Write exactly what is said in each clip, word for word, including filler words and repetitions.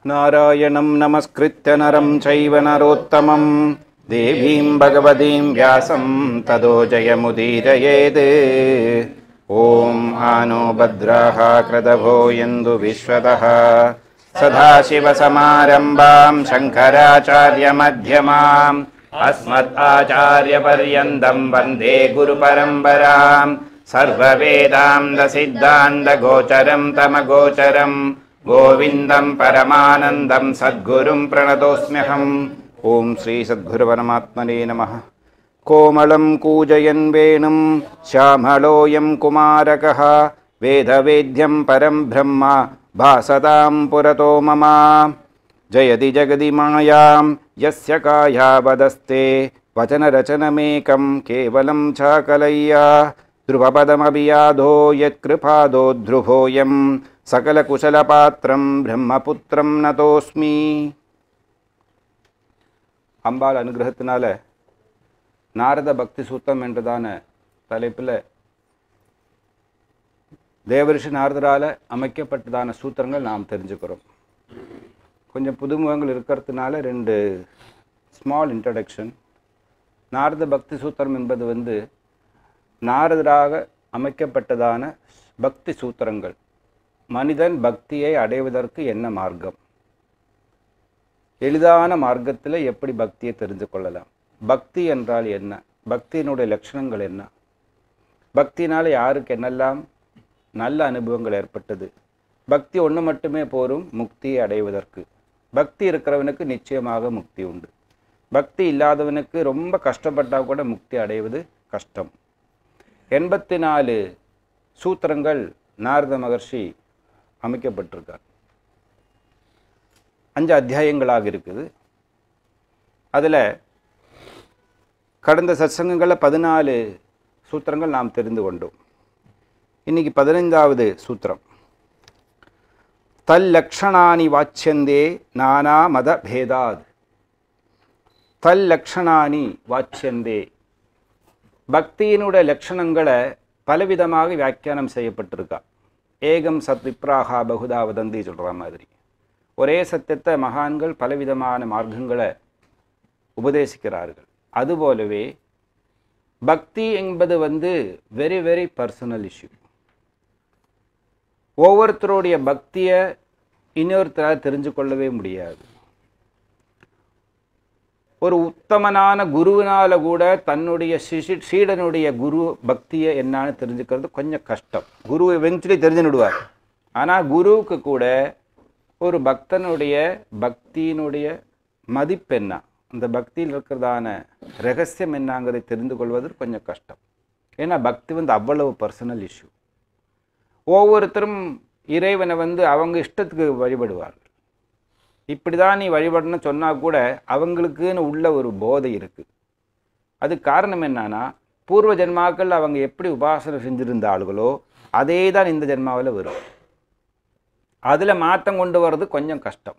नारायणं नमस्कृत्य नरं चैव नरोत्तमं देवीं भगवतीं व्यासं ततो जयमुदीरयेत्। ॐ आनो भद्राः क्रतवो यन्तु विश्वतः सदाशिवसमारम्भां शङ्कराचार्यमध्यमाम् अस्मदाचार्यपर्यन्तं वन्दे गुरुपरम्परां सर्ववेदान्तसिद्धान्तगोचरं तमगोचरं गोविन्दं परमानन्दं सद्गुरुं प्रणतोऽस्म्यहम्। ॐ श्री सद्गुरुपरमात्मने नमः। कोमलं कूजयन् वेणुं श्यामलोऽयं कुमारकः वेदवेद्यं परं ब्रह्म भासतां पुरतो मम। जयति जगति मायां यस्य कायावदस्ते वचनरचनमेकं केवलं चाकलय्या ध्रुवपदमपि यादो यत्कृपादो ध्रुवोऽयं सकलकुशलपात्रं ब्रह्मपुत्रं नतोऽस्मि। அம்பாள் அனுகிரகத்தினால நாரத பக்தி சூத்திரம் என்றதான தலைப்பில் தேவரிஷி நாரதரால் அமைக்கப்பட்டதான சூத்திரங்கள் நாம் தெரிஞ்சுக்கிறோம். கொஞ்சம் புதுமுகங்கள் இருக்கிறதுனால ரெண்டு ஸ்மால் இன்ட்ரடக்ஷன். நாரத பக்தி சூத்திரம் என்பது வந்து நாரதராக அமைக்கப்பட்டதான பக்தி சூத்திரங்கள். மனிதன் பக்தியை அடைவதற்கு என்ன மார்க்கம், எளிதான மார்க்கத்தில் எப்படி பக்தியை தெரிந்து கொள்ளலாம், பக்தி என்றால் என்ன, பக்தியினுடைய லட்சணங்கள் என்ன, பக்தினால் யாருக்கு என்னெல்லாம் நல்ல அனுபவங்கள் ஏற்பட்டது, பக்தி ஒன்று மட்டுமே போரும் முக்தியை அடைவதற்கு, பக்தி இருக்கிறவனுக்கு நிச்சயமாக முக்தி உண்டு, பக்தி இல்லாதவனுக்கு ரொம்ப கஷ்டப்பட்டால் கூட முக்தி அடைவது கஷ்டம். எண்பத்தி நாலு சூத்திரங்கள் நாரத மகர்ஷி அமைக்கப்பட்டிருக்கார். அஞ்சு அத்தியாயங்களாக இருக்குது. அதில் கடந்த சத்சங்கங்களில் பதினாலு சூத்திரங்கள் நாம் தெரிந்து கொண்டோம். இன்னைக்கு பதினைந்தாவது சூத்திரம். தல்லக்ஷணானி வாச்சியந்தே நானா மதபேதாத். தல்லக்ஷணானி வாச்சியந்தே, பக்தியினுடைய லட்சணங்களை பலவிதமாக வியாக்கியானம் செய்யப்பட்டிருக்கா. ஏகம் சத் விப்ராகா பகுதா வதந்தி சொல்கிற மாதிரி ஒரே சத்தியத்தை மகான்கள் பலவிதமான மார்க்கங்களை உபதேசிக்கிறார்கள். அதுபோலவே பக்தி என்பது வந்து வெரி வெரி பர்சனல் இஷ்யூ. ஒவ்வொருத்தருடைய பக்தியை இன்னொருத்தரால் தெரிஞ்சு கொள்ளவே முடியாது. ஒரு உத்தமனான குருவினால் கூட தன்னுடைய சிஷி சீடனுடைய குரு பக்தியை என்னான்னு தெரிஞ்சுக்கிறது கொஞ்சம் கஷ்டம். குரு எவென்ச்சுவலி தெரிஞ்சுடுவார். ஆனால் குருவுக்கு கூட ஒரு பக்தனுடைய பக்தியினுடைய மதிப்பு என்ன, அந்த பக்தியில் இருக்கிறதான ரகசியம் என்னங்கிறதை தெரிந்து கொள்வது கொஞ்சம் கஷ்டம். ஏன்னா பக்தி வந்து அவ்வளவு பர்சனல் இஷ்யூ. ஒவ்வொருத்தரும் இறைவனை வந்து அவங்க இஷ்டத்துக்கு வழிபடுவார்கள். இப்படி தான் நீ வழிபடணும்னு சொன்னால் கூட அவங்களுக்குன்னு உள்ள ஒரு போதை இருக்குது. அது காரணம் என்னன்னா, பூர்வ ஜென்மாக்கள் அவங்க எப்படி உபாசனை செஞ்சுருந்தார்களோ அதே தான் இந்த ஜென்மாவில் வரும். அதில் மாற்றம் கொண்டு வர்றது கொஞ்சம் கஷ்டம்.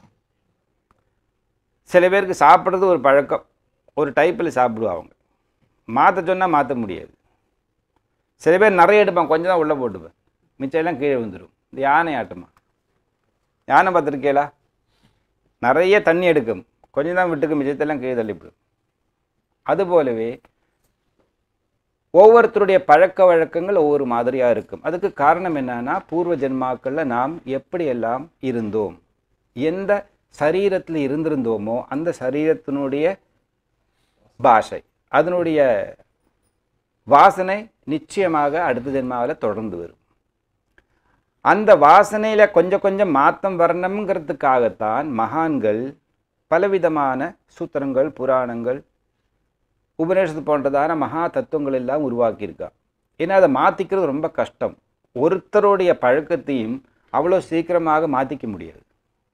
சில பேருக்கு சாப்பிட்றது ஒரு பழக்கம், ஒரு டைப்பில் சாப்பிடுவாங்க, மாற்ற சொன்னால் மாற்ற முடியாது. சில பேர் நிறைய எடுப்பான், கொஞ்சம் தான் உள்ளே போட்டுப்பேன், மிச்சம் எல்லாம் கீழே வந்துடும். இந்த யானை ஆட்டமா, யானை பார்த்துருக்கேலா, நிறைய தண்ணி எடுக்கும், கொஞ்சம் தான் விட்டுக்கு, மிச்சத்தெல்லாம் கீழே தள்ளிவிடும். அதுபோலவே ஒவ்வொருத்தருடைய பழக்க வழக்கங்கள் ஒவ்வொரு மாதிரியாக இருக்கும். அதுக்கு காரணம் என்னன்னா, பூர்வ ஜென்மாக்களில் நாம் எப்படியெல்லாம் இருந்தோம், எந்த சரீரத்தில் இருந்திருந்தோமோ அந்த சரீரத்தினுடைய பாஷை, அதனுடைய வாசனை நிச்சயமாக அடுத்த ஜென்மாவில் தொடர்ந்து வரும். அந்த வாசனையில் கொஞ்சம் கொஞ்சம் மாற்றம் வரணுங்கிறதுக்காகத்தான் மகான்கள் பலவிதமான சூத்திரங்கள், புராணங்கள், உபநிஷத்து போன்றதான மகா தத்துவங்கள் எல்லாம் உருவாக்கியிருக்கா. ஏன்னா அதை மாற்றிக்கிறது ரொம்ப கஷ்டம். ஒருத்தருடைய பழக்கத்தையும் அவ்வளோ சீக்கிரமாக மாற்றிக்க முடியாது.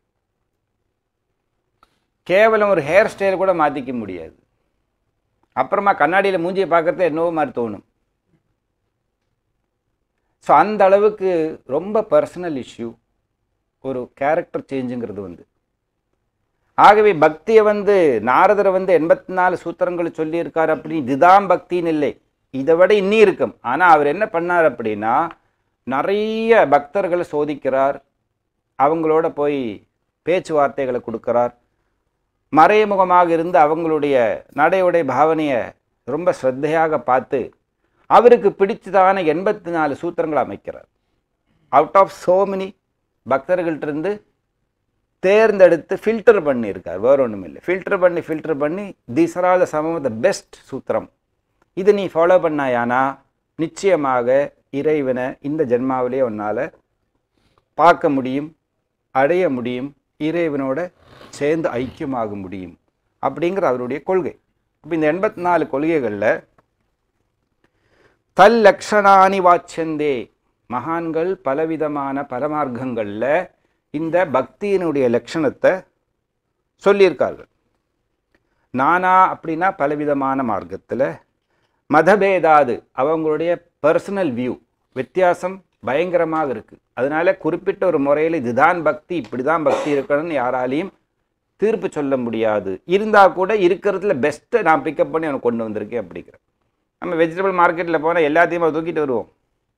கேவலம் ஒரு ஹேர் ஸ்டைல் கூட மாற்றிக்க முடியாது. அப்புறமா கண்ணாடியில் மூஞ்சியை பார்க்குறது என்னவோ மாதிரி தோணும். ஸோ அந்த அளவுக்கு ரொம்ப பர்சனல் இஷ்யூ ஒரு கேரக்டர் சேஞ்சுங்கிறது வந்து. ஆகவே பக்தியை வந்து நாரதரை வந்து எண்பத்தி நாலு சூத்திரங்களை சொல்லியிருக்கார். அப்படி இதுதான் பக்தின்னு இல்லை, இதை விட இன்னி இருக்கும். ஆனால் அவர் என்ன பண்ணார் அப்படின்னா, நிறைய பக்தர்களை சோதிக்கிறார், அவங்களோட போய் பேச்சுவார்த்தைகளை கொடுக்கிறார். மறைமுகமாக இருந்து அவங்களுடைய நடையுடைய பாவனையை ரொம்ப ஸ்ரத்தையாக பார்த்து அவருக்கு பிடிச்சதான எண்பத்தி நாலு சூத்திரங்களை அமைக்கிறார். அவுட் ஆஃப் சோ மெனி பக்தர்கள்ட்டிருந்து தேர்ந்தெடுத்து ஃபில்டர் பண்ணியிருக்கார். வேறு ஒன்றும் இல்லை, ஃபில்டர் பண்ணி ஃபில்டர் பண்ணி these are all the sum of the best சூத்திரம். இது நீ ஃபாலோ பண்ணாயானா நிச்சயமாக இறைவனை இந்த ஜென்மாவிலே உன்னால் பார்க்க முடியும், அடைய முடியும், இறைவனோட சேர்ந்து ஐக்கியமாக முடியும் அப்படிங்கிற அவருடைய கொள்கை. இப்போ இந்த எண்பத்தி நாலு கொள்கைகளில் தல்லக்ஷணானி வாச்சந்தே, மகான்கள் பலவிதமான பரமார்க்கங்களில் இந்த பக்தியினுடைய லட்சணத்தை சொல்லியிருக்கார்கள். நானா அப்படின்னா பலவிதமான மார்க்கத்தில், மதபேதாது அவங்களுடைய பர்சனல் வியூ வித்தியாசம் பயங்கரமாக இருக்குது. அதனால குறிப்பிட்ட ஒரு முறையில் இதுதான் பக்தி, இப்படி தான் பக்தி இருக்கணும்னு யாராலையும் தீர்ப்பு சொல்ல முடியாது. இருந்தால் கூட இருக்கிறதுல பெஸ்ட்டை நான் பிக்கப் பண்ணி அவனை கொண்டு வந்திருக்கேன் அப்படிங்கிறேன். நம்ம வெஜிடபிள் மார்க்கெட்டில் போனால் எல்லாத்தையும் தூக்கிட்டு வருவோம்.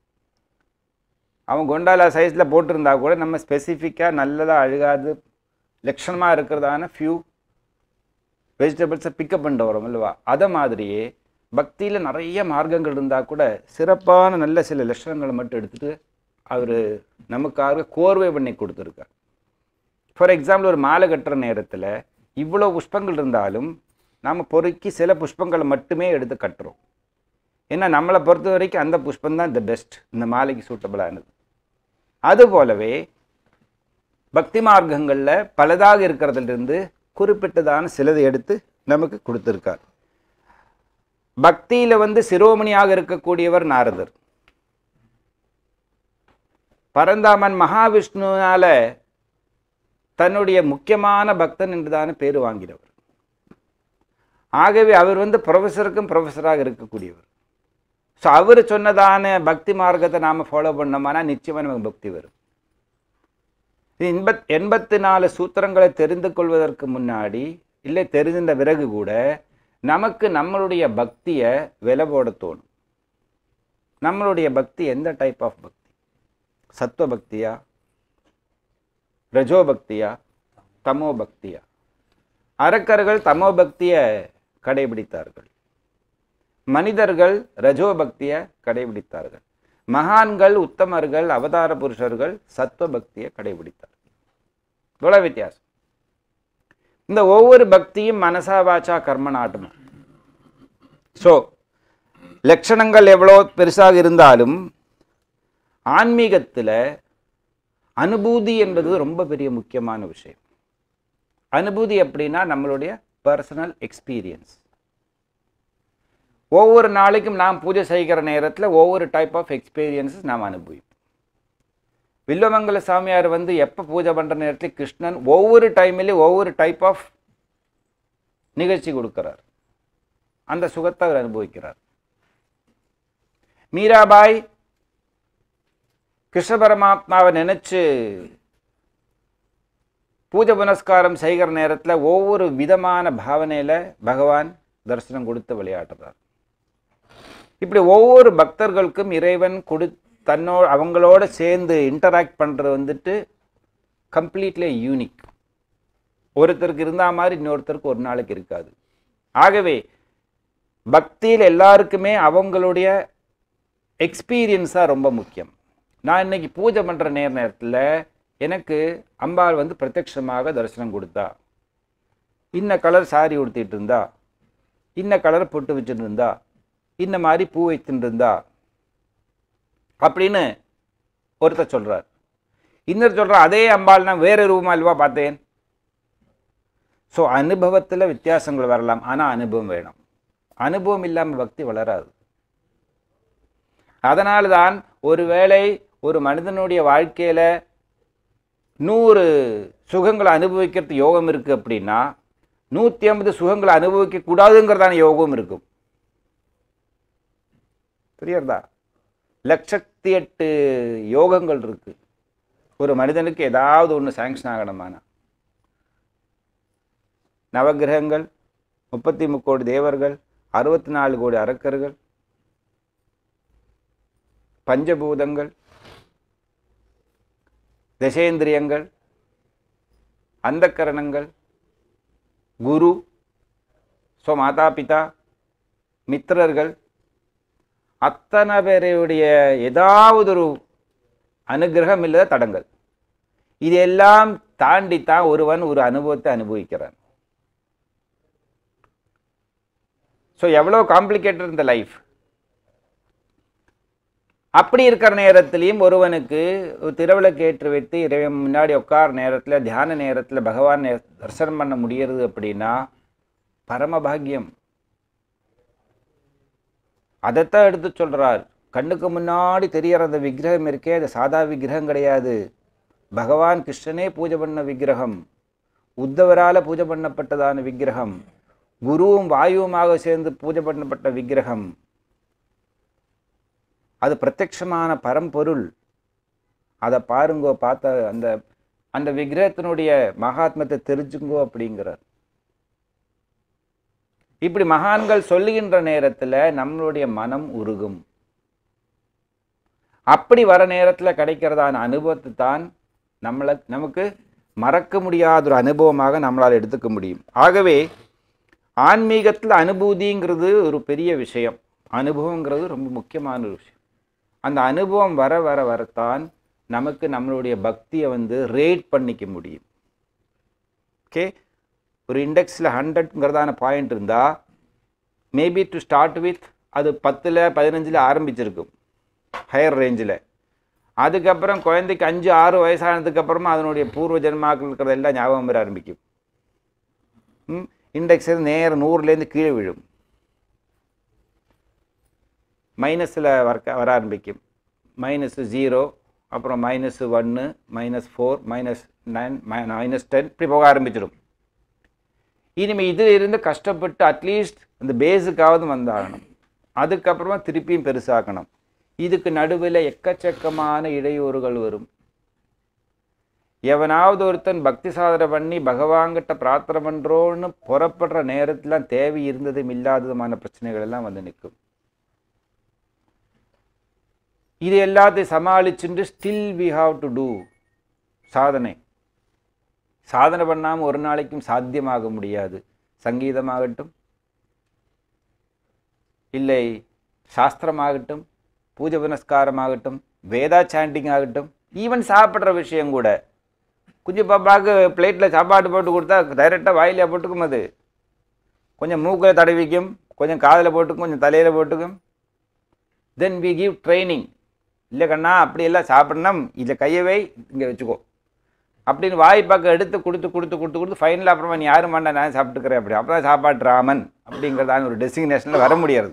அவன் கொண்டாலா சைஸில் போட்டிருந்தா கூட நம்ம ஸ்பெசிஃபிக்காக நல்லதாக அழுகாது லட்சணமாக இருக்கிறதான ஃபியூ வெஜிடபிள்ஸை பிக்கப் பண்ணிட்டு வரோம் இல்லைவா? அதை மாதிரியே பக்தியில் நிறைய மார்க்கங்கள் இருந்தால் கூட சிறப்பான நல்ல சில லட்சணங்களை மட்டும் எடுத்துகிட்டு அவர் நமக்காக கோர்வை பண்ணி கொடுத்துருக்கார். ஃபார் எக்ஸாம்பிள், ஒரு மாலை கட்டுற நேரத்தில் இவ்வளோ புஷ்பங்கள் இருந்தாலும் நாம் பொறுக்கி சில புஷ்பங்களை மட்டுமே எடுத்து கட்டுறோம். ஏன்னா நம்மளை பொறுத்த வரைக்கும் அந்த புஷ்பம் தான் த பெஸ்ட், இந்த மாலைக்கு சூட்டபிளானது. அதுபோலவே பக்தி மார்க்கங்களில் பலதாக இருக்கிறதுலேருந்து குறிப்பிட்டதான சிலதை எடுத்து நமக்கு கொடுத்துருக்கார். பக்தியில் வந்து சிரோமணியாக இருக்கக்கூடியவர் நாரதர். பரந்தாமன் மகாவிஷ்ணுனால தன்னுடைய முக்கியமான பக்தன் என்றுதான பேர் வாங்கினவர். ஆகவே அவர் வந்து ப்ரொஃபஸருக்கும் ப்ரொஃபஸராக இருக்கக்கூடியவர். ஸோ அவர் சொன்னதான பக்தி மார்க்கத்தை நாம் ஃபாலோ பண்ணோம்னா நிச்சயமாக நமக்கு பக்தி வரும். எண்பத் எண்பத்தி நாலு சூத்திரங்களை தெரிந்து கொள்வதற்கு முன்னாடி இல்லை தெரிந்த பிறகு கூட நமக்கு நம்மளுடைய பக்தியை விலை போட தோணும். நம்மளுடைய பக்தி எந்த டைப் ஆஃப் பக்தி? சத்துவ பக்தியா, ரஜோ பக்தியா, தமோ பக்தியா? அரக்கர்கள் தமோ பக்தியை கடைபிடித்தார்கள், மனிதர்கள் ரஜோ பக்தியை கடைபிடித்தார்கள், மகான்கள் உத்தமர்கள் அவதார புருஷர்கள் சத்துவ பக்தியை கடைபிடித்தார்கள். இவ்வளவு வித்தியாசம். இந்த ஒவ்வொரு பக்தியும் மனசா வாச்சா கர்ம நாட்டமா. ஸோ லட்சணங்கள் எவ்வளோ பெருசாக இருந்தாலும் ஆன்மீகத்தில் அனுபூதி என்பது ரொம்ப பெரிய முக்கியமான விஷயம். அனுபூதி அப்படின்னா நம்மளுடைய பர்சனல் எக்ஸ்பீரியன்ஸ். ஒவ்வொரு நாளைக்கும் நாம் பூஜை செய்கிற நேரத்தில் ஒவ்வொரு டைப் ஆஃப் எக்ஸ்பீரியன்ஸஸ் நாம் அனுபவிப்போம். வில்வமங்கல சாமியார் வந்து எப்போ பூஜை பண்ணுற நேரத்தில் கிருஷ்ணன் ஒவ்வொரு டைம்லேயும் ஒவ்வொரு டைப் ஆஃப் நிகழ்ச்சி கொடுக்கிறார். அந்த சுகத்தை அவர் அனுபவிக்கிறார். மீராபாய் கிருஷ்ண பரமாத்மாவை நினைச்சு பூஜை புனஸ்காரம் செய்கிற நேரத்தில் ஒவ்வொரு விதமான பாவனையில் பகவான் தரிசனம் கொடுத்து விளையாடுறார். இப்படி ஒவ்வொரு பக்தர்களுக்கும் இறைவன் கொடு தன்னோ அவங்களோட சேர்ந்து இன்டராக்ட் பண்ணுறது வந்துட்டு கம்ப்ளீட்லி யூனிக். ஒருத்தருக்கு இருந்தால் மாதிரி இன்னொருத்தருக்கு ஒரு நாளைக்கு இருக்காது. ஆகவே பக்தியில் எல்லாருக்குமே அவங்களுடைய எக்ஸ்பீரியன்ஸாக ரொம்ப முக்கியம். நான் இன்னைக்கு பூஜை பண்ணுற நேர நேரத்தில் எனக்கு அம்பாள் வந்து பிரத்யட்சமாக தரிசனம் கொடுத்தா, இன்ன கலர் சாரி உடுத்திட்டு இருந்தா, இன்ன கலர் பொட்டு வச்சுட்டு இருந்தா, இன்ன மாதிரி பூ வைத்துட்டு இருந்தா அப்படின்னு ஒருத்தர் சொல்கிறார். இன்னொரு சொல்கிறார் அதே அம்பாள் நான் வேறு ரூபமா அல்வா பார்த்தேன். ஸோ அனுபவத்தில் வித்தியாசங்கள் வரலாம், ஆனால் அனுபவம் வேணும். அனுபவம் இல்லாமல் பக்தி வளராது. அதனால தான் ஒருவேளை ஒரு மனிதனுடைய வாழ்க்கையில் நூறு சுகங்களை அனுபவிக்கிறது யோகம் இருக்குது அப்படின்னா நூற்றி ஐம்பது சுகங்களை அனுபவிக்க கூடாதுங்கிறதான யோகம் இருக்கும். புரியுறதா? லட்சத்தி எட்டு யோகங்கள் இருக்கு. ஒரு மனிதனுக்கு ஏதாவது ஒன்று சாங்ஷன் ஆகணுமானா நவகிரகங்கள், முப்பத்தி முக்கோடி தேவர்கள், அறுபத்தி நாலு கோடி அரக்கர்கள், பஞ்சபூதங்கள், தசேந்திரியங்கள், அந்த கரணங்கள், குரு, ஸோ மாதா பிதா, மித்திரர்கள், அத்தனை பேருடைய ஏதாவது ஒரு அனுகிரகம் இல்லாத தடங்கள், இதெல்லாம் தாண்டித்தான் ஒருவன் ஒரு அனுபவத்தை அனுபவிக்கிறான். ஸோ எவ்வளோ காம்ப்ளிகேட்டட் இந்த லைஃப். அப்படி இருக்கிற நேரத்திலையும் ஒருவனுக்கு திருவிளக்கு ஏற்றி வைத்து இறைவன் முன்னாடி உட்கார நேரத்தில், தியான நேரத்தில் பகவான் தரிசனம் பண்ண முடியறது அப்படின்னா பரமபாகியம். அதைத்தான் எடுத்து சொல்றார். கண்ணுக்கு முன்னாடி தெரியற அந்த விக்கிரகம் இருக்கே, அது சாதா விக்கிரகம் கிடையாது. பகவான் கிருஷ்ணனே பூஜை பண்ண விக்கிரகம், உத்தவரால் பூஜை பண்ணப்பட்டதான விக்கிரகம், குருவும் வாயுவுமாக சேர்ந்து பூஜை பண்ணப்பட்ட விக்கிரகம். அது பிரத்யட்சமான பரம்பொருள். அதை பாருங்கோ, பார்த்த அந்த அந்த விக்கிரகத்தினுடைய மகாத்மத்தை தெரிஞ்சுங்கோ அப்படிங்கிறார். இப்படி மகான்கள் சொல்லுகின்ற நேரத்தில் நம்மளுடைய மனம் உருகும். அப்படி வர நேரத்தில் கிடைக்கிறதான அனுபவத்தை தான் நம்மளை நமக்கு மறக்க முடியாத ஒரு அனுபவமாக நம்மளால் எடுத்துக்க முடியும். ஆகவே ஆன்மீகத்தில் அனுபூதிங்கிறது ஒரு பெரிய விஷயம், அனுபவங்கிறது ரொம்ப முக்கியமான ஒரு விஷயம். அந்த அனுபவம் வர வர வரத்தான் நமக்கு நம்மளுடைய பக்தியை வந்து ரேட் பண்ணிக்க முடியும். ஓகே, ஒரு இண்டெக்ஸில் ஹண்ட்ரட்ங்கிறதான பாயிண்ட் இருந்தால் மேபி டு ஸ்டார்ட் வித் அது பத்தில் பதினஞ்சில் ஆரம்பிச்சிருக்கும் ஹையர் ரேஞ்சில். அதுக்கப்புறம் குழந்தைக்கு அஞ்சு ஆறு வயசானதுக்கப்புறமா அதனுடைய பூர்வ ஜென்மாக்கள் இருக்கிறதெல்லாம் ஞாபகம் வர ஆரம்பிக்கும். இண்டெக்ஸ் நேர நூறுலேருந்து கீழே விழும், மைனஸில் வர வர ஆரம்பிக்கும். மைனஸ் ஜீரோ, அப்புறம் மைனஸ் ஒன்று, minus four, minus nine, minus ten, இப்படி போக ஆரம்பிச்சிடும். இனிமேல் இதில் இருந்து கஷ்டப்பட்டு அட்லீஸ்ட் அந்த பேஸுக்காவது வந்தாகணும். அதுக்கப்புறமா திருப்பியும் பெருசாக்கணும். இதுக்கு நடுவில் எக்கச்சக்கமான இடையூறுகள் வரும். எவனாவது ஒருத்தன் பக்தி சாதனை பண்ணி பகவான்கிட்ட பிரார்த்தனை பண்ணுறோன்னு புறப்படுற நேரத்தில் தேவை இருந்ததும் இல்லாததுமான பிரச்சனைகள் எல்லாம் வந்து நிற்கும். இது எல்லாத்தையும் சமாளிச்சுட்டு still we have to do சாதனை. சாதனை பண்ணாமல் ஒரு நாளைக்கும் சாத்தியமாக முடியாது. சங்கீதமாகட்டும், இல்லை சாஸ்திரமாகட்டும், பூஜை புனஸ்காரமாகட்டும், வேதா சாண்டிங் ஆகட்டும், ஈவன் சாப்பிட்ற விஷயம் கூட. குஞ்சு பாப்பாவுக்கு பிளேட்டில் சாப்பாடு போட்டு கொடுத்தா டைரெக்டாக வாயிலே போட்டுக்கும். அது கொஞ்சம் மூக்கில் தடவிக்கும், கொஞ்சம் காதில் போட்டுக்கும், கொஞ்சம் தலையில் போட்டுக்கும். Then we give training. இல்லை கண்ணா அப்படியெல்லாம் சாப்பிட்ணும், இதில் கையவை இங்கே வச்சுக்கோ அப்படின்னு வாய் பக்கம் எடுத்து கொடுத்து கொடுத்து கொடுத்து கொடுத்து ஃபைனலாக அப்புறமா நீ யாரும் வேண்டாம் நான் சாப்பிட்டுக்கிறேன் அப்படி அப்போ தான் சாப்பாட்டு ராமன் அப்படிங்கிறதான ஒரு டெசிக்னேஷனில் வர முடியாது.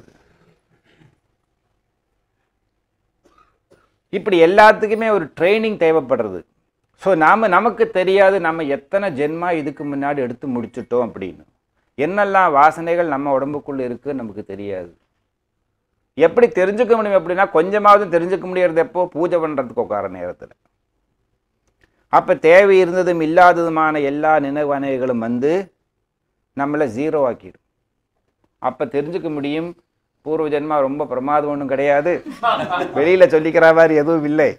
இப்படி எல்லாத்துக்குமே ஒரு ட்ரைனிங் தேவைப்படுறது. ஸோ நாம் நமக்கு தெரியாது நம்ம எத்தனை ஜென்மா இதுக்கு முன்னாடி எடுத்து முடிச்சுட்டோம் அப்படின்னு. என்னெல்லாம் வாசனைகள் நம்ம உடம்புக்குள்ளே இருக்குன்னு நமக்கு தெரியாது. எப்படி தெரிஞ்சுக்க முடியும் அப்படின்னா கொஞ்சமாவது தெரிஞ்சுக்க முடியறது எப்போ? பூஜை பண்ணுறதுக்கு உட்கார நேரத்தில். அப்போ தேவை இருந்ததும் இல்லாததுமான எல்லா நினைவனைகளும் வந்து நம்மளை ஜீரோ ஆக்கிடும். அப்போ தெரிஞ்சுக்க முடியும் பூர்வ ஜென்மா ரொம்ப பிரமாதம் ஒன்றும் கிடையாது, வெளியில் சொல்லிக்கிற மாதிரி எதுவும் இல்லை,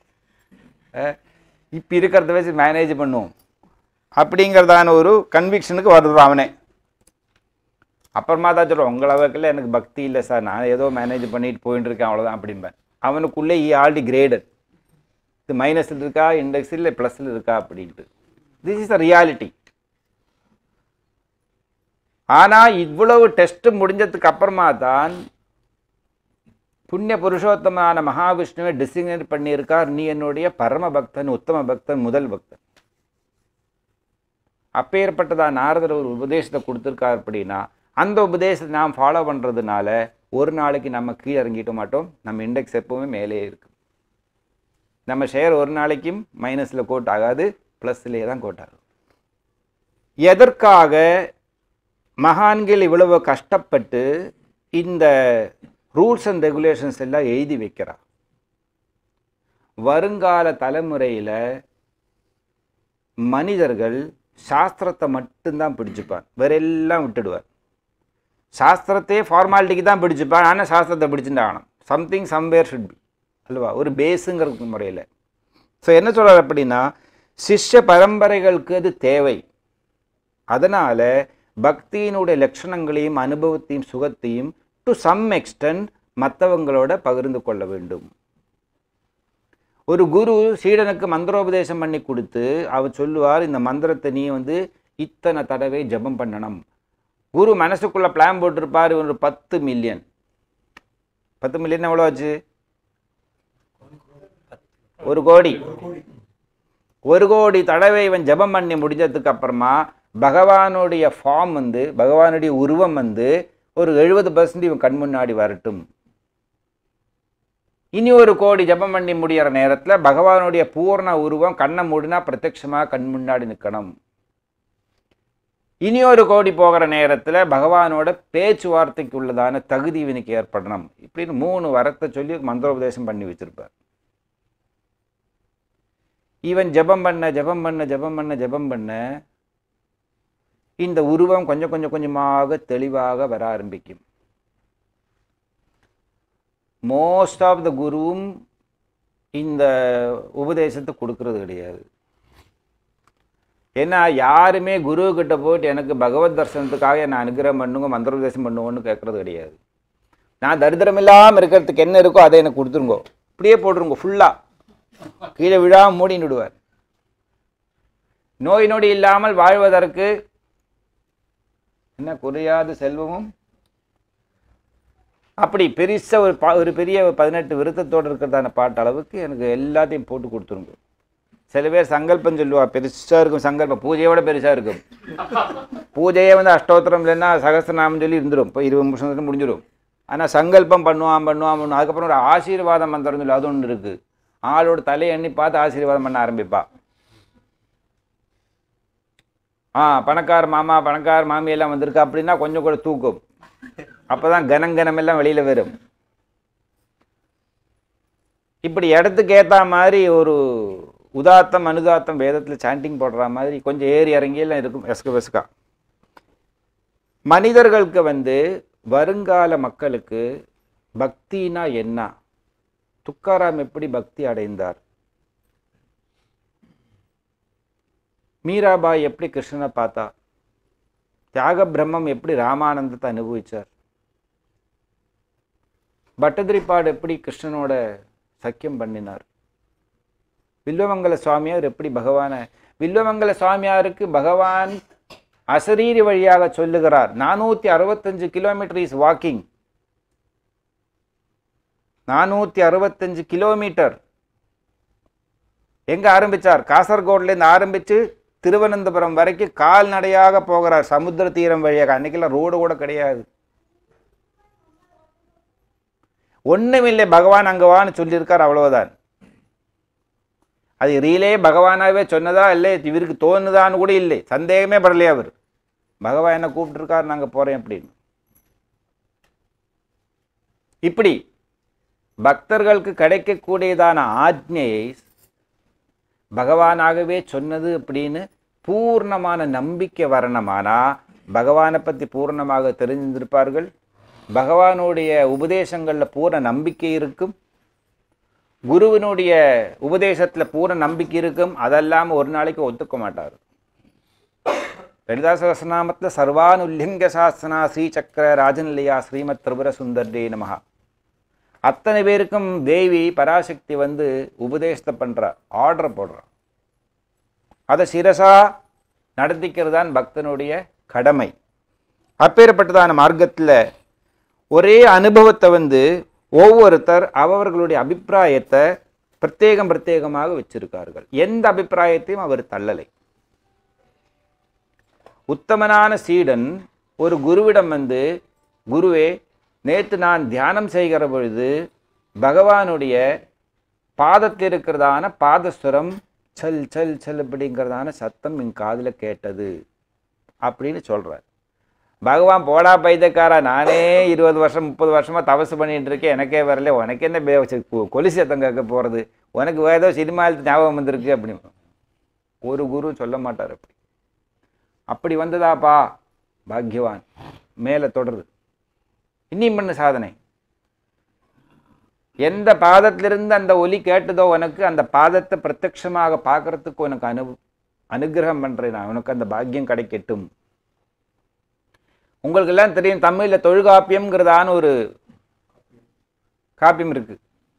இப்போ இருக்கிறத வச்சு மேனேஜ் பண்ணுவோம் அப்படிங்கிறதான ஒரு கன்விக்ஷனுக்கு வருது அவனே. அப்புறமா தான் சொல்கிறோம் உங்களை அளவுக்குள்ள எனக்கு பக்தி இல்லை சார், நான் ஏதோ மேனேஜ் பண்ணிட்டு போயிட்டு இருக்கேன் அவ்வளோதான் அப்படின்பேன். அவனுக்குள்ளே ஈ ஆல்ரெடி கிரேடட். இது மைனஸில் இருக்கா, இண்டெக்ஸில் இல்லை ப்ளஸில் இருக்கா அப்படின்ட்டு. This is the reality. ஆனால் இவ்வளவு டெஸ்ட்டு முடிஞ்சதுக்கு அப்புறமா தான் புண்ணிய புருஷோத்தமான மகாவிஷ்ணுவை டிசிக்னேட் பண்ணியிருக்கார். நீ என்னுடைய பரம பக்தன், உத்தம பக்தன், முதல் பக்தன். அப்பேற்பட்டதான் நாரதர் ஒரு உபதேசத்தை கொடுத்துருக்கார். அப்படின்னா அந்த உபதேசத்தை நாம் ஃபாலோ பண்ணுறதுனால ஒரு நாளைக்கு நம்ம கீழே இறங்கிட்ட மாட்டோம். நம்ம இண்டெக்ஸ் எப்போவுமே மேலே இருக்கும். நம்ம ஷேர் ஒரு நாளைக்கும் மைனஸில் கோட் ஆகாது, ப்ளஸ்லேயே தான் கோட் ஆகும். எதற்காக மகான்கள் இவ்வளவு கஷ்டப்பட்டு இந்த ரூல்ஸ் அண்ட் ரெகுலேஷன்ஸ் எல்லாம் எழுதி வைக்கிறார்? வருங்கால தலைமுறையில் மனிதர்கள் சாஸ்திரத்தை மட்டும்தான் பிடிச்சிப்பான், வேற எல்லாம் விட்டுடுவார். சாஸ்திரத்தையே ஃபார்மாலிட்டிக்கு தான் பிடிச்சிப்பான், ஆனால் சாஸ்திரத்தை பிடிச்சுட்டு ஆகணும். சம்திங் சம்வேர் ஷுட் பி அல்லவா, ஒரு பேஸுங்கிற முறையில். ஸோ என்ன சொல்கிறார் அப்படின்னா, சிஷ்ய பரம்பரைகளுக்கு அது தேவை. அதனால பக்தியினுடைய லட்சணங்களையும் அனுபவத்தையும் சுகத்தையும் டு சம் எக்ஸ்டென்ட் மற்றவங்களோட பகிர்ந்து கொள்ள வேண்டும். ஒரு குரு சீடனுக்கு மந்திரோபதேசம் பண்ணி கொடுத்து அவர் சொல்லுவார், இந்த மந்திரத்தை நீ வந்து இத்தனை தடவை ஜபம் பண்ணணும். குரு மனசுக்குள்ள பிளான் போட்டிருப்பார், ஒரு பத்து மில்லியன் பத்து மில்லியன் எவ்வளோ ஆச்சு? ஒரு கோடி. ஒரு கோடி தடவை இவன் ஜபம் பண்ணி முடிஞ்சதுக்கு அப்புறமா பகவானுடைய ஃபார்ம் வந்து பகவானுடைய உருவம் வந்து ஒரு எழுபது பர்சன்ட் இவன் கண் முன்னாடி வரட்டும். இனி ஒரு கோடி ஜபம் பண்ணி முடிகிற நேரத்தில் பகவானுடைய பூர்ண உருவம் கண்ணை மூடினா பிரத்யட்சமாக கண் முன்னாடி நிற்கணும். இனி ஒரு கோடி போகிற நேரத்தில் பகவானோட பேச்சுவார்த்தைக்கு உள்ளதான தகுதி இவனுக்கு ஏற்படணும். இப்படின்னு மூணு வரத்தை சொல்லி மந்திரோபதேசம் பண்ணி வச்சிருப்பார். இவன் ஜபம் பண்ண ஜபம் பண்ண ஜபம் பண்ண ஜபம் பண்ண இந்த உருவம் கொஞ்சம் கொஞ்சம் கொஞ்சமாக தெளிவாக வர ஆரம்பிக்கும். மோஸ்ட் ஆஃப் த குருவும் இந்த உபதேசத்தை கொடுக்கறது கிடையாது. ஏன்னா யாருமே குரு கிட்ட போயிட்டு எனக்கு பகவத் தர்சனத்துக்காக என்னை அனுகிரகம் பண்ணுங்க மந்திரோபதேசம் பண்ணுவோன்னு கேட்கறது கிடையாது. நான் தரித்திரம் இல்லாமல் இருக்கிறதுக்கு என்ன இருக்கோ அதை எனக்கு கொடுத்துருங்கோ, இப்படியே போட்டுருங்க, ஃபுல்லாக கீழே விழாமல் மூடின்னு விடுவார். நோய் நொடி இல்லாமல் வாழ்வதற்கு என்ன குறையாது செல்வமும், அப்படி பெருசாக ஒரு பா ஒரு பெரிய பதினெட்டு விருத்தத்தோடு இருக்கிறதான பாட்டு அளவுக்கு எனக்கு எல்லாத்தையும் போட்டு கொடுத்துருங்க. சில பேர் சங்கல்பம் சொல்லுவா, பெருசாக இருக்கும் சங்கல்பம், பூஜையோட பெருசாக இருக்கும். பூஜையே வந்து அஷ்டோத்திரம் இல்லைன்னா சகஸ்திரநாமம் சொல்லி இருந்துடும், இப்போ இருபது நிமிஷத்துல முடிஞ்சிடும். ஆனால் சங்கல்பம் பண்ணுவான் பண்ணுவான் பண்ணுவான் அதுக்கப்புறம் ஒரு ஆசீர்வாதம் மந்திரம் சொல்லி அது ஒன்று இருக்குது. ஆளோட தலையை எண்ணி பார்த்து ஆசீர்வாதம் பண்ண ஆரம்பிப்பா. ஆ பணக்கார மாமா பணக்கார மாமி எல்லாம் வந்திருக்கா அப்படின்னா கொஞ்சம் கூட தூக்கும். அப்போதான் கனங்கனம் எல்லாம் வெளியில வரும். இப்படி இடத்துக்கு ஏற்ற மாதிரி ஒரு உதாத்தம் அனுதாத்தம் வேதத்தில் சாண்டிங் போடுற மாதிரி கொஞ்சம் ஏறி இறங்கியெல்லாம் இருக்கும் எஸ்க பெஸ்கா. மனிதர்களுக்கு வந்து வருங்கால மக்களுக்கு பக்தினா என்ன, துக்காராம் எப்படி பக்தி அடைந்தார், மீராபாய் எப்படி கிருஷ்ணனை பார்த்தா, தியாக பிரம்மம் எப்படி ராமானந்தத்தை அனுபவிச்சார், பட்டதிரிப்பாடு எப்படி கிருஷ்ணனோட சக்கியம் பண்ணினார், வில்வமங்கல சுவாமியார் எப்படி பகவான வில்வமங்கல சுவாமியாருக்கு பகவான் அசரீரி வழியாக சொல்லுகிறார். நானூற்றி அறுபத்தஞ்சு கிலோமீட்டர் இஸ் வாக்கிங். நானூற்றி அறுபத்தஞ்சு கிலோமீட்டர் எங்கே ஆரம்பித்தார்? காசர்கோட்லேருந்து ஆரம்பித்து திருவனந்தபுரம் வரைக்கும் கால்நடையாக போகிறார், சமுத்திர தீரம் வழியாக. அன்னைக்கெல்லாம் ரோடு கூட கிடையாது, ஒன்றுமில்லை, பகவான் அங்கே வான்னு சொல்லியிருக்கார், அவ்வளவுதான். அது ரீலே பகவானாவே சொன்னதா இல்லை இவருக்கு தோணுதான்னு கூட இல்லை, சந்தேகமே படலையா அவர். பகவான் என்ன கூப்பிட்டுருக்கார், நாங்கள் போகிறேன் அப்படின்னு. இப்படி பக்தர்களுக்கு கிடைக்கக்கூடியதான ஆஜ்ஞையை பகவானாகவே சொன்னது அப்படின்னு பூர்ணமான நம்பிக்கை வரணுமானா பகவானை பற்றி பூர்ணமாக தெரிஞ்சிருப்பார்கள், பகவானுடைய உபதேசங்களில் பூர்ண நம்பிக்கை இருக்கும், குருவினுடைய உபதேசத்தில் பூர்ண நம்பிக்கை இருக்கும். அதெல்லாம் ஒரு நாளைக்கு ஒத்துக்க மாட்டார். லலிதா சகஸ்ரநாமத்தில் சர்வானுல்லிங்க சாஸ்திரா ஸ்ரீசக்கர ராஜநிலையா ஸ்ரீமத் திரிபுர சுந்தர்டே நமஹா. அத்தனை பேருக்கும் தேவி பராசக்தி வந்து உபதேசத்தை பண்ணுறா, ஆர்டர் போடுறா. அதை சிரசா நடத்திக்கிறதான் பக்தனுடைய கடமை. அப்பேற்பட்டதான மார்க்கத்தில் ஒரே அனுபவத்தை வந்து ஒவ்வொருத்தர் அவர்களுடைய அபிப்பிராயத்தை பிரத்யேகம் பிரத்யேகமாக வச்சிருக்கார்கள். எந்த அபிப்பிராயத்தையும் அவர் தள்ளலை. உத்தமனான சீடன் ஒரு குருவிடம் வந்து, குருவே, நேற்று நான் தியானம் செய்கிற பொழுது பகவானுடைய பாதத்தில் இருக்கிறதான பாதஸ்வரம் சல் சல் சல் அப்படிங்கிறதான சத்தம் என் காதில் கேட்டது அப்படின்னு சொல்கிறார். பகவான் போடா பைத்தியக்காரா, நானே இருபது வருஷம் முப்பது வருஷமாக தபசு பண்ணிட்டு இருக்கேன், எனக்கே வரல, உனக்கு என்ன கொலுசு சத்தம் கேட்க போகிறது, உனக்கு ஏதோ சினிமாவில் ஞாபகம் வந்திருக்கு அப்படின்னு ஒரு குரு சொல்ல மாட்டார். அப்படி அப்படி வந்ததாப்பா பாக்யவான், மேலே தொடருது, இன்னும் பண்ண சாதனை. எந்த பாதத்திலிருந்து அந்த ஒலி கேட்டதோ உனக்கு அந்த பாதத்தை பிரத்யட்சமாக பார்க்கறதுக்கு உனக்கு அனு அனுகிரகம் பண்றேன் நான், உனக்கு அந்த பாக்கியம் கிடைக்கட்டும். உங்களுக்கு எல்லாம் தெரியும், தமிழ்ல தொழுகாப்பியம்ங்கிறதான ஒரு காப்பியம் இருக்கு.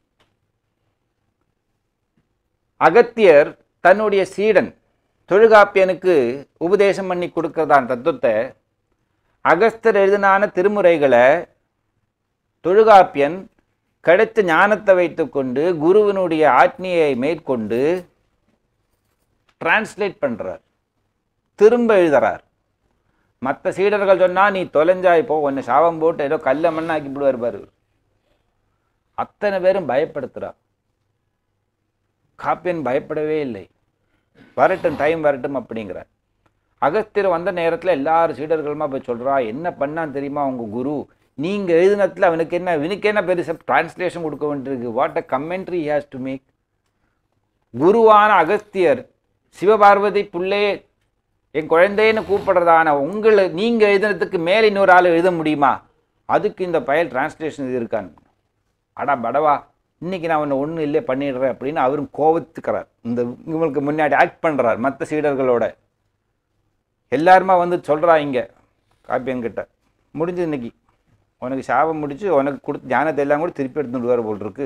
அகத்தியர் தன்னுடைய சீடன் தொழுகாப்பியனுக்கு உபதேசம் பண்ணி கொடுக்கிறதான தத்துவத்தை அகஸ்தர் எழுதினான திருமுறைகளை தொழுகாப்பியன் கிடைத்த ஞானத்தை வைத்துக்கொண்டு குருவினுடைய ஆக்ஞையை மேற்கொண்டு டிரான்ஸ்லேட் பண்றார், திரும்ப எழுதுறார். மற்ற சீடர்கள் சொன்னா நீ தொலைஞ்சாய் போ, ஒன்னு சாபம் போட்டு ஏதோ கல்ல மண்ணாக்கி விடுவார் பாரு. அத்தனை பேரும் பயப்படுத்துறார். காப்பியன் பயப்படவே இல்லை. வரட்டும், டைம் வரட்டும் அப்படிங்கிறார். அகஸ்தியர் வந்த நேரத்தில் எல்லாரும் சீடர்களுமா போய் சொல்றா, என்ன பண்ணான்னு தெரியுமா உங்க குரு, நீங்க எழுதினத்துல அவனுக்கு என்ன இவனுக்கு என்ன பெருசா டிரான்ஸ்லேஷன் கொடுக்க வேண்டியிருக்கு, what a commentary has to make. குருவான அகஸ்தியர் சிவபார்வதி புள்ளே என் குழந்தைன்னு கூப்பிடுறதான உங்களை நீங்க எழுதினத்துக்கு மேலே இன்னொரு ஆள் எழுத முடியுமா, அதுக்கு இந்த பயல் டிரான்ஸ்லேஷன் இது இருக்கான்னு. அடா படவா, இன்னைக்கு நான் ஒன்று ஒன்றும் இல்லை பண்ணிடுறேன் அப்படின்னு அவரும் கோபத்துக்கிறார். இந்த இவங்களுக்கு முன்னாடி ஆக்ட் பண்றார். மற்ற சீடர்களோட எல்லாருமா வந்து சொல்றா, இங்க காப்பியன்கிட்ட முடிஞ்சு இன்னைக்கு உனக்கு சாபம் முடிச்சு உனக்கு கொடுத்து ஞானத்தை எல்லாம் கூட திருப்பி எடுத்து விடுவார் போல் இருக்கு.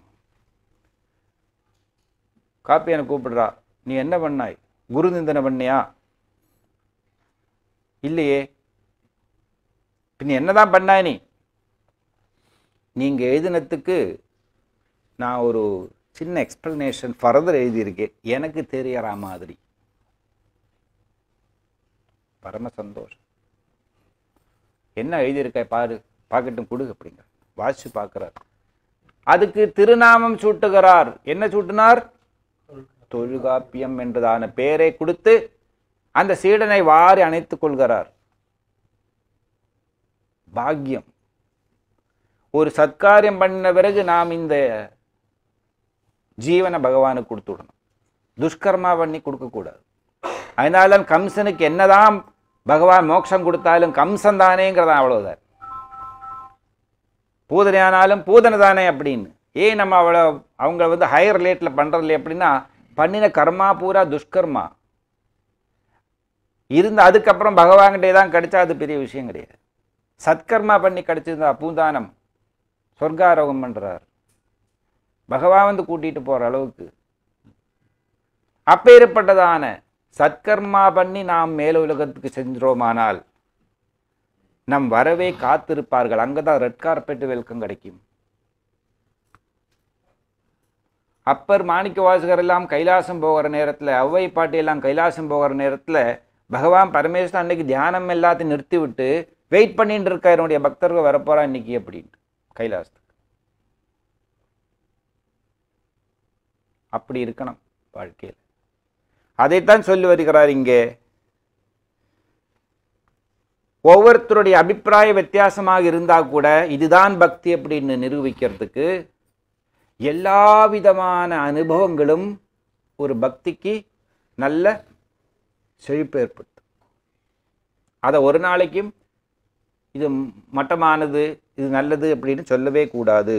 காப்பியனை கூப்பிடுறா, நீ என்ன பண்ணாய், குரு நிந்தனை பண்ணியா? இல்லையே. பின் என்னதான் பண்ணாய் நீ? நீங்க எழுதினத்துக்கு நான் ஒரு சின்ன எக்ஸ்பிளனேஷன் ஃபர்தர் எழுதியிருக்கேன், எனக்கு தெரியற மாதிரி. பரம சந்தோஷம். என்ன எழுதியிருக்க பாரு, பார்க்கட்டும் கொடு அப்படிங்க. வாசி பார்க்கிறார். அதுக்கு திருநாமம் சூட்டுகிறார். என்ன சூட்டினார்? தொழுகாப்பியம் என்றதான பெயரை கொடுத்து அந்த சீடனை வாரி அணைத்துக் கொள்கிறார். பாக்கியம். ஒரு சத்காரியம் பண்ண பிறகு நாம் இந்த ஜீவனை பகவானுக்கு கொடுத்து விடணும், துஷ்கர்மா பண்ணி கொடுக்கக்கூடாது. அதனால கம்சனுக்கு என்னதான் பகவான் மோட்சம் கொடுத்தாலும் கம்சன் தானேங்கிறதான் அவ்வளவுதான். பூதனையானாலும் பூதனை தானே அப்படின்னு. ஏன் நம்ம அவ்வளோ அவங்க வந்து ஹையர் ரிலேட்ல பண்றதில்லை அப்படின்னா, பண்ணின கர்மா பூரா துஷ்கர்மா இருந்து அதுக்கப்புறம் பகவான்கிட்டே தான் கிடைச்சா அது பெரிய விஷயம் கிடையாது. சத்கர்மா பண்ணி கிடைச்சிருந்தா பூதானம் சொர்க்காரோகம் பண்றார், பகவான் வந்து கூட்டிட்டு போற அளவுக்கு. அப்பேற்பட்டதான சத்கர்மா பண்ணி நாம் மேல உலகத்துக்கு சென்றோமானால் நம் வரவே காத்திருப்பார்கள். அங்கதான் ரெட் கார்பெட் வெல்கம் கிடைக்கும். அப்பர் மாணிக்க வாசகர் எல்லாம் கைலாசம் போகிற நேரத்துல, அவ்வை பாட்டி எல்லாம் கைலாசம் போகிற நேரத்துல பகவான் பரமேஸ்வரன் அன்னைக்கு தியானம் எல்லாத்தையும் நிறுத்தி விட்டு வெயிட் பண்ணிட்டு இருக்க என்னுடைய பக்தர்கள் வரப்போறா இன்னைக்கு அப்படின்ட்டு கைலாசத்துக்கு. அப்படி இருக்கணும் வாழ்க்கையில். அதைத்தான் சொல்லி வருகிறார் இங்கே. ஒவ்வொருத்தருடைய அபிப்பிராய வித்தியாசமாக இருந்தா கூட இதுதான் பக்தி அப்படின்னு நிரூபிக்கிறதுக்கு எல்லா விதமான அனுபவங்களும் ஒரு பக்திக்கு நல்ல செழிப்பு ஏற்படுத்தும். அதை ஒரு நாளைக்கும் இது மட்டமானது இது நல்லது அப்படின்னு சொல்லவே கூடாது.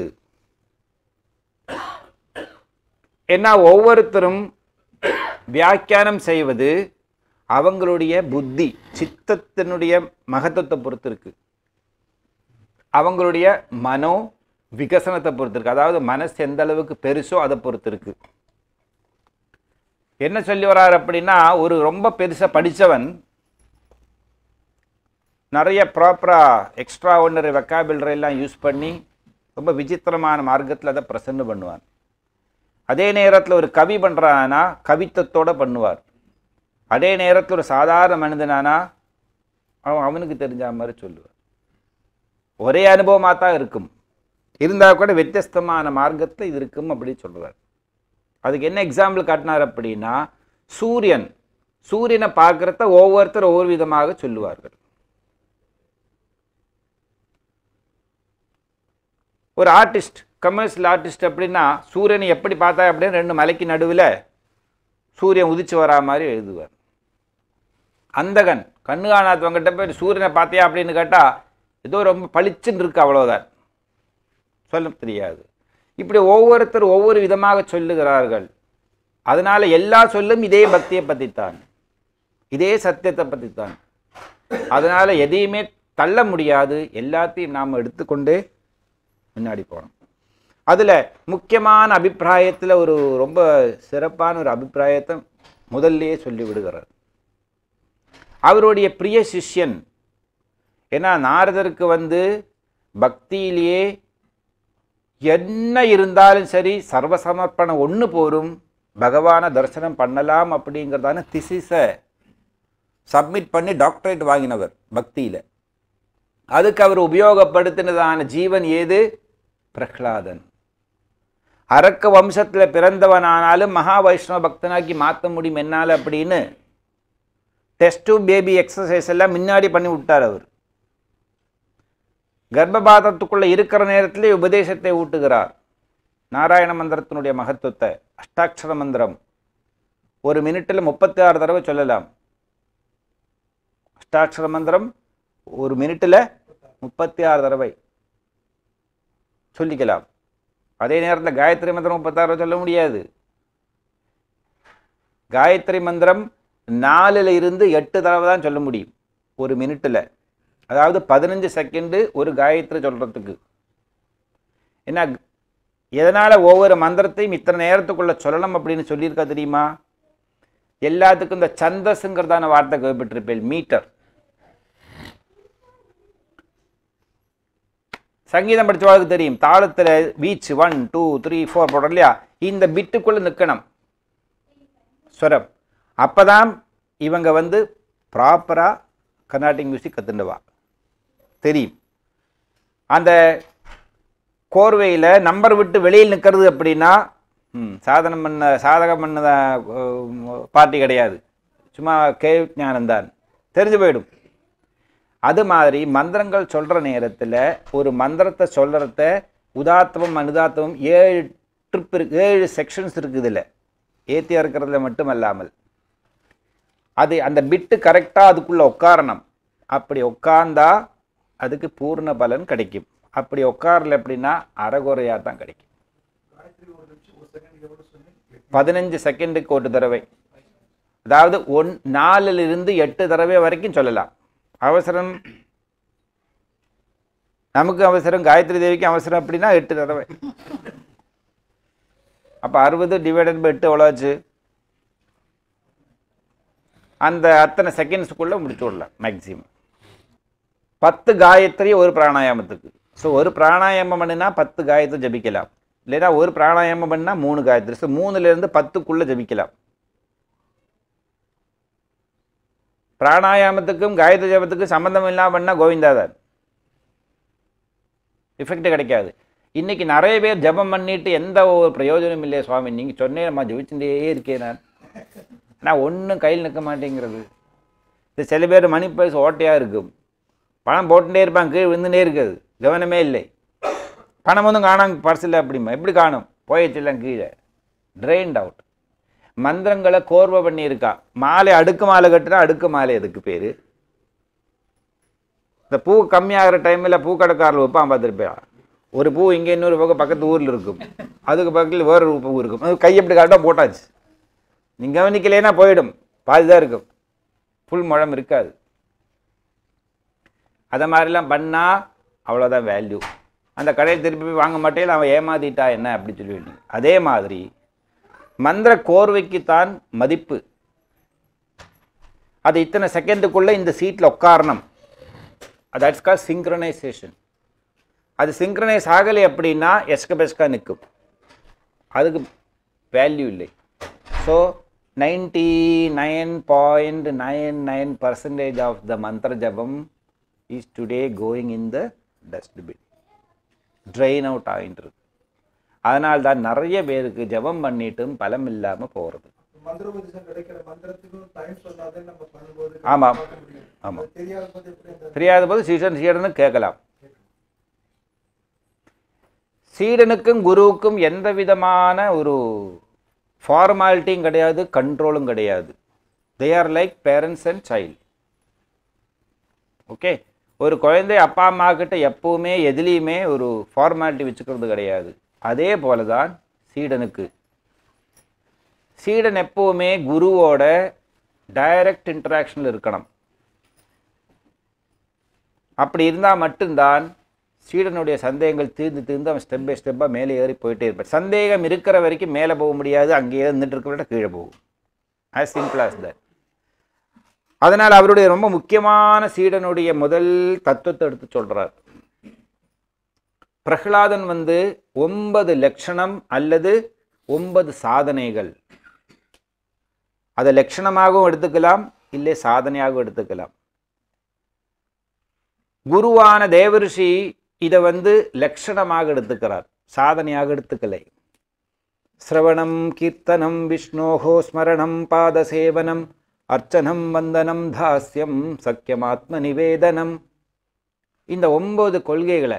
ஏன்னா ஒவ்வொருத்தரும் வியாக்கியானம் செய்வது அவங்களுடைய புத்தி சித்தத்தினுடைய மகத்துவத்தை பொறுத்து இருக்கு, அவங்களுடைய மனோ விகசனத்தை பொறுத்து இருக்கு. அதாவது மனசு எந்த அளவுக்கு பெருசோ அதை பொறுத்து இருக்கு. என்ன சொல்லி வர்றாரு அப்படின்னா, ஒரு ரொம்ப பெருசா படித்தவன் நிறைய ப்ராப்பரா எக்ஸ்ட்ரா ஒன்னரை வெக்காபிலரி எல்லாம் யூஸ் பண்ணி ரொம்ப விசித்திரமான மார்க்கத்தில் அதை பிரசன்ட் பண்ணுவான். அதே நேரத்தில் ஒரு கவி பண்றானா கவித்தத்தோட பண்ணுவார். அதே நேரத்தில் ஒரு சாதாரண மனிதனானா அவன் அவனுக்கு தெரிஞ்ச மாதிரி சொல்லுவார். ஒரே அனுபவமாக தான் இருக்கும், இருந்தால் கூட வித்தியஸ்தமான மார்க்கத்தில் இது இருக்கும் அப்படி சொல்றார். அதுக்கு என்ன எக்ஸாம்பிள் காட்டினார் அப்படின்னா, சூரியன் சூரியனை பார்க்கறத ஒவ்வொருத்தர் ஒவ்வொரு விதமாக சொல்லுவார்கள். ஒரு ஆர்டிஸ்ட் கமர்ஷியல் ஆர்டிஸ்ட் அப்படின்னா சூரியனை எப்படி பார்த்தா அப்படின்னு ரெண்டு மலைக்கு நடுவில் சூரியன் உதிச்சு வரா மாதிரி எழுதுவார். அந்தகன் கண்ணு காணாதவங்கிட்ட போய் சூரியனை பார்த்தியா அப்படின்னு கேட்டால் ஏதோ ரொம்ப பளிச்சுன்னு இருக்கு அவ்வளோதான், சொல்ல தெரியாது. இப்படி ஒவ்வொருத்தர் ஒவ்வொரு விதமாக சொல்லுகிறார்கள். அதனால எல்லா சொல்லும் இதே பக்தியை பற்றித்தான், இதே சத்தியத்தை பற்றித்தான். அதனால எதையுமே தள்ள முடியாது, எல்லாத்தையும் நாம் எடுத்துக்கொண்டே முன்னாடி போகணும். அதில் முக்கியமான அபிப்பிராயத்தில் ஒரு ரொம்ப சிறப்பான ஒரு அபிப்பிராயத்தை முதல்லையே சொல்லி விடுகிறார். அவருடைய பிரிய சிஷ்யன், ஏன்னா நாரதருக்கு வந்து பக்தியிலேயே என்ன இருந்தாலும் சரி சர்வசமர்ப்பணம் ஒன்று போரும், பகவானை தரிசனம் பண்ணலாம் அப்படிங்கிறதான திசிஸை சப்மிட் பண்ணி டாக்டரேட் வாங்கினவர் பக்தியில். அதுக்கு அவர் உபயோகப்படுத்தினதான ஜீவன் ஏது? பிரஹ்லாதன். அரக்க வம்சத்தில் பிறந்தவனானாலும் மகா வைஷ்ணவ பக்தனாக்கி மாற்ற முடியும் என்னால் அப்படின்னு டெஸ்ட் பேபி எக்ஸசைஸ் எல்லாம் முன்னாடி பண்ணி விட்டார் அவர். கர்ப்பபாதத்துக்குள்ளே இருக்கிற நேரத்திலே உபதேசத்தை ஊட்டுகிறார். நாராயண மந்திரத்தினுடைய மகத்துவத்தை, அஷ்டாட்சர மந்திரம் ஒரு மினிட்டில் முப்பத்தி ஆறு தடவை சொல்லலாம். அஷ்டாட்சர மந்திரம் ஒரு மினிட்டில் முப்பத்தி ஆறு தடவை சொல்லிக்கலாம். அதே நேரத்தில் காயத்ரி மந்திரம் முப்பத்தாறு சொல்ல முடியாது. காயத்ரி மந்திரம் நாலுல இருந்து எட்டு தடவை தான் சொல்ல முடியும் ஒரு மினிட்டில். அதாவது பதினஞ்சு செகண்டு ஒரு காயத்ரி சொல்கிறதுக்கு. ஏன்னா எதனால் ஒவ்வொரு மந்திரத்தையும் இத்தனை நேரத்துக்குள்ளே சொல்லணும் அப்படின்னு சொல்லியிருக்கா தெரியுமா? எல்லாத்துக்கும் இந்த சந்தஸுங்கிறதான வார்த்தை கேள்விப்பட்டிருப்பேன், மீட்டர். சங்கீதம் படித்தவாளுக்கு தெரியும், தாளத்தில் beat one two three four போடுறோம் இல்லையா, இந்த பிட்டுக்குள்ளே நிற்கணும் ஸ்வரம். அப்போ தான் இவங்க வந்து ப்ராப்பராக கர்நாடிக் மியூசிக் கற்றுண்டுவா தெரியும். அந்த கோர்வையில் நம்பர் விட்டு வெளியில் நிற்கிறது அப்படின்னா சாதனம் பண்ண சாதகம் பண்ண பார்ட்டி கிடையாது, சும்மா கேள்வி ஞானம்தான், தெரிஞ்சு போயிடும். அது மாதிரி மந்திரங்கள் சொல்கிற நேரத்தில் ஒரு மந்திரத்தை சொல்கிறத உதாத்தமும் அனுதாத்தமும் ஏழு ட்ரிப் இருக்கு, ஏழு செக்ஷன்ஸ் இருக்குது. இல்லை ஏத்தியாக இருக்கிறதுல மட்டும் அல்லாமல் அது அந்த பிட்டு கரெக்டாக அதுக்குள்ளே உட்காரணும். அப்படி உட்கார்ந்தா அதுக்கு பூர்ண பலன் கிடைக்கும். அப்படி உட்காரல எப்படின்னா அறகுறையாக தான் கிடைக்கும். பதினஞ்சு செகண்டுக்கு ஒரு தடவை, அதாவது ஒன் நாலுலிருந்து எட்டு தடவை வரைக்கும் சொல்லலாம். அவசரம் நமக்கு அவசரம், காயத்ரி தேவிக்கு அவசரம் அப்படின்னா எட்டு தடவை. அப்போ அறுபது டிவைடட் பை எட்டு எவ்வளோச்சு? அந்த அத்தனை செகண்ட்ஸுக்குள்ளே முடிச்சு விடலாம் மேக்சிமம். பத்து காயத்ரி ஒரு பிராணாயாமத்துக்கு. ஸோ ஒரு பிராணாயாமம் பண்ணினா பத்து காயத்ரி ஜபிக்கலாம். இல்லைன்னா ஒரு பிராணாயாமம் பண்ணால் மூணு காயத்ரி. ஸோ மூணுலேருந்து பத்துக்குள்ளே ஜபிக்கலாம். பிராணாயாமத்துக்கும் காயத்ரி ஜபத்துக்கும் சம்மந்தம் இல்லாமல் பண்ணால் கோவிந்தாதான், எஃபெக்ட் கிடைக்காது. இன்றைக்கி நிறைய பேர் ஜபம் பண்ணிட்டு எந்த ஒரு பிரயோஜனம் இல்லையா சுவாமி, நீங்கள் சொன்னே நம்ம ஜபிச்சுட்டே இருக்கேன் நான், நான் ஒன்றும் கையில் நிற்க மாட்டேங்கிறது. இது சில பேர் மணி பர்ஸ் ஓட்டையாக இருக்கும், பணம் போட்டுட்டே இருப்பாங்க, கீழே விழுந்துட்டே இருக்காது, கவனமே இல்லை. பணம் ஒன்றும் காணாங்க பர்ஸில், அப்படிமா எப்படி காணும், போயிடுச்சுலாம் கீழே, ட்ரெயின்ட் அவுட். மந்திரங்களை கோர்வை பண்ணியிருக்கா. மாலை அடுக்கு மாலை கட்டுனா அடுக்கு மாலை அதுக்கு பேர். இந்த பூ கம்மியாகிற டைமில் பூக்கடைக்காரில் வைப்பான் பார்த்துருப்பா. ஒரு பூ இங்கே இன்னொரு பக்கம் பக்கத்து ஊரில் இருக்கும், அதுக்கு பக்கத்தில் வேறு பூ இருக்கும். அது கை எப்படி காட்டால் போட்டாச்சு, நீங்கள் கவனிக்கலைன்னா போயிடும், பாதி தான் இருக்கும், ஃபுல் முழம் இருக்காது. அதை மாதிரிலாம் பண்ணால் அவ்வளோதான் வேல்யூ. அந்த கடையை திருப்பி போய் வாங்க மாட்டேன், அவன் ஏமாத்திட்டா என்ன அப்படி சொல்லிவிட்டீங்க. அதே மாதிரி மந்திர கோர்வைக்குத்தான் மதிப்பு. அது இத்தனை செகண்டுக்குள்ளே இந்த சீட்டில் உட்காரணும். That's call synchronization. அது சிங்க்ரனைஸ் ஆகலை அப்படின்னா எஸ்க பெஸ்கா நிற்கும், அதுக்கு வேல்யூ இல்லை. So ninety nine point nine nine percentage of the mantra japam is today going in the dustbin, drain out ஆகின்றது. அதனால் தான் நிறைய பேருக்கு ஜபம் பண்ணிட்டும் பலம் இல்லாமல் போகிறது. ஆமாம் ஆமாம், தெரியாத போது சீடன் சீடனு கேட்கலாம். சீடனுக்கும் குருவுக்கும் எந்த விதமான ஒரு ஃபார்மாலிட்டியும் கிடையாது, கண்ட்ரோலும் கிடையாது. They are like parents and child. Okay, ஒரு குழந்தை அப்பா அம்மா கிட்ட எப்பவுமே எதுலேயுமே ஒரு ஃபார்மாலிட்டி வச்சுக்கிறது கிடையாது. அதே போலதான் சீடனுக்கு. சீடன் எப்பவுமே குருவோட டைரக்ட் இன்டராக்ஷனில் இருக்கணும். அப்படி இருந்தால் மட்டும்தான் சீடனுடைய சந்தேகங்கள் தீர்ந்து தீர்ந்து அவன் ஸ்டெப் பை ஸ்டெப்பாக மேலே ஏறி போயிட்டே இருப்பான். சந்தேகம் இருக்கிற வரைக்கும் மேலே போக முடியாது, அங்கேயே இருந்துட்டு இருக்கிற கீழே போகும். As simple as that. அதனால் அவருடைய ரொம்ப முக்கியமான சீடனுடைய முதல் தத்துவத்தை எடுத்து சொல்றார். பிரகலாதன் வந்து ஒன்பது லட்சணம் அல்லது ஒன்பது சாதனைகள், அதை லட்சணமாகவும் எடுத்துக்கலாம், இல்லை சாதனையாகவும் எடுத்துக்கலாம். குருவான தேவரிஷி இதை வந்து லட்சணமாக எடுத்துக்கிறார், சாதனையாக எடுத்துக்கலை. ஸ்ரவணம் கீர்த்தனம் விஷ்ணோஹோ ஸ்மரணம் பாதசேவனம் அர்ச்சனம் வந்தனம் தாஸ்யம் சக்கியமாத்ம நிவேதனம். இந்த ஒன்பது கொள்கைகளை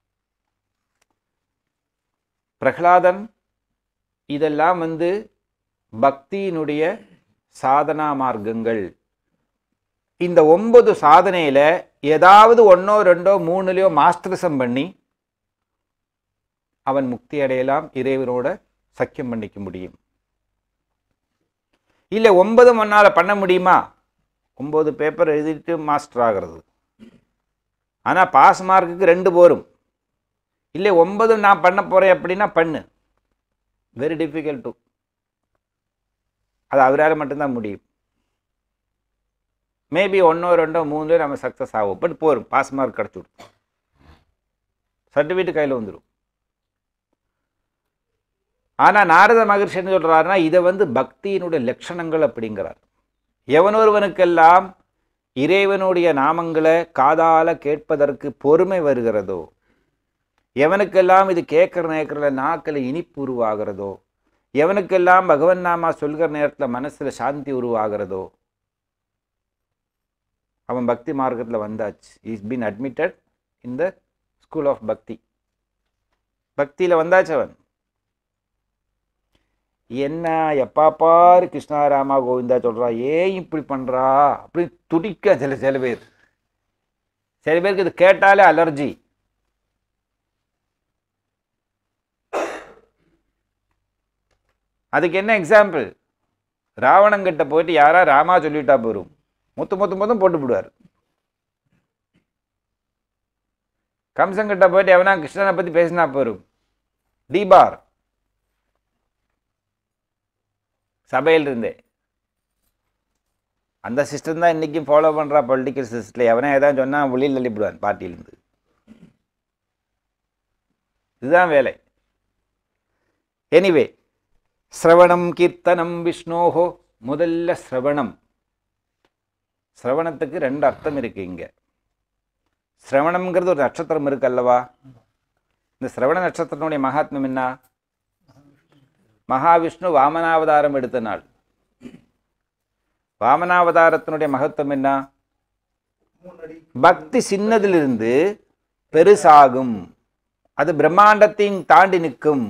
பிரகலாதன் இதெல்லாம் வந்து பக்தியினுடைய சாதனா மார்க்கங்கள். இந்த ஒன்பது சாதனையில் ஏதாவது ஒன்றோ ரெண்டோ மூணுலையோ மாஸ்டரிசம் பண்ணி அவன் முக்தி அடையலாம், இறைவனோட சக்கியம் பண்ணிக்க முடியும். இல்லை ஒன்பது மண்ணால் பண்ண முடியுமா? ஒன்பது பேப்பர் எழுதிட்டு மாஸ்டர் ஆகிறது. ஆனால் பாஸ் மார்க்குக்கு ரெண்டு போரும். இல்லை ஒன்பது நான் பண்ண போகிறேன் அப்படின்னா பண்ணு. Very difficult to. அது அவரால் மட்டும்தான் முடியும். மேபி ஒன்றோ ரெண்டோ மூணுலேயோ நம்ம சக்ஸஸ் ஆகும், பட் போரும், பாஸ் மார்க் கிடச்சி விடும், சர்டிஃபிகேட் கையில் வந்துடும். ஆனால் நாரத மகர்ஷி என்ன சொல்கிறாருன்னா, இதை வந்து பக்தியினுடைய லட்சணங்கள் அப்படிங்கிறார். எவனொருவனுக்கெல்லாம் இறைவனுடைய நாமங்களை காதால கேட்பதற்கு பொறுமை வருகிறதோ, எவனுக்கெல்லாம் இது கேட்குற நேரத்தில் நாக்கில் இனிப்பு உருவாகிறதோ, எவனுக்கெல்லாம் பகவன் நாமா சொல்கிற நேரத்தில் மனசில் சாந்தி உருவாகிறதோ, அவன் பக்தி மார்க்கத்தில் வந்தாச்சு. Is been admitted in the school of bhakti. பக்தியில் வந்தாச்சு அவன். என்ன எப்பா பாரு கிருஷ்ணா ராமா கோவிந்தா சொல்கிறா, ஏன் இப்படி பண்ணுறா அப்படி துடிக்க சில சில பேர் சில பேருக்கு இது கேட்டாலே அலர்ஜி. அதுக்கு என்ன எக்ஸாம்பிள்? ராவணங்கிட்ட போயிட்டு யாரா ராமா சொல்லிட்டா போரும், மொத்த மொத்த மொத்தம் போட்டு விடுவார். கம்சங்கிட்ட போயிட்டு எவனா கிருஷ்ணனை பற்றி பேசினா போரும், தீபார் சபையில் இருந்தே. அந்த சிஸ்டம் தான் இன்றைக்கும் ஃபாலோ பண்ணுறா பொலிட்டிக்கல் சிஸ்டத்தில். எவனா ஏதாவது சொன்னால் வெளியில் தள்ளிவிடுவான் பார்ட்டியிலேருந்து. இதுதான் வேலை. எனிவே, ஸ்ரவணம் கீர்த்தனம் விஷ்ணோஹோ. முதல்ல ஸ்ரவணம். ஸ்ரவணத்துக்கு ரெண்டு அர்த்தம் இருக்கு இங்கே. ஸ்ரவணம்ங்கிறது ஒரு நட்சத்திரம் இருக்கு அல்லவா? இந்த ஸ்ரவண நட்சத்திரனுடைய மகாத்மியம் என்ன? மகாவிஷ்ணு வாமனாவதாரம் எடுத்த நாள். வாமனாவதாரத்தினுடைய மகத்துவம் என்ன? பக்தி சின்னதிலிருந்து பெருசாகும், அது பிரம்மாண்டத்தையும் தாண்டி நிற்கும்.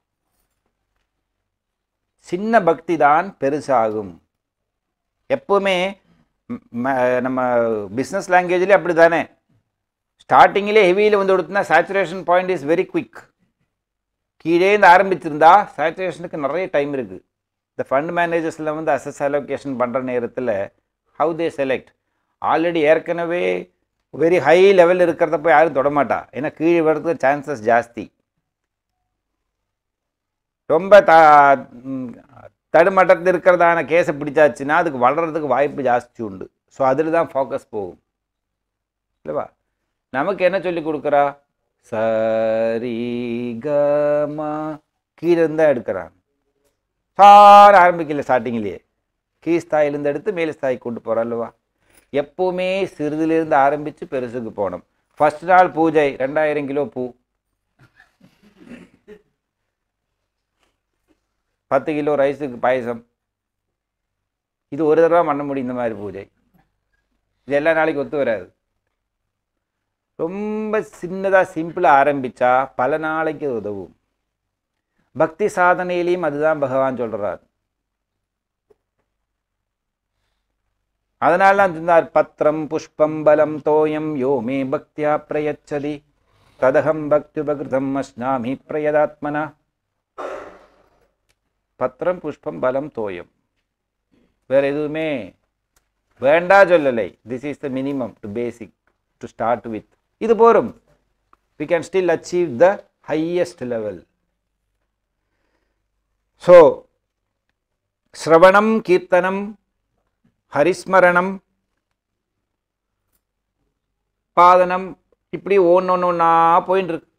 சின்ன பக்தி தான் பெருசாகும். எப்பவுமே நம்ம பிஸ்னஸ் லாங்குவேஜ்லேயே அப்படி தானே, ஸ்டார்டிங்கிலே ஹெவியில் வந்து கொடுத்தா saturation point is very quick. கீழேந்து ஆரம்பிச்சிருந்தா சேச்சுரேஷனுக்கு நிறைய டைம் இருக்குது. இந்த ஃபண்ட் மேனேஜர்ஸில் வந்து அசஸ் அலோகேஷன் பண்ணுற நேரத்தில் ஹவு தே செலக்ட், ஆல்ரெடி ஏற்கனவே வெரி ஹை லெவல் இருக்கிறத போய் யாரும் தொடமாட்டா, ஏன்னா கீழே வர்றதுக்கு சான்சஸ் ஜாஸ்தி. ரொம்ப த தடுமட்டத்தில் இருக்கிறதான கேஸை பிடிச்சாச்சுன்னா அதுக்கு வளர்கிறதுக்கு வாய்ப்பு ஜாஸ்தி உண்டு. ஸோ அதில் தான் ஃபோக்கஸ் போகும் இல்லைவா? நமக்கு என்ன சொல்லி கொடுக்குறா? சரி கமா கீழே இருந்தால் எடுக்கிறான். சார் ஆரம்பிக்கல, ஸ்டார்டிங்லேயே கீழ் ஸ்தாயிலேருந்து எடுத்து மேல் ஸ்தாய்க்கு கொண்டு போகிறோம் அல்லவா? எப்போவுமே சிறிதுலேருந்து ஆரம்பித்து பெருசுக்கு போகணும். ஃபஸ்ட் நாள் பூஜை ரெண்டாயிரம் கிலோ பூ, பத்து கிலோ ரைஸுக்கு பாயசம். இது ஒரு தடவை பண்ண முடியும் இந்த மாதிரி பூஜை. இது எல்லா நாளைக்கு ஒத்து வராது. ரொம்ப சின்னதாக சிம்பிளாக ஆரம்பித்தா பல நாளைக்கு உதவும். பக்தி சாதனையிலையும் அதுதான் பகவான் சொல்கிறார். அதனால தான் சொன்னார், பத்திரம் புஷ்பம் பலம் தோயம் யோ மே பக்தியா பிரயச்சதி. ததகம் பக்தி உபகிருதம் அஸ்னாமி பிரயதாத்மனா. பத்திரம் புஷ்பம் பலம் தோயம். வேற எதுவுமே வேண்டா சொல்லலை. This is the minimum to basic to start with. இது போரும். we can still achieve the highest level. So ஸ்ரவணம், கீர்த்தனம், ஹரிஸ்மரணம், பாதனம், இப்படி ஒன்று ஒன்று ஒன்றா போயின்னு இருக்கு.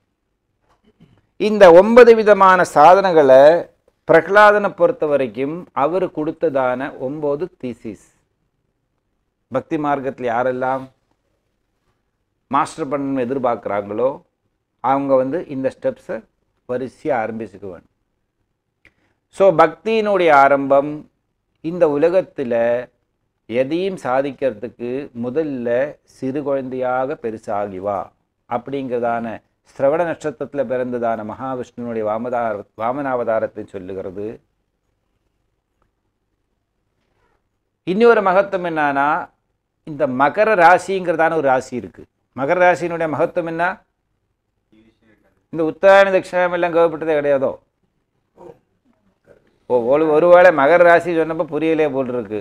இந்த ஒன்பது விதமான சாதனைகளை பிரகலாதனை பொறுத்த வரைக்கும் அவர் கொடுத்ததான ஒன்பது தீசிஸ். பக்தி மார்க்கத்தில் யாரெல்லாம் மாஸ்டர் பண்ண எதிர்பார்க்குறாங்களோ அவங்க வந்து இந்த ஸ்டெப்ஸை வரிசையாக ஆரம்பிச்சுக்குவேன். ஸோ பக்தியினுடைய ஆரம்பம் இந்த உலகத்தில் எதையும் சாதிக்கிறதுக்கு முதல்ல சிறு குழந்தையாக பெருசாகிவா அப்படிங்கிறதான ஸ்ரவண நட்சத்திரத்தில் பிறந்ததான மகாவிஷ்ணுனுடைய வாமதார வாமனாவதாரத்தை சொல்லுகிறது. இன்னொரு மகத்துவம் என்னன்னா, இந்த மகர ராசிங்கிறதான ஒரு ராசி இருக்கு. மகர ராசியினுடைய மகத்துவம் என்ன? இந்த உத்தராயண தட்சிணாயம் எல்லாம் கேள்விப்பட்டதே கிடையாதோ? ஓ ஒரு ஒருவேளை மகர ராசி சொன்னப்போ புரியலே போல் இருக்கு.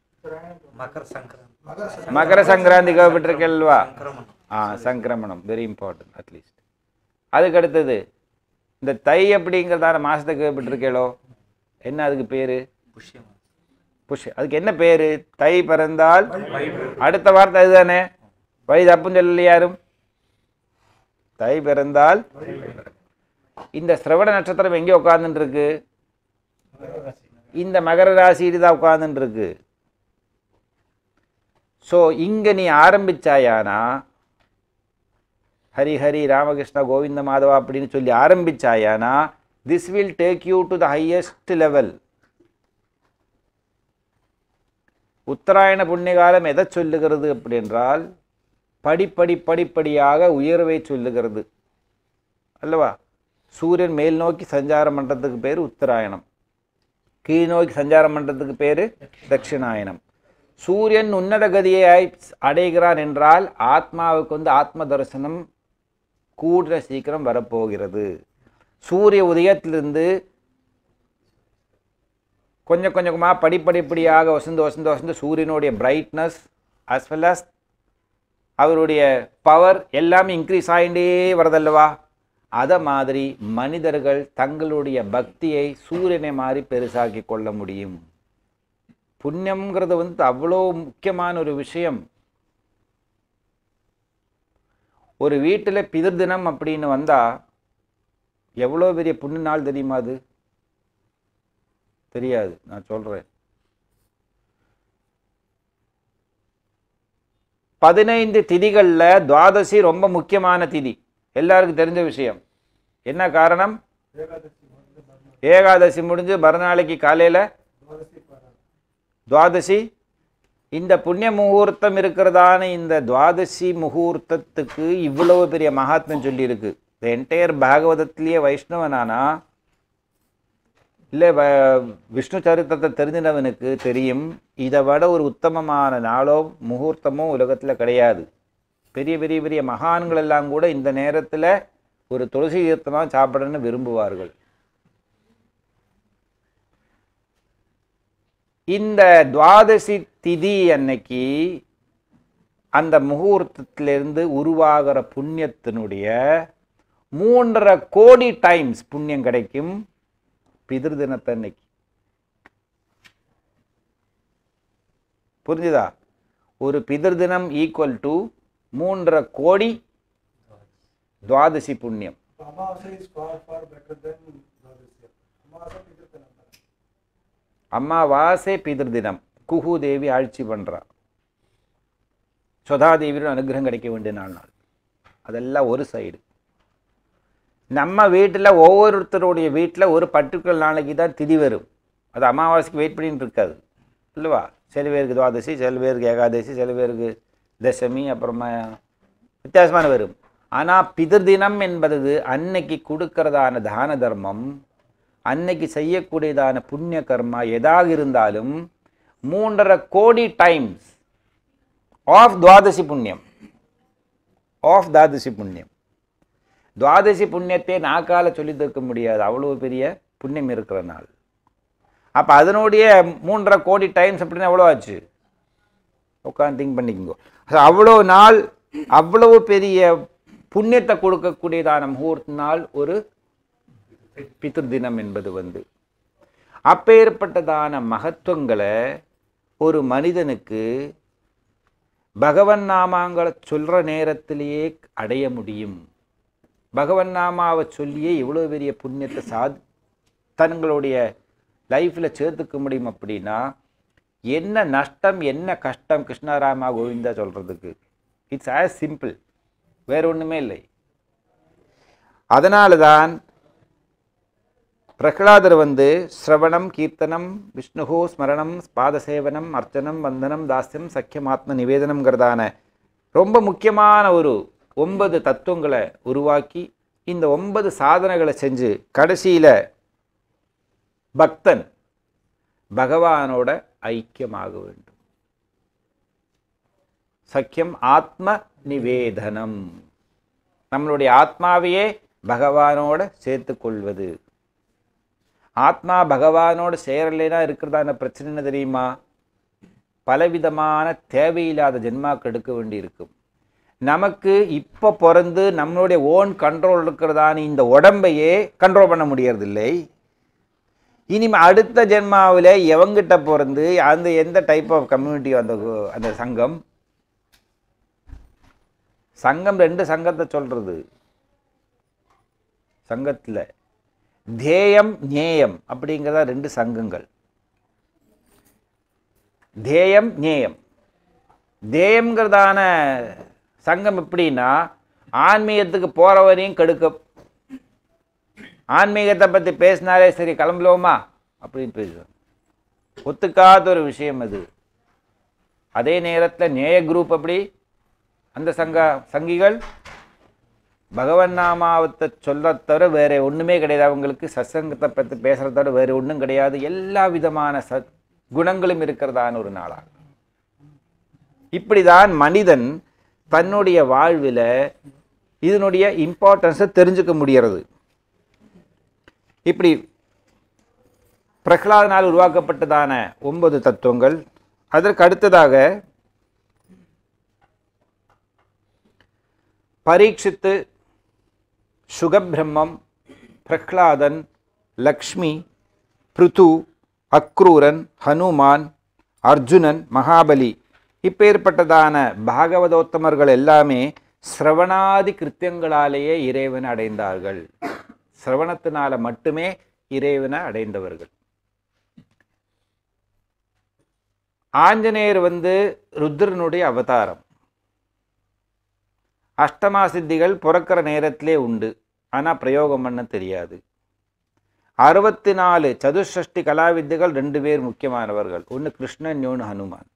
மகர சங்கராந்தி கேள்விப்பட்டிருக்கேல்வா? ஆ, சங்கிரமணம் வெரி இம்பார்ட்டன்ட். அட்லீஸ்ட் அதுக்கு அடுத்தது இந்த தை அப்படிங்கிறதான மாசத்தை கேள்விப்பட்டிருக்கேளோ? என்ன அதுக்கு பேரு? புஷ்ய. அதுக்கு என்ன பேரு? தை பிறந்தால் அடுத்த வார்த்தை அதுதானே. வழி தப்புன்னு சொல்லல யாரும். தை பிறந்தால். இந்த சிரவண நட்சத்திரம் எங்கே உட்கார்ந்துட்டு இருக்கு? இந்த மகர ராசியில தான் உட்கார்ந்துட்டு இருக்கு. ஸோ இங்க நீ ஆரம்பிச்சாயானா ஹரி ஹரி ராமகிருஷ்ணா கோவிந்த மாதவா அப்படின்னு சொல்லி ஆரம்பிச்சாயானா this will take you to the highest level. Uttarayana புண்ணியகாலம் எதை சொல்லுகிறது அப்படின்றால் படிப்படி படிப்படியாக உயர்வை சொல்லுகிறது அல்லவா? சூரியன் மேல் நோக்கி சஞ்சாரம் பண்ணுறதுக்கு பேர் உத்தராயணம், கீழ் நோக்கி சஞ்சாரம் பண்ணுறதுக்கு பேர் தட்சிணாயனம். சூரியன் உன்னத கதியை அடைகிறான் என்றால் ஆத்மாவுக்கு வந்து ஆத்ம தரிசனம் கூடுற சீக்கிரம் வரப்போகிறது. சூரிய உதயத்திலிருந்து கொஞ்சம் கொஞ்சமாக படிப்படிப்படியாக வசந்து வசந்து வசந்து சூரியனுடைய பிரைட்னஸ் அஸ் வெல் அஸ் அவருடைய பவர் எல்லாமே இன்க்ரீஸ் ஆகிட்டே வரதல்லவா? அதை மாதிரி மனிதர்கள் தங்களுடைய பக்தியை சூரியனை மாதிரி பெருசாக்கி கொள்ள முடியும். புண்ணியம்ங்கிறது வந்து அவ்வளோ முக்கியமான ஒரு விஷயம். ஒரு வீட்டில் பிதிர் தினம் அப்படின்னு வந்தால் எவ்வளோ பெரிய புண்ணிய நாள் தெரியுமா? அது தெரியாது, நான் சொல்கிறேன். பதினைந்து திதிகளில் துவாதசி ரொம்ப முக்கியமான திதி, எல்லாருக்கும் தெரிஞ்ச விஷயம். என்ன காரணம்? ஏகாதசி முடிஞ்சு மறுநாளைக்கு காலையில் துவாதசி. இந்த புண்ணிய முகூர்த்தம் இருக்கிறதான இந்த துவாதசி முகூர்த்தத்துக்கு இவ்வளவு பெரிய மகாத்மியம் சொல்லியிருக்கு. இந்த என்டையர் பாகவதத்திலேயே வைஷ்ணவனானா இல்லை விஷ்ணு சரித்திரத்தை தெரிஞ்சினவனுக்கு தெரியும், இதை விட ஒரு உத்தமமான நாளோ முகூர்த்தமோ உலகத்தில் கிடையாது. பெரிய பெரிய பெரிய மகான்கள் எல்லாம் கூட இந்த நேரத்தில் ஒரு துளசி தீர்த்தமாக சாப்பிடணும்னு விரும்புவார்கள். இந்த துவாதசி திதி அன்னைக்கு அந்த முகூர்த்தத்திலிருந்து உருவாகிற புண்ணியத்தினுடைய மூன்றரை கோடி டைம்ஸ் புண்ணியம் கிடைக்கும் பிதிர் தினத்தை அன்னைக்கு. புரிஞ்சுதா? ஒரு பிதிர் தினம் ஈக்குவல் டு மூன்றரை கோடி துவாதசி புண்ணியம். அம்மாவாசை பிதிர் தினம் குஹு தேவி ஆட்சி பண்றா, சொதாதேவியோட அனுகிரகம் கிடைக்க வேண்டிய நாள் நாள். அதெல்லாம் ஒரு சைடு. நம்ம வீட்டில் ஒவ்வொருத்தருடைய வீட்டில் ஒரு பர்டிகுலர் நாளைக்கு தான் திதி வரும். அது அமாவாசைக்கு வெயிட் பண்ணிட்டு இருக்காது இல்லைவா? சில பேருக்கு துவாதசி, சில பேருக்கு ஏகாதசி, சில பேருக்கு தசமி, அப்புறமா வித்தியாசமான வரும். ஆனால் பிதிர் தினம் என்பது அன்னைக்கு கொடுக்கறதான தான தர்மம், அன்னைக்கு செய்யக்கூடியதான புண்ணிய கர்மா எதாக இருந்தாலும் மூன்றரை கோடி டைம்ஸ் ஆஃப் துவாதசி புண்ணியம், ஆஃப் துவாதசி புண்ணியம். துவாதசி புண்ணியத்தை நாக்கால சொல்லி தீர்க்க முடியாது, அவ்வளோ பெரிய புண்ணியம் இருக்கிற நாள். அப்போ அதனுடைய மூன்றரை கோடி டைம்ஸ் அப்படின்னா எவ்வளோ ஆச்சு? உட்காந்து திங்க் பண்ணிக்கோங்க. அவ்வளோ நாள் அவ்வளவு பெரிய புண்ணியத்தை கொடுக்கக்கூடியதான முகூர்த்த நாள் ஒரு பித்ரு தினம் என்பது வந்து. அப்பேற்பட்டதான மகத்துவங்களை ஒரு மனிதனுக்கு பகவன் நாமாங்களை சொல்கிற நேரத்திலேயே அடைய முடியும். பகவன் நாமாவை சொல்லியே இவ்வளோ பெரிய புண்ணியத்தை சாதி தங்களுடைய லைஃப்பில் சேர்த்துக்க முடியும். அப்படின்னா என்ன நஷ்டம் என்ன கஷ்டம் கிருஷ்ணராமா கோவிந்தா சொல்கிறதுக்கு? இட்ஸ் ஆஸ் சிம்பிள், வேறு ஒன்றுமே இல்லை. அதனால தான் பிரகலாதர் வந்து ஸ்ரவணம் கீர்த்தனம் விஷ்ணுஹோ ஸ்மரணம் பாதசேவனம் அர்ச்சனம் வந்தனம் தாஸ்யம் சக்கியம் ஆத்ம நிவேதனம்ங்கிறதான ரொம்ப முக்கியமான ஒரு ஒன்பது தத்துவங்களை உருவாக்கி இந்த ஒன்பது சாதனைகளை செஞ்சு கடைசியில் பக்தன் பகவானோட ஐக்கியமாக வேண்டும். சக்கியம் ஆத்ம நிவேதனம், நம்மளுடைய ஆத்மாவையே பகவானோட சேர்த்து கொள்வது. ஆத்மா பகவானோடு சேரலைனா இருக்கிறதான பிரச்சனை என்ன தெரியுமா? பலவிதமான தேவையில்லாத ஜென்மாக்கள் எடுக்க வேண்டி இருக்கும். நமக்கு இப்போ பிறந்து நம்மளுடைய ஓன் கண்ட்ரோல் இருக்கிறதான இந்த உடம்பையே கண்ட்ரோல் பண்ண முடியறதில்லை. இனிமே அடுத்த ஜென்மாவில் எவங்கிட்ட பிறந்து அந்த எந்த டைப் ஆஃப் கம்யூனிட்டி அந்த அந்த சங்கம் சங்கம் ரெண்டு சங்கத்தை சொல்றது. சங்கத்தில் தேயம் ஞேயம் அப்படிங்கிறதா ரெண்டு சங்கங்கள். தேயம் ஞேயம். தேயம்ங்கிறதான சங்கம் எப்படின்னா ஆன்மீகத்துக்கு போகிறவரையும் கெடுக்க, ஆன்மீகத்தை பற்றி பேசினாலே சரி கிளம்பலோமா அப்படின்னு பேசுவோம். ஒத்துக்காத ஒரு விஷயம் அது. அதே நேரத்தில் நேய குரூப் அப்படி அந்த சங்க சங்கிகள் பகவன் நாமாவத்தை சொல்ல தவிர வேற ஒன்றுமே கிடையாது. அவங்களுக்கு சத்சங்கத்தை பற்றி பேசுகிறத தவிர வேறு ஒன்றும் கிடையாது. எல்லா விதமான சத் குணங்களும் இருக்கிறதான ஒரு நாளாக. இப்படிதான் மனிதன் தன்னுடைய வாழ்வில் இதனுடைய இம்பார்ட்டன்ஸை தெரிஞ்சுக்க முடிகிறது. இப்படி பிரகலாதனால் உருவாக்கப்பட்டதான ஒன்பது தத்துவங்கள். அதற்கு அடுத்ததாக பரீட்சித்து, சுகபிரம்மம், பிரகலாதன், லக்ஷ்மி, பிருது, அக்ரூரன், ஹனுமான், அர்ஜுனன், மகாபலி இப்பேற்பட்டதான பாகவதோத்தமர்கள் எல்லாமே சிரவணாதி கிருத்தியங்களாலேயே இறைவனை அடைந்தார்கள். சிரவணத்தினால மட்டுமே இறைவனை அடைந்தவர்கள். ஆஞ்சநேயர் வந்து ருத்ரனுடைய அவதாரம். அஷ்டமா சித்திகள் பிறக்கிற நேரத்திலே உண்டு, ஆனால் பிரயோகம் பண்ண தெரியாது. அறுபத்தி நாலு சதுஷ்டி கலாவித்தைகள் ரெண்டு பேர் முக்கியமானவர்கள், ஒன்று கிருஷ்ணன் ஒன்று ஹனுமான்.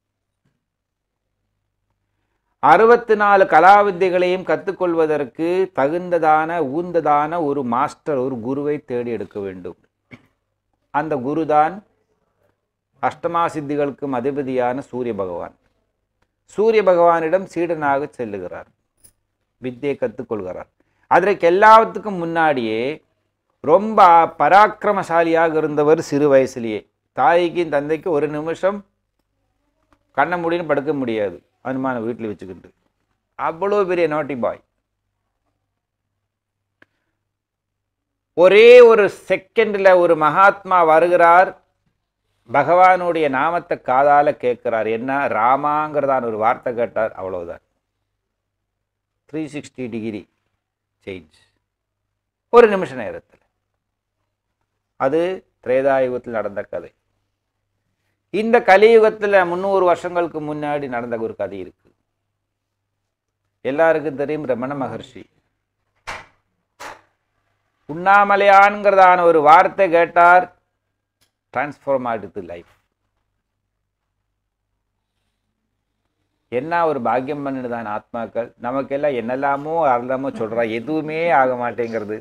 அறுபத்தி நாலு கலாவித்தைகளையும் கற்றுக்கொள்வதற்கு தகுந்ததான ஊந்ததான ஒரு மாஸ்டர், ஒரு குருவை தேடி எடுக்க வேண்டும். அந்த குருதான் அஷ்டமா சித்திகளுக்கும் அதிபதியான சூரிய பகவான். சூரிய பகவானிடம் சீடனாக செல்லுகிறார், வித்தியை கற்றுக்கொள்கிறார். அதற்கு எல்லாத்துக்கும் முன்னாடியே ரொம்ப பராக்கிரமசாலியாக இருந்தவர் சிறு வயசுலேயே. தாய்க்கும் தந்தைக்கு ஒரு நிமிஷம் கண்ண முடின்னு படுக்க முடியாது, அனுமான வீட்டில் வச்சுக்கிட்டு. அவ்வளோ பெரிய நாட்டி பாய். ஒரே ஒரு செகண்டில் ஒரு மகாத்மா வருகிறார், பகவானுடைய நாமத்தை காதால கேட்கிறார். என்ன ராமாங்கிறதான ஒரு வார்த்தை கேட்டார், அவ்வளவுதான். த்ரீ சிக்ஸ்டி டிகிரி சேஞ்ச் ஒரு நிமிஷ நேரத்தில். அது திரேதாயுகத்தில் நடந்த கதை. இந்த கலியுகத்தில் முந்நூறு வருஷங்களுக்கு முன்னாடி நடந்த ஒரு கதை இருக்கு. எல்லாருக்கும் தெரியும், ரமண மகர்ஷி உண்ணாமலையான்கிறதான ஒரு வார்த்தை கேட்டார், டிரான்ஸ்ஃபார்ம் ஆகிடுது லைஃப். என்ன ஒரு பாக்கியம் பண்ணிடுதான் ஆத்மாக்கள். நமக்கெல்லாம் என்னெல்லாமோ அறலாமோ சொல்றா, எதுவுமே ஆக மாட்டேங்கிறது.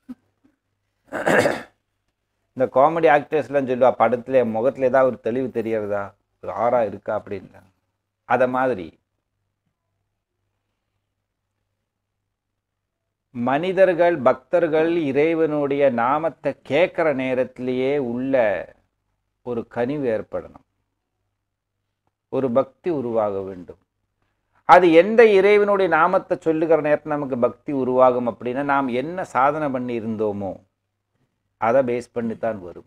இந்த காமெடி ஆக்டர்ஸ்லாம் சொல்லுவா, படத்துல முகத்துல ஏதாவது ஒரு தெளிவு தெரியறதா, ஒரு ஆறா இருக்கா அப்படின்னா. அத மாதிரி மனிதர்கள் பக்தர்கள் இறைவனுடைய நாமத்தை கேட்குற நேரத்திலேயே உள்ள ஒரு கனிவு ஏற்படணும், ஒரு பக்தி உருவாக வேண்டும். அது எந்த இறைவனுடைய நாமத்தை சொல்லுகிற நேரத்தில் நமக்கு பக்தி உருவாகும் அப்படின்னா நாம் என்ன சாதனை பண்ணி இருந்தோமோ அதை பேஸ் பண்ணித்தான் வரும்,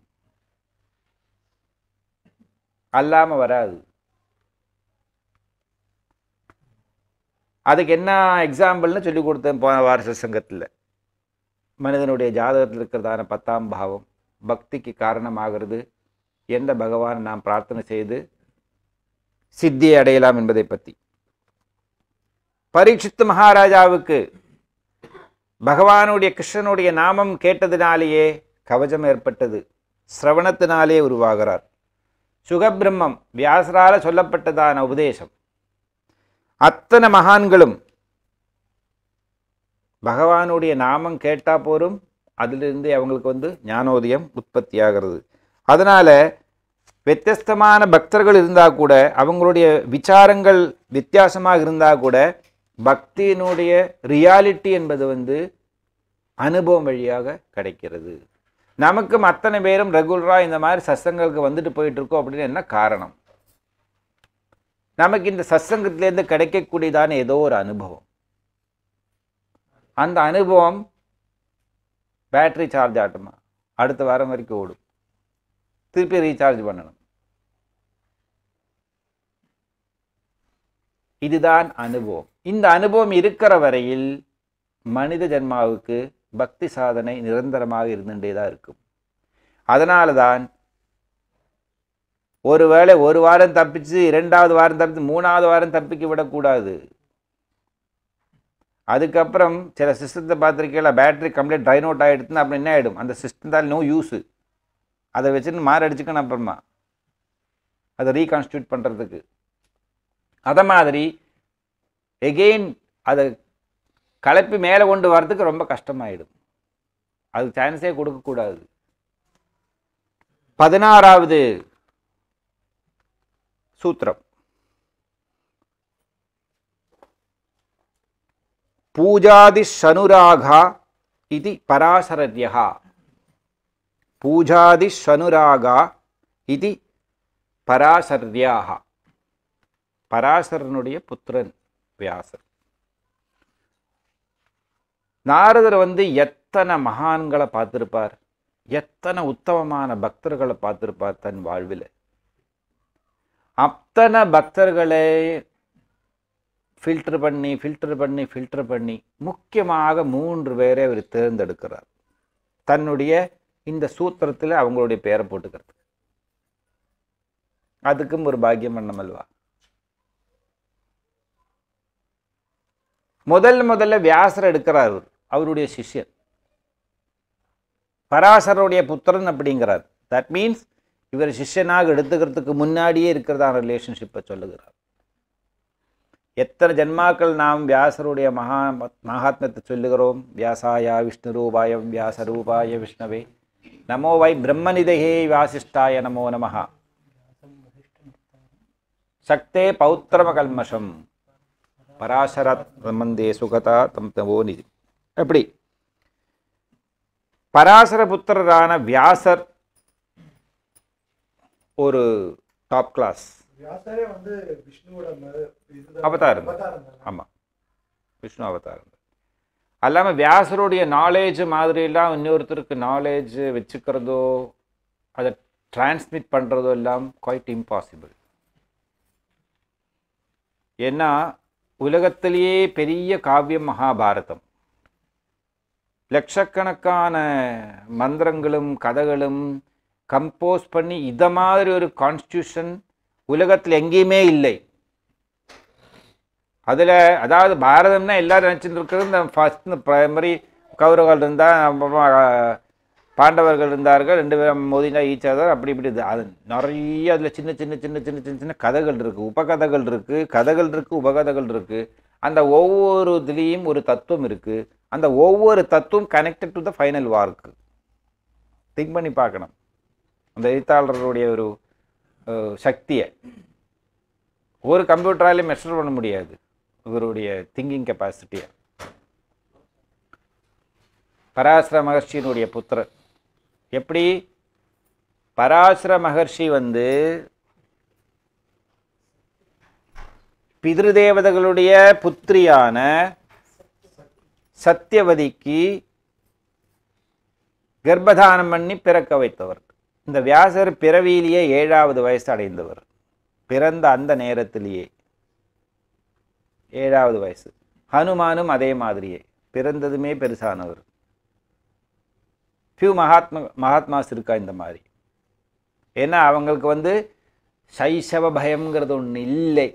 அல்லாமல் வராது. அதுக்கு என்ன எக்ஸாம்பிள்னு சொல்லி கொடுத்தேன் போன வார சங்கத்தில். மனிதனுடைய ஜாதகத்தில் இருக்கிறதான பத்தாம் பாவம் பக்திக்கு காரணமாகிறது, எந்த பகவானை நாம் பிரார்த்தனை செய்து சித்தியை அடையலாம் என்பதை பற்றி. பரீட்சித்து மகாராஜாவுக்கு பகவானுடைய கிருஷ்ணனுடைய நாமம் கேட்டதினாலேயே கவசம் ஏற்பட்டது, சிரவணத்தினாலே உருவாகிறார். சுகபிரம்மம் வியாசரால சொல்லப்பட்டதான உபதேசம், அத்தனை மகான்களும் பகவானுடைய நாமம் கேட்டா போரும், அதிலிருந்து அவங்களுக்கு வந்து ஞானோதயம் உற்பத்தி ஆகிறது. அதனால வித்தியஸ்தமான பக்தர்கள் இருந்தால் கூட, அவங்களுடைய விசாரங்கள் வித்தியாசமாக இருந்தால் கூட, பக்தியினுடைய ரியாலிட்டி என்பது வந்து அனுபவம் வழியாக கிடைக்கிறது. நமக்கு அத்தனை பேரும் ரெகுலராக இந்த மாதிரி சத்சங்களுக்கு வந்துட்டு போயிட்டு இருக்கோம் அப்படின்னு என்ன காரணம்? நமக்கு இந்த சத்சங்கத்திலேருந்து கிடைக்கக்கூடியதான ஏதோ ஒரு அனுபவம், அந்த அனுபவம் பேட்டரி சார்ஜ் ஆட்டுமா, அடுத்த வாரம் வரைக்கும் ஓடும், திருப்பி ரீசார்ஜ் பண்ணணும். இதுதான் அனுபவம். இந்த அனுபவம் இருக்கிற வரையில் மனித ஜென்மாவுக்கு பக்தி சாதனை நிரந்தரமாக இருந்துட்டேதான் இருக்கும். அதனால தான் ஒருவேளை ஒரு வாரம் தப்பிச்சு, இரண்டாவது வாரம் தப்பிச்சு, மூணாவது வாரம் தப்பிக்க விடக்கூடாது. அதுக்கப்புறம் சில சிஸ்டத்தை பார்த்துருக்கீங்களா, பேட்டரி கம்ப்ளீட் ட்ரைன் அவுட் ஆகிடுதுன்னு அப்புறம் என்ன ஆகிடும், அந்த சிஸ்டம் தான் நோ யூஸு, அதை வச்சுன்னு மாற அடிச்சுக்கணும் அப்புறமா அதை ரீகான்ஸ்டியூட் பண்ணுறதுக்கு. அதை மாதிரி எகெயின் அதை கலப்பி மேலே கொண்டு வர்றதுக்கு ரொம்ப கஷ்டமாயிடும், அது சான்ஸே கொடுக்கக்கூடாது. பதினாறாவது சூத்திரம், பூஜாதி ஷனுராகா இது பராசரத்யா. பூஜாதி ஷனுராகா இது பராசர்யாக. பராசரனுடைய புத்திரன் வியாசர். நாரதர் வந்து எத்தனை மகான்களை பார்த்திருப்பார், எத்தனை உத்தமமான பக்தர்களை பார்த்திருப்பார் தன் வாழ்வில். அத்தனை பக்தர்களை ஃபில்டர் பண்ணி ஃபில்டர் பண்ணி ஃபில்டர் பண்ணி முக்கியமாக மூன்று பேரை அவர் தேர்ந்தெடுக்கிறார், தன்னுடைய இந்த சூத்திரத்தில் அவங்களுடைய பெயரை போட்டுக்கிறது. அதுக்கும் ஒரு பாக்கியம் பண்ணமல்வா. முதல் முதல்ல வியாசர் எடுக்கிறார், அவருடைய சிஷ்யன், பராசரனுடைய புத்திரன் அப்படிங்கிறார். தட் மீன்ஸ் இவர் சிஷ்யனாக எடுத்துக்கிறதுக்கு முன்னாடியே இருக்கிறதான ரிலேஷன்ஷிப்பை சொல்லுகிறார். எத்தனை ஜென்மாக்கள் நாம் வியாசருடைய மகா மகாத்மத்தை சொல்லுகிறோம். வியாசாயா விஷ்ணு ரூபாய வியாசரூபாய விஷ்ணவே நமோ வை பிரம்மநிதையே வாசிஷ்டாய நமோ நமஹ சக்தே பௌத்திரம கல்மஷம் பராசரத் மந்தே சுகதா தம் தவோ நிதி. எப்படி பராசர புத்திரரான வியாசர் ஒரு டாப் கிளாஸ் அவதாரம். ஆமாம், விஷ்ணு அவதாரம். அல்லாமல் வியாசருடைய நாலேஜ் மாதிரிலாம் இன்னொருத்தருக்கு நாலேஜ் வச்சுக்கிறதோ அதை டிரான்ஸ்மிட் பண்ணுறதோ எல்லாம் குவைட் இம்பாசிபிள். ஏன்னா உலகத்திலேயே பெரிய காவியம் மகாபாரதம், லட்சக்கணக்கான மந்திரங்களும் கதைகளும் கம்போஸ் பண்ணி இதை மாதிரி ஒரு கான்ஸ்டியூஷன் உலகத்தில் எங்கேயுமே இல்லை. அதில் அதாவது பாரதம்னா எல்லாரும் நினச்சிட்டு இருக்கிறது இந்த ஃபஸ்ட் பிரைமரி கௌரவர்கள் இருந்தால் பாண்டவர்கள் இருந்தார்கள், ரெண்டு பேரும் மோதினா ஈச் அதர் அப்படி இப்படி. அது நிறைய அதில் சின்ன சின்ன சின்ன சின்ன சின்ன சின்ன கதைகள் இருக்குது, உபகதைகள் இருக்குது, கதைகள் இருக்குது, உபகதைகள் இருக்குது. அந்த ஒவ்வொரு இதுலேயும் ஒரு தத்துவம் இருக்குது. அந்த ஒவ்வொரு தத்துவம் கனெக்டட் டு த ஃபைனல் வார்க்கு. திங்க் பண்ணி பார்க்கணும் அந்த எழுத்தாளருடைய ஒரு சக்தியை. ஒரு கம்ப்யூட்டராலே மெஷர் பண்ண முடியாது இவருடைய திங்கிங் கெப்பாசிட்டியை. பராசர மகர்ஷியினுடைய புத்திரர். எப்படி? பராசர மகர்ஷி வந்து பிதிருதேவதைகளுடைய புத்திரியான சத்தியவதிக்கு கர்ப்பதானம் பண்ணி பிறக்க வைத்தவர். இந்த வியாசர் பிறவியிலேயே ஏழாவது வயசு அடைந்தவர். பிறந்த அந்த நேரத்திலேயே ஏழாவது வயசு. ஹனுமானும் அதே மாதிரியே பிறந்ததுமே பெருசானவர். ஃபியூ மகாத்மா மகாத்மாஸ் இருக்கா இந்த மாதிரி. ஏன்னா அவங்களுக்கு வந்து சைசவ பயம்ங்கிறது ஒன்று இல்லை.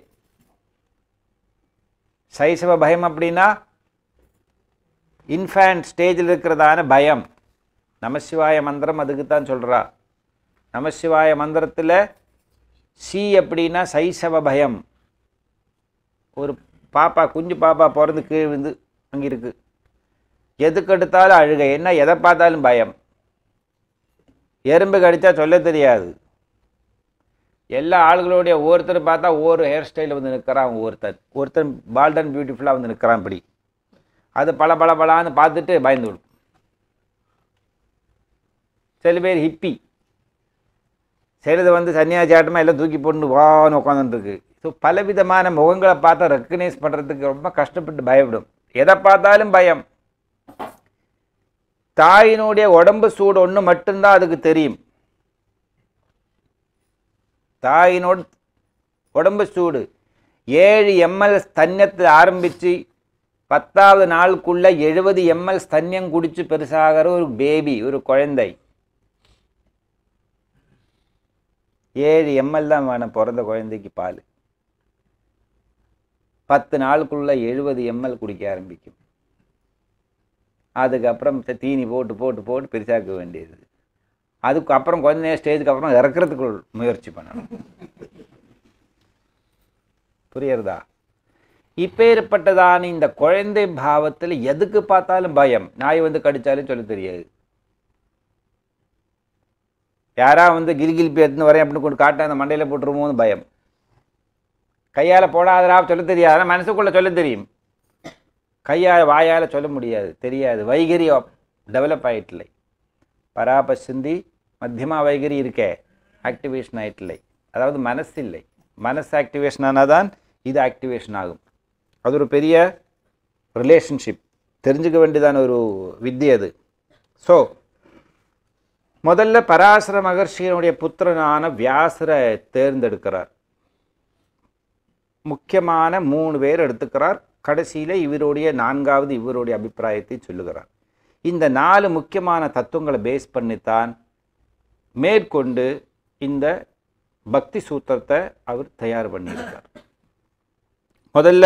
சைசவ பயம் அப்படின்னா இன்ஃபேண்ட் ஸ்டேஜில் இருக்கிறதான பயம். நமசிவாய மந்திரம் அதுக்கு தான் சொல்கிறா. நமசிவாய மந்திரத்தில் சி அப்படின்னா சைசவ பயம். ஒரு பாப்பா, குஞ்சு பாப்பா பிறந்து கீழ் வந்து அங்கே இருக்குது. எதுக்கு எடுத்தாலும் அழுகை. என்ன? எதை பார்த்தாலும் பயம். எறும்பு கடித்தா சொல்ல தெரியாது. எல்லா ஆளுகளுடைய ஒவ்வொருத்தர் பார்த்தா ஒவ்வொரு ஹேர் ஸ்டைலில் வந்து நிற்கிறான். ஒருத்தர் ஒருத்தர் பால்ட் அண்ட் பியூட்டிஃபுல்லாக வந்து நிற்கிறான். இப்படி அது பல பல பலான்னு பார்த்துட்டு பயந்து விடும். சில பேர் ஹிப்பி, சிலது வந்து சன்னியாச்சாட்டமாக எல்லாம் தூக்கி போட்டு வான்னு உட்காந்துருக்கு. ஸோ பலவிதமான முகங்களை பார்த்தா ரெக்கக்னைஸ் பண்ணுறதுக்கு ரொம்ப கஷ்டப்பட்டு பயப்படும். எதை பார்த்தாலும் பயம். தாயினுடைய உடம்பு சூடு ஒன்று மட்டும்தான் அதுக்கு தெரியும். தாயினோட உடம்பு சூடு ஏழு எம்எல் ஸ்தன்யத்தில் ஆரம்பித்து பத்தாவது நாளுக்குள்ள எழுபது எம்எல் ஸ்தன்யம் குடித்து பெருசாகிற ஒரு பேபி, ஒரு குழந்தை. ஏழு எம்எல் தான் வேணும் பிறந்த குழந்தைக்கு பால். பத்து நாளுக்குள்ள எழுபது எம்எல் குடிக்க ஆரம்பிக்கும். அதுக்கப்புறம் தீனி போட்டு போட்டு போட்டு பெருசாக்க வேண்டியது. அதுக்கப்புறம் கொஞ்ச நேரம் ஸ்டேஜுக்கு அப்புறம் இறக்குறதுக்கு முயற்சி பண்ணணும். புரியுறதா? இப்பேற்பட்டதான இந்த குழந்தை பாவத்தில் எதுக்கு பார்த்தாலும் பயம். நாய் வந்து கடிச்சாலும் சொல்ல தெரியாது. யாரா வந்து கில்கில்பி எடுத்துன்னு வரேன் அப்படின்னு கொண்டு காட்ட அந்த மண்டையில் போட்டுருமோன்னு பயம். கையால் போடாதரா சொல்ல தெரியாது. ஆனால் மனசுக்குள்ளே சொல்ல தெரியும். கையால் வாயால் சொல்ல முடியாது, தெரியாது. வைகரி டெவலப் ஆகிட்டில்லை. பராபசிந்தி மத்தியமா வைகரி இருக்கே, ஆக்டிவேஷன் ஆகிட்டில்லை. அதாவது மனசு இல்லை. மனசு ஆக்டிவேஷன் ஆனால் தான் இது ஆக்டிவேஷன் ஆகும். அது ஒரு பெரிய ரிலேஷன்ஷிப். தெரிஞ்சுக்க வேண்டியதான ஒரு வித்தியை அது. ஸோ முதல்ல பராசர மகர்ஷியினுடைய புத்திரனான வியாசரை தேர்ந்தெடுக்கிறார். முக்கியமான மூணு பேர் எடுத்துக்கிறார். கடைசியில் இவருடைய நான்காவது இவருடைய அபிப்பிராயத்தை சொல்லுகிறார். இந்த நாலு முக்கியமான தத்துவங்களை பேஸ் பண்ணித்தான் மேற்கொண்டு இந்த பக்தி சூத்திரத்தை அவர் தயார் பண்ணியிருக்கார். முதல்ல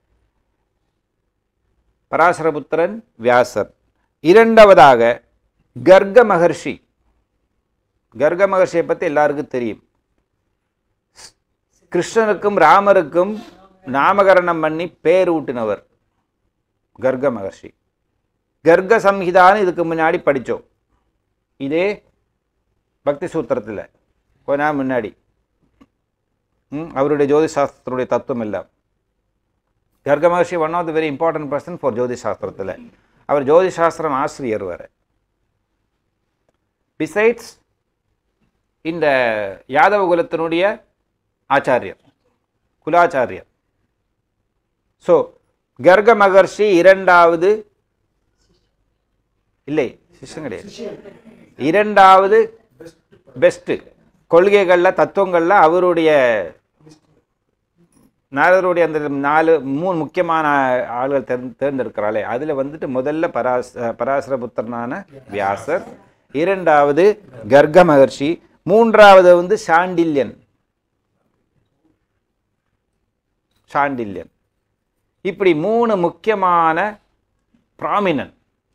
பராசரபுத்திரன் வியாசர். இரண்டாவதாக கர்க மகர்ஷி. கர்க மகர்ஷியை பற்றி எல்லாருக்கும் தெரியும். கிருஷ்ணனுக்கும் ராமருக்கும் நாமகரணம் பண்ணி பேர் ஊட்டினவர் கர்க மகர்ஷி. கர்க சம்ஹிதான்னு இதுக்கு முன்னாடி படித்தோம். இதே பக்தி சூத்திரத்தில் கொஞ்ச நாள் முன்னாடி அவருடைய ஜோதிஷ் சாஸ்திரத்துடைய தத்துவம் இல்லை. Garga Maharshi one of the very important person for Jyotish சாஸ்திரத்தில். அவர் ஜோதிஷ் சாஸ்திரம் ஆசிரியர் வேறு. பிசைட்ஸ் இந்த யாதவ குலத்தினுடைய ஆச்சாரியர், குலாச்சாரியர். ஸோ கர்க மகர்ஷி இரண்டாவது இல்லை, சிஷ்யம் கிடையாது, இரண்டாவது பெஸ்ட்டு கொள்கைகளில் தத்துவங்களில் அவருடைய நாரதருடைய அந்த நாலு மூணு முக்கியமான ஆள்கள் தேர்ந்து தேர்ந்தெடுக்கிறாளே அதில் வந்துட்டு முதல்ல பராச பராசரபுத்திரனான வியாசர், இரண்டாவது கர்க மகர்ஷி, மூன்றாவது வந்து சாண்டில்யன். சாண்டில்யன் இப்படி மூணு முக்கியமான பிராமினன்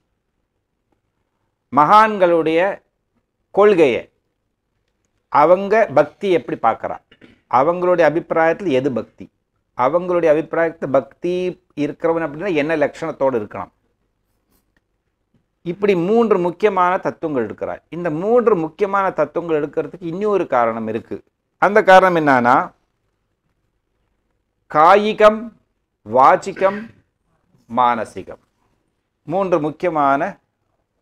மகான்களுடைய கொள்கையை அவங்க பக்தி எப்படி பார்க்குறா, அவங்களுடைய அபிப்பிராயத்தில் எது பக்தி, அவங்களுடைய அபிப்பிராயத்தில் பக்தி இருக்கிறவன் அப்படின்னா என்ன லட்சணத்தோடு இருக்கலாம், இப்படி மூன்று முக்கியமான தத்துவங்கள் எடுக்கிறார். இந்த மூன்று முக்கியமான தத்துவங்கள் எடுக்கிறதுக்கு இன்னொரு காரணம் இருக்கு. அந்த காரணம் என்னன்னா காயிகம், வாச்சிகம், மானசிகம் மூன்று முக்கியமான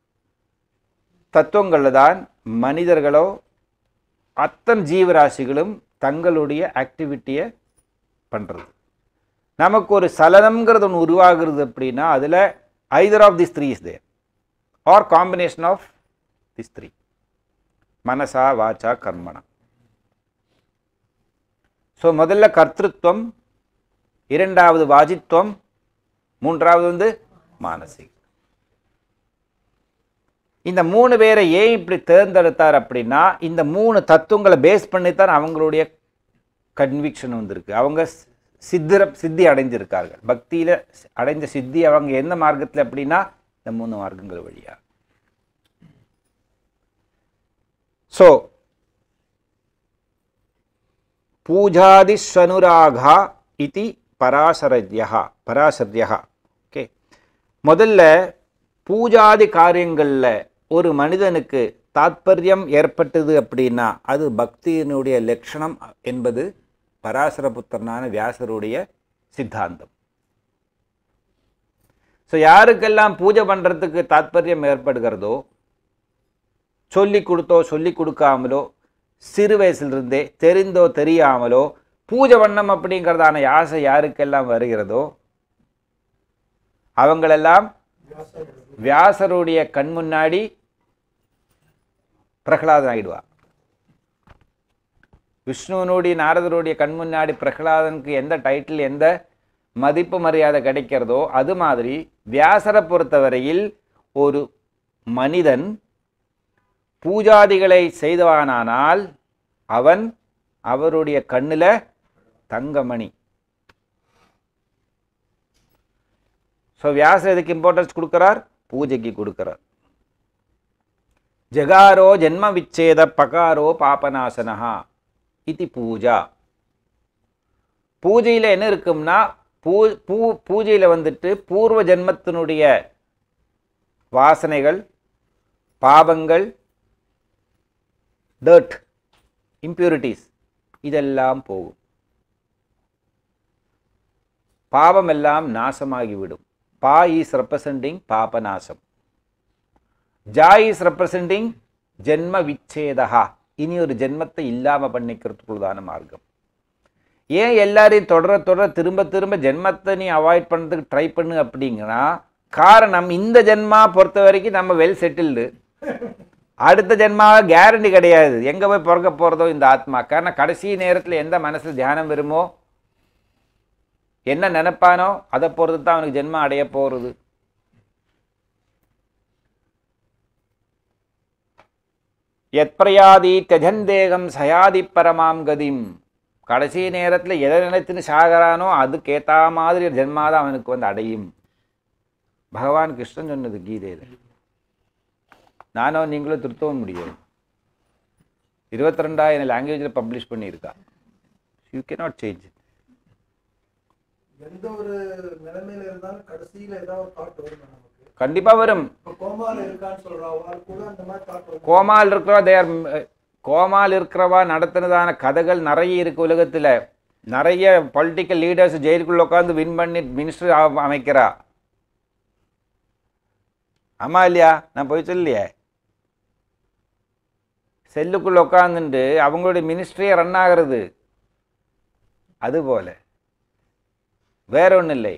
தத்துவங்களில் தான் மனிதர்களோ அத்தனை ஜீவராசிகளும் தங்களுடைய ஆக்டிவிட்டியை பண்ணுறது. நமக்கு ஒரு சலனம்ங்கிறது ஒன்று உருவாகிறது அப்படின்னா அதில் either of this three is there are combination of this three, மனசா வாச்சா கர்மணா. ஸோ முதல்ல கர்த்திருவம், இரண்டாவது வாஜித்வம், மூன்றாவது வந்து மானசிக். இந்த மூணு பேரை ஏன் இப்படி தேர்ந்தெடுத்தார் அப்படின்னா இந்த மூணு தத்துவங்களை பேஸ் பண்ணித்தான் அவங்களுடைய கன்விக்ஷன் வந்திருக்கு. அவங்க சித்திர சித்தி அடைஞ்சிருக்கார்கள். பக்தியில் அடைஞ்ச சித்தி அவங்க எந்த மார்க்கத்தில் அப்படின்னா இந்த மூணு மார்க்கங்கள் வழியா. ஸோ பூஜாதி ஸ்வனுராகா இதி பராசரத்யா பராசர்யா. ஓகே, முதல்ல பூஜாதி காரியங்களில் ஒரு மனிதனுக்கு தாத்பரியம் ஏற்பட்டது அப்படின்னா அது பக்தியினுடைய லட்சணம் என்பது பராசரபுத்திரனான வியாசருடைய சித்தாந்தம். ஸோ யாருக்கெல்லாம் பூஜை பண்ணுறதுக்கு தாத்பரியம் ஏற்படுகிறதோ, சொல்லி கொடுத்தோ சொல்லி கொடுக்காமலோ, சிறு வயசுலேருந்தே தெரிந்தோ தெரியாமலோ பூஜை பண்ணம் அப்படிங்கிறதான ஆசை யாருக்கெல்லாம் வருகிறதோ அவங்களெல்லாம் வியாசருடைய கண் முன்னாடி பிரகலாதன் ஆகிடுவா. விஷ்ணுவனுடைய நாரதருடைய கண் முன்னாடி பிரகலாதனுக்கு எந்த டைட்டில் எந்த மதிப்பு மரியாதை கிடைக்கிறதோ அது மாதிரி வியாசரை பொறுத்தவரையில் ஒரு மனிதன் பூஜாதிகளை செய்தவானால் அவன் அவருடைய கண்ணில் தங்கமணி. ஸோ வியாசர் எதுக்கு இம்பார்ட்டன்ஸ் கொடுக்கிறார்? பூஜைக்கு கொடுக்கிறார். ஜகாரோ ஜென்ம விச்சேத பகாரோ பாபநாசனஹா இது பூஜா. பூஜையில் என்ன இருக்கும்னா பூ பூ பூஜையில் வந்துட்டு பூர்வ ஜென்மத்தினுடைய வாசனைகள், பாபங்கள், டர்ட், இம்பியூரிட்டிஸ் இதெல்லாம் போகும். பாபம் எல்லாம் நாசமாகிவிடும். பா இஸ் ரெப்ரசென்டிங் பாபநாசம். ஜா இஸ் ரெப்ரசென்டிங் ஜென்ம விச்சேதா, இனி ஒரு ஜென்மத்தை இல்லாமல் பண்ணிக்கிறதுக்குள்ளதான மார்க்கம். ஏன் எல்லாரையும் தொடர தொடர திரும்ப திரும்ப ஜென்மத்தை நீ அவாய்ட் பண்ணுறதுக்கு ட்ரை பண்ணு அப்படிங்கன்னா காரணம் இந்த ஜென்மா பொறுத்த வரைக்கும் நம்ம வெல் செட்டில்டு. அடுத்த ஜென்மாவை கேரண்டி கிடையாது எங்கே போய் பிறக்க போகிறதோ இந்த ஆத்மா. காரணம் கடைசி நேரத்தில் எந்த மனசில் தியானம் வருமோ, என்ன நினைப்பானோ அதை பொறுத்து தான் அவனுக்கு ஜென்மம் அடைய போகிறது. எத் பிரயாதி தஜந்தேகம் சயாதி பரமாம் கதிம். கடைசி நேரத்தில் எதை நினைத்துன்னு சாகரானோ அதுக்கேற்ற மாதிரி ஜென்மாதான் அவனுக்கு வந்து அடையும். பகவான் கிருஷ்ணன் சொன்னது கீதையில். நானும் நீங்களும் திருத்தவும் முடியாது. இருபத்தி ரெண்டாயிரம் லாங்குவேஜில் பப்ளிஷ் பண்ணியிருக்கா. You cannot change. எந்த ஒரு நிலைமையில இருந்தாலும் கடைசியில ஏதாவது ஒரு தாட் வரும் நமக்கு. கண்டிப்பா வரும். கோமால இருக்கான்னு சொல்றவா கூட அந்த மாதிரி தாட் வரும். கோமால் இருக்கிறவா தேர் கோமால் இருக்கிறவா நடத்தினதான கதைகள் நிறைய இருக்கு உலகத்தில். நிறைய பொலிட்டிக்கல் லீடர்ஸ் ஜெயிலுக்குள்ள உட்காந்து வின் பண்ணி மினிஸ்டர் அமைக்கிறா. ஆமா இல்லையா? நான் போய் சொல்லியே, செல்லுக்குள்ள உட்காந்துட்டு அவங்களுடைய மினிஸ்ட்ரியே ரன் ஆகிறது. அதுபோல வேற ஒன்றும் இல்லை.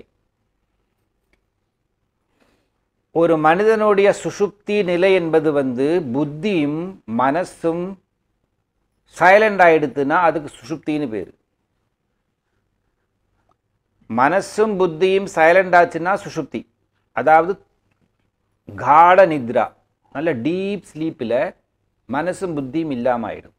ஒரு மனிதனுடைய சுஷுப்தி நிலை என்பது வந்து புத்தியும் மனசும் சைலண்ட் ஆயிடுத்துன்னா அதுக்கு சுஷுப்தின்னு பேர். மனசும் புத்தியும் சைலண்ட் ஆச்சுன்னா சுஷுப்தி, அதாவது காட நித்ரா, நல்ல டீப் ஸ்லீப்பில் மனசும் புத்தியும் இல்லாமல் ஆயிடும்.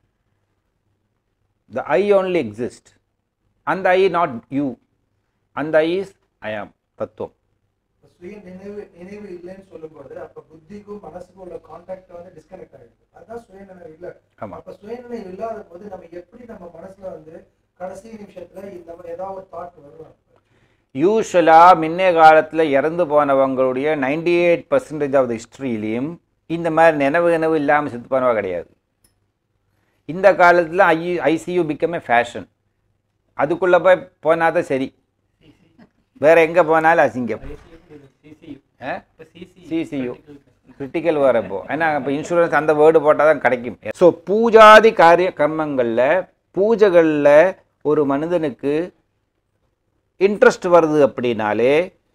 த ஐ ஓன்லி எக்ஸிஸ்ட், அந்த ஐ நாட் யூ, அந்த ஐ இஸ் ஐ ஆம் தத்துவம். சுய நினைவு நினைவு இல்லைன்னு சொல்லும்போது அப்ப புத்திக்கும் மனசுக்கும் உள்ள கான்டாக்ட் வந்து டிஸ்கனெக்ட் ஆயிடுது. அதான் சுய நினைவு இல்லை. அப்ப சுய நினைவு இல்லாத போது நம்ம எப்படி நம்ம மனசுல வந்து கடைசி நிமிஷத்துல இந்த ஏதாவது ஒரு தாட் வரும். யூஸ்வலாக முன்னே காலத்தில் இறந்து போனவங்களுடைய ninety eight percentage of the ஹிஸ்ட்ரியிலையும் இந்த மாதிரி நினைவு நினைவு இல்லாமல் செத்து போனவா கிடையாது. இந்த காலத்தில் ஐ ஐசியூ பிக்கமே ஃபேஷன். அதுக்குள்ளே போய் போனால் தான் சரி, வேறு எங்கே போனாலும் அசிங்கம். சிசியூ கிரிட்டிக்கல் வரப்போ ஏன்னா இப்போ இன்சூரன்ஸ் அந்த வேர்டு போட்டால் தான் கிடைக்கும். ஸோ பூஜாதி காரிய கர்மங்களில் பூஜைகளில் ஒரு மனிதனுக்கு இன்ட்ரெஸ்ட் வருது அப்படின்னாலே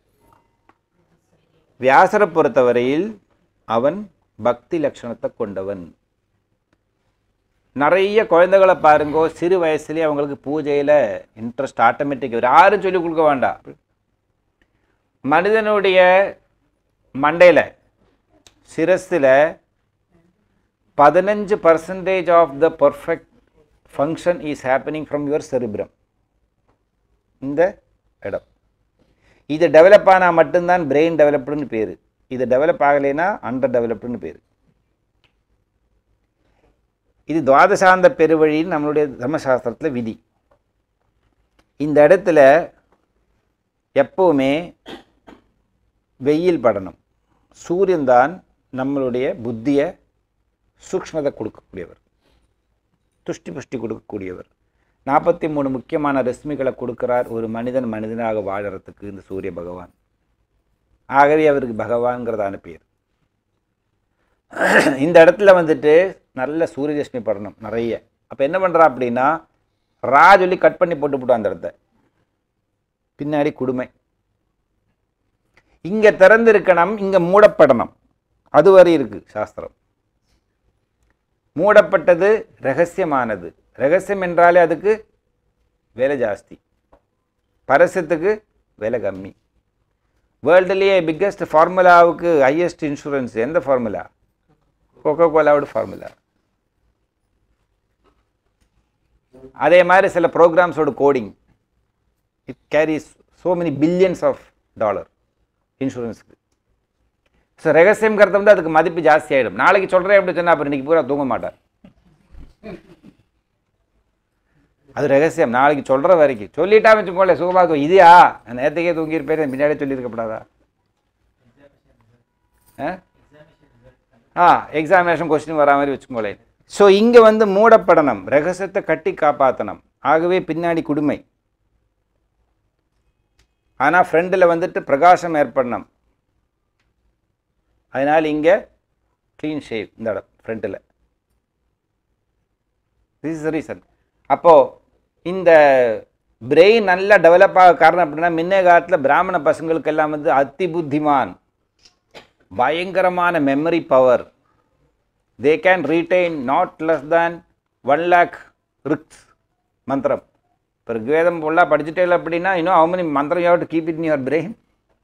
வியாசரை பொறுத்தவரையில் அவன் பக்தி லட்சணத்தை கொண்டவன். நிறைய குழந்தைகளை பாருங்கோ, சிறு வயசுலேயே அவங்களுக்கு பூஜையில் இன்ட்ரெஸ்ட் ஆட்டோமேட்டிக். யாரும் சொல்லிக் கொடுக்க வேண்டாம். மனிதனுடைய மண்டையில் சிரஸில் பதினஞ்சு percentage of the perfect function is happening from your cerebrum. இந்த இடம் இது டெவலப் ஆனால் மட்டும்தான் பிரெயின் டெவலப்டுன்னு பேர். இது டெவலப் ஆகலைன்னா அண்டர் டெவலப்டுன்னு பேர். இது துவாதசாந்த பெருவழின்னு நம்மளுடைய தர்மசாஸ்திரத்தில் விதி. இந்த இடத்துல எப்போவுமே வெயில் படணும். சூரியன் தான் நம்மளுடைய புத்தியை சூக்ஷ்மத்தை கொடுக்கக்கூடியவர், துஷ்டி புஷ்டி கொடுக்கக்கூடியவர். நாற்பத்தி மூணு முக்கியமான ரஷ்மிகளை கொடுக்குறார் ஒரு மனிதன் மனிதனாக வாழறதுக்கு இந்த சூரிய பகவான். ஆகவே அவருக்கு பகவான்கிறதான பேர். இந்த இடத்துல வந்துட்டு நல்ல சூரிய ரஷ்மி படணும் நிறைய. அப்போ என்ன பண்ணுறா அப்படின்னா ரா சொல்லி கட் பண்ணி போட்டு போட்டு அந்த இடத்த பின்னாடி குடுமை. இங்கே திறந்திருக்கணும், இங்கே மூடப்படணும். அது வரை இருக்கு சாஸ்திரம். மூடப்பட்டது ரகசியமானது. ரகசியம் என்றாலே அதுக்கு விலை ஜாஸ்தி, பரசத்துக்கு விலை கம்மி. வேர்ல்டுலேயே பிக்கஸ்ட் ஃபார்முலாவுக்கு ஹையஸ்ட் இன்சூரன்ஸ் எந்த ஃபார்முலா? கோகோ கோலாவோட ஃபார்முலா. அதே மாதிரி சில ப்ரோக்ராம்ஸோட coding it carries so many billions of dollar இன்சூரன்ஸுக்கு. ஸோ ரகசியம்ங்கிறது வந்து அதுக்கு மதிப்பு ஜாஸ்தி ஆகிடும். நாளைக்கு சொல்கிறேன் அப்படி சொன்னால் அப்புறம் இன்றைக்கி பூரா தூங்க மாட்டார். அது ரகசியம். நாளைக்கு சொல்கிற வரைக்கும் சொல்லிட்டா வச்சுக்கோங்களே சுகமாக இதையா நேரத்துக்கே தூங்கியிருப்பேன் முன்னாடியே சொல்லியிருக்கப்படாதா? ஆ எக்ஸாமினேஷன் கொஸ்டின் வரா மாதிரி வச்சுக்கோங்களேன். ஸோ இங்கே வந்து மூடப்படணும், ரகசியத்தை கட்டி காப்பாற்றணும். ஆகவே பின்னாடி குடுமை. ஆனால் ஃப்ரெண்டில் வந்துட்டு பிரகாசம் ஏற்படணும். அதனால் இங்கே க்ளீன் ஷேவ் இந்த இடம் ஃப்ரண்ட்டில். This is reason. அப்போது இந்த பிரெயின் நல்லா டெவலப் ஆக காரணம் அப்படின்னா முன்னே காலத்தில் பிராமண பசங்களுக்கெல்லாம் வந்து அத்தி புத்திமான், பயங்கரமான memory power. They can retain not less than one lakh ரிக்ஸ் மந்திரம். இப்போ ரிக்வேதம் ஃபுல்லாக படிச்சுட்டே இல்லை அப்படின்னா இன்னும் ஹவு மெனி மந்திரம் you have to keep it in your brain.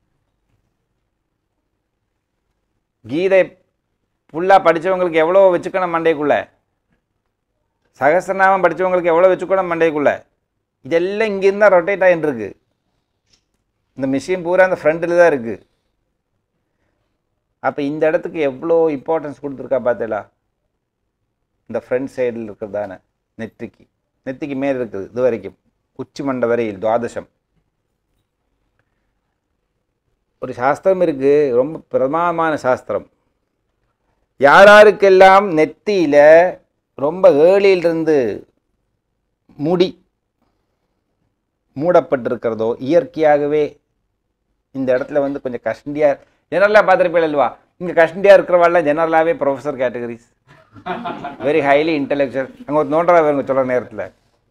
கீதை ஃபுல்லாக படித்தவங்களுக்கு எவ்வளோ வச்சுக்கணும் மண்டைக்குள்ளே, சகஸ்ரநாமம் படித்தவங்களுக்கு எவ்வளோ வச்சுக்கணும் மண்டைக்குள்ளே. இதெல்லாம் இங்கேருந்து தான் ரொட்டேட் ஆகிட்டு இருக்கு. இந்த மிஷின் பூரா அந்த ஃப்ரண்ட்டில் தான் இருக்குது. அப்போ இந்த இடத்துக்கு எவ்வளோ இம்பார்ட்டன்ஸ் கொடுத்துருக்கா பார்த்தீங்களா? இந்த ஃப்ரண்ட் சைடில் இருக்கிறதான நெத்திக்கு நெத்திக்கு மேலே இருக்குது இது வரைக்கும் உச்சி மண்டை வரையில் துவாதசம். ஒரு சாஸ்திரம் இருக்குது, ரொம்ப பிரமாதமான சாஸ்திரம். யாராருக்கெல்லாம் நெத்தியில் ரொம்ப ஏழிலிருந்து முடி மூடப்பட்டிருக்கிறதோ இயற்கையாகவே இந்த இடத்துல வந்து கொஞ்சம் கஷ்டியாக ஜெனரலாக பார்த்துருப்பேன் இல்லவா? இங்கே கஷ்டியாக இருக்கிறவாள்லாம் ஜெனரலாகவே professor categories, very highly intellectual. அங்கே ஒரு நோண்டரா வேணுங்க சொல்கிற நேரத்தில்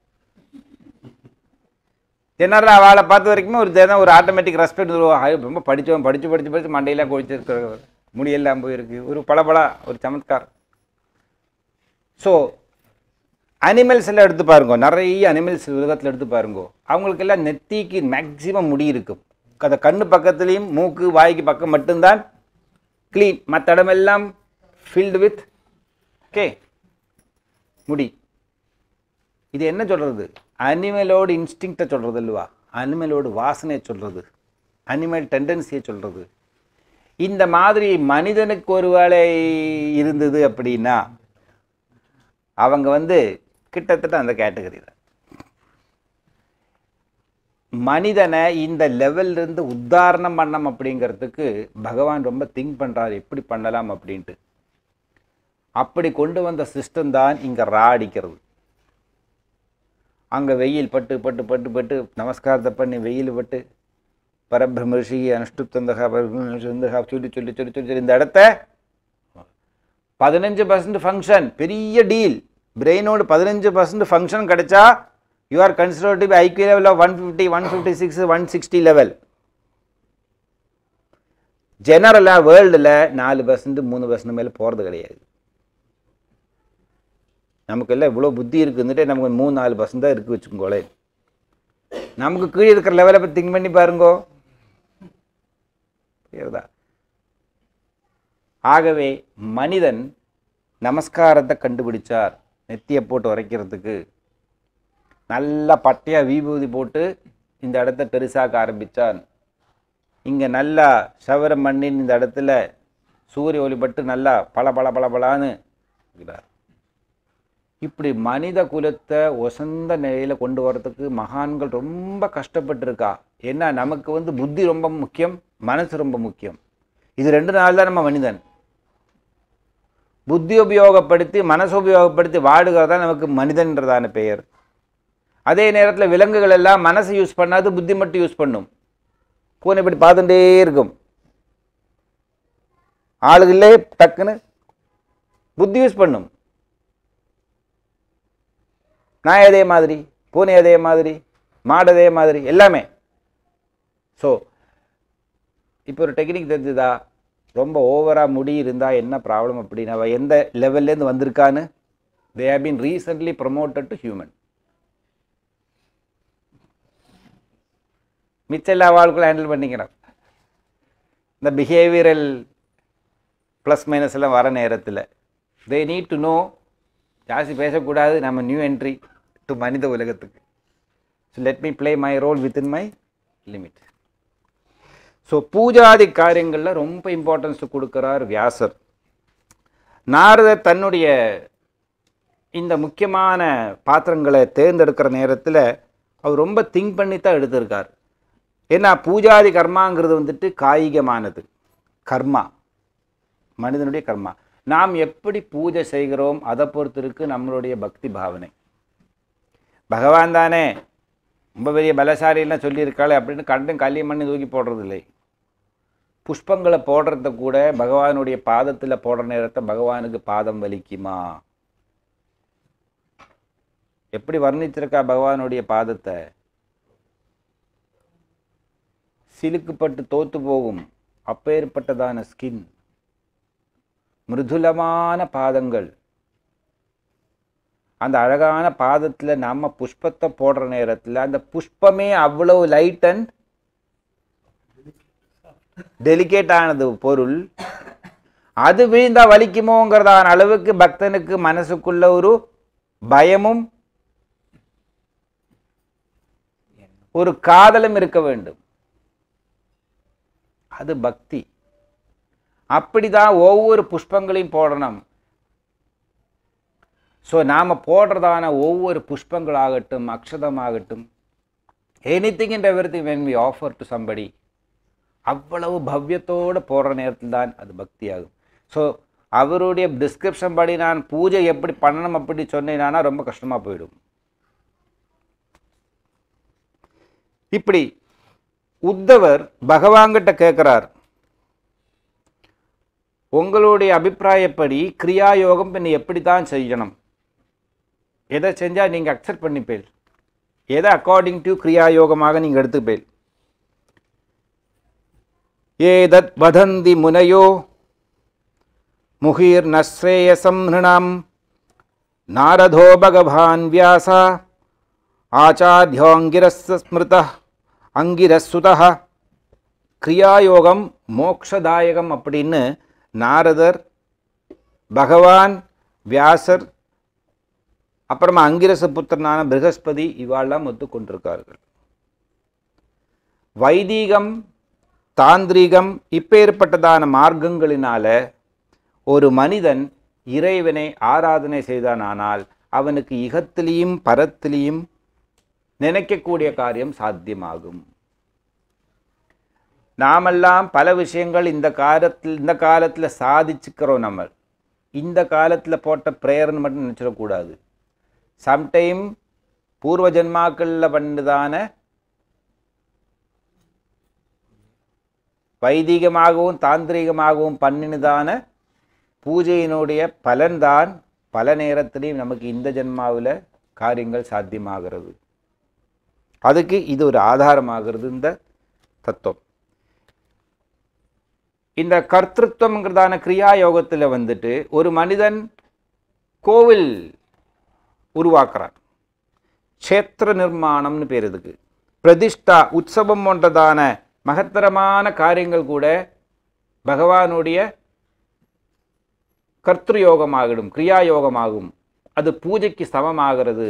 ஜெனரலாக அவளை பார்த்த வரைக்குமே ஒரு தினம் ஒரு ஆட்டோமேட்டிக் ரெஸ்பெக்ட் வருவோம். ரொம்ப படித்தவன் படித்து படித்து படித்து மண்டையெல்லாம் கொழிச்சு இருக்கிற முடியெல்லாம் போயிருக்கு. ஒரு பளபளா ஒரு சமத்கார். ஸோ அனிமல்ஸ் எல்லாம் எடுத்து பாருங்க, நிறைய அனிமல்ஸ் உலகத்தில் எடுத்து பாருங்க. அவங்களுக்கெல்லாம் நெத்திக்கு மேக்சிமம் முடி இருக்கும். அந்த கண்ணு பக்கத்துலேயும் மூக்கு வாய்க்கு பக்கம் மட்டும்தான் க்ளீன், மற்ற இடமெல்லாம் ஃபில்டு வித் ஓகே முடி. இது என்ன சொல்கிறது? அனிமலோடு இன்ஸ்டிங்க்டை சொல்கிறது இல்லவா? அனிமலோடு வாசனையை சொல்கிறது, அனிமல் டெண்டன்சியை சொல்கிறது. இந்த மாதிரி மனிதனுக்கு ஒரு வேலை இருந்தது அப்படின்னா அவங்க வந்து கிட்டத்தட்ட அந்த கேட்டகரி தான். மனிதனை இந்த லெவல்லிருந்து உத்தாரணம் பண்ணம் அப்படிங்கிறதுக்கு பகவான் ரொம்ப திங்க் பண்ணுறாரு, எப்படி பண்ணலாம் அப்படின்ட்டு. அப்படி கொண்டு வந்த சிஸ்டம் தான் இங்கே ரா அடிக்கிறது. அங்கே வெயில் பட்டு பட்டு பட்டு பட்டு நமஸ்காரத்தை பண்ணி வெயில் பட்டு பரபிரமர்ஷி அனுஷ்டுப்தந்தகா சொல்லி சொல்லி சொல்லி சொல்லி சொல்லி இந்த இடத்த பதினஞ்சு பர்சன்ட் ஃபங்க்ஷன் பெரிய டீல். பிரெயினோட பதினஞ்சு பர்சன்ட் ஃபங்க்ஷன் கிடைச்சா you are considered to be IQ level of one fifty one fifty six one sixty level. ஜெனரலாக வேர்ல்டில் நாலு பர்சன்ட் மூணு பர்சன்ட் மேலே போகிறது கிடையாது. நமக்கு எல்லாம் இவ்வளோ புத்தி இருக்குதுன்னுட்டு நமக்கு மூணு நாலு பர்சன்ட் தான் இருக்குது வச்சுக்கோங்களேன். நமக்கு கீழே இருக்கிற லெவலை பற்றி திங்க் பண்ணி பாருங்கோ. புரியுறதா? ஆகவே மனிதன் நமஸ்காரத்தை கண்டுபிடிச்சார். நெத்தியை போட்டு உரைக்கிறதுக்கு நல்லா பட்டையாக விபூதி போட்டு இந்த இடத்த பெருசாக்க ஆரம்பித்தான். இங்கே நல்லா சவரம் மண்ணின் இந்த இடத்துல சூரிய ஒளிப்பட்டு நல்லா பல பல பல பலான்னு இருக்கிறார். இப்படி மனித குலத்தை ஒசந்த நிலையில் கொண்டு வரத்துக்கு மகான்கள் ரொம்ப கஷ்டப்பட்டுருக்கா. ஏன்னா நமக்கு வந்து புத்தி ரொம்ப முக்கியம், மனசு ரொம்ப முக்கியம். இது ரெண்டு நாள் தான் நம்ம மனிதன். புத்தி உபயோகப்படுத்தி மனசு உபயோகப்படுத்தி வாடுகிறதா நமக்கு மனிதன்றதான பெயர். அதே நேரத்தில் விலங்குகள் எல்லாம் மனசை யூஸ் பண்ணாது, புத்தி மட்டும் யூஸ் பண்ணும். பூனை இப்படி பார்த்துட்டே இருக்கும். ஆளுகளே டக்குன்னு புத்தி யூஸ் பண்ணும். நாய் அதே மாதிரி, பூனை அதே மாதிரி, மாடு அதே மாதிரி, எல்லாமே. ஸோ இப்போ ஒரு டெக்னிக் தெரிஞ்சுதா? ரொம்ப ஓவராக முடி இருந்தால் என்ன ப்ராப்ளம் அப்படின்னா எந்த லெவல்லேருந்து வந்திருக்கான்னு. They have been recently promoted to human. மிச்ச எல்லா வாழ்க்கையும் ஹேண்டில் பண்ணிக்கிறோம். இந்த பிஹேவியரல் ப்ளஸ் மைனஸ் எல்லாம் வர நேரத்தில் தே நீட் டு நோ. ஜாஸ்தி பேசக்கூடாது, நம்ம நியூ என்ட்ரி டு மனித உலகத்துக்கு. So let me play my role within my limit. So பூஜாதி காரியங்களில் ரொம்ப இம்பார்ட்டன்ஸ் கொடுக்குறார் வியாசர். நாரதர் தன்னுடைய இந்த முக்கியமான பாத்திரங்களை தேர்ந்தெடுக்கிற நேரத்தில் அவர் ரொம்ப திங்க் பண்ணி தான் எடுத்திருக்கார். ஏன்னா பூஜாதி கர்மாங்கிறது வந்துட்டு காயிகமானது கர்மா, மனிதனுடைய கர்மா. நாம் எப்படி பூஜை செய்கிறோம் அதை பொறுத்து இருக்கு நம்மளுடைய பக்தி பாவனை. பகவான் தானே ரொம்ப பெரிய பலசாலிலாம் சொல்லியிருக்காளே அப்படின்னு கண்டும் கல்யம் பண்ணி தூக்கி போடுறது இல்லை. புஷ்பங்களை போடுறத கூட பகவானுடைய பாதத்தில் போடுற நேரத்தை பகவானுக்கு பாதம் வலிக்குமா? எப்படி வர்ணிச்சிருக்கா பகவானுடைய பாதத்தை? சிலுக்குப்பட்டு தோத்து போகும் அப்பேற்பட்டதான ஸ்கின், மிருதுலமான பாதங்கள். அந்த அழகான பாதத்தில் நம்ம புஷ்பத்தை போடுற நேரத்தில் அந்த புஷ்பமே அவ்வளவு லைட் அண்ட் டெலிகேட்டானது பொருள். அது வீழ்ந்தா வலிக்குமோங்கிறதான அளவுக்கு பக்தனுக்கு மனசுக்குள்ள ஒரு பயமும் ஒரு காதலும் இருக்க வேண்டும். அது பக்தி. அப்படிதான் ஒவ்வொரு புஷ்பங்களையும் போடணும். ஸோ நாம் போடுறதான ஒவ்வொரு புஷ்பங்களாகட்டும், அக்ஷதமாகட்டும், anything and everything when we offer to somebody, அவ்வளவு பவ்யத்தோடு போடுற நேரத்தில் தான் அது பக்தி ஆகும். ஸோ அவருடைய டிஸ்கிரிப்ஷன் படி நான் பூஜை எப்படி பண்ணணும் அப்படி சொன்னேன்னா ரொம்ப கஷ்டமாக போயிடும். இப்படி உத்தவர் பகவான்கிட்ட கேட்குறார், உங்களுடைய அபிப்பிராயப்படி கிரியாயோகம் பின்ன எப்படி தான் செய்யணும்? எதை செஞ்சால் நீங்கள் அக்செப்ட் பண்ணிப்பேல்? எதை அக்கார்டிங் டு கிரியாயோகமாக நீங்கள் எடுத்துப்பேல்? ஏதத் வதந்தி முனையோ முகிர் நஸ்ரேயசம் நிருணாம் நாரதோ பகவான் வியாசா ஆச்சார்யோங்கிரஸ் ஸ்மிருத அங்கிரஸ்சுதா. கிரியாயோகம் மோக்ஷதாயகம் அப்படின்னு நாரதர், பகவான், வியாசர், அப்புறமா அங்கிரச புத்திரனான ப்ரகஸ்பதி இவாளெல்லாம் ஒத்துக்கொண்டிருக்கார்கள். வைதீகம், தாந்திரிகம் இப்பேற்பட்டதான மார்க்கங்களினால ஒரு மனிதன் இறைவனை ஆராதனை செய்தானால் அவனுக்கு இகத்திலையும் பரத்திலையும் நினைக்கக்கூடிய காரியம் சாத்தியமாகும். நாமெல்லாம் பல விஷயங்கள் இந்த காலத்தில் இந்த காலத்தில் சாதிச்சுக்கிறோம். நம்ம இந்த காலத்தில் போட்ட ப்ரேயர்னு மட்டும் நினச்சிடக்கூடாது. சம்டைம் பூர்வ ஜென்மாக்களில் பண்ணதான வைதீகமாகவும் தாந்திரிகமாகவும் பண்ணினதான பூஜையினுடைய பலன்தான் பல நேரத்திலையும் நமக்கு இந்த ஜென்மாவில் காரியங்கள் சாத்தியமாகிறது. அதுக்கு இது ஒரு ஆதாரமாகிறது இந்த தத்துவம். இந்த கர்த்திருவம்ங்கிறதான கிரியா யோகத்தில் வந்துட்டு ஒரு மனிதன் கோவில் உருவாக்குறான். க்ஷேத்திர நிர்மாணம்னு பேர் இதுக்கு. பிரதிஷ்டா உற்சவம் போன்றதான மகத்தரமான காரியங்கள் கூட பகவானுடைய கர்த்திருயோகமாகிடும், கிரியா யோகமாகும். அது பூஜைக்கு சமமாகிறது.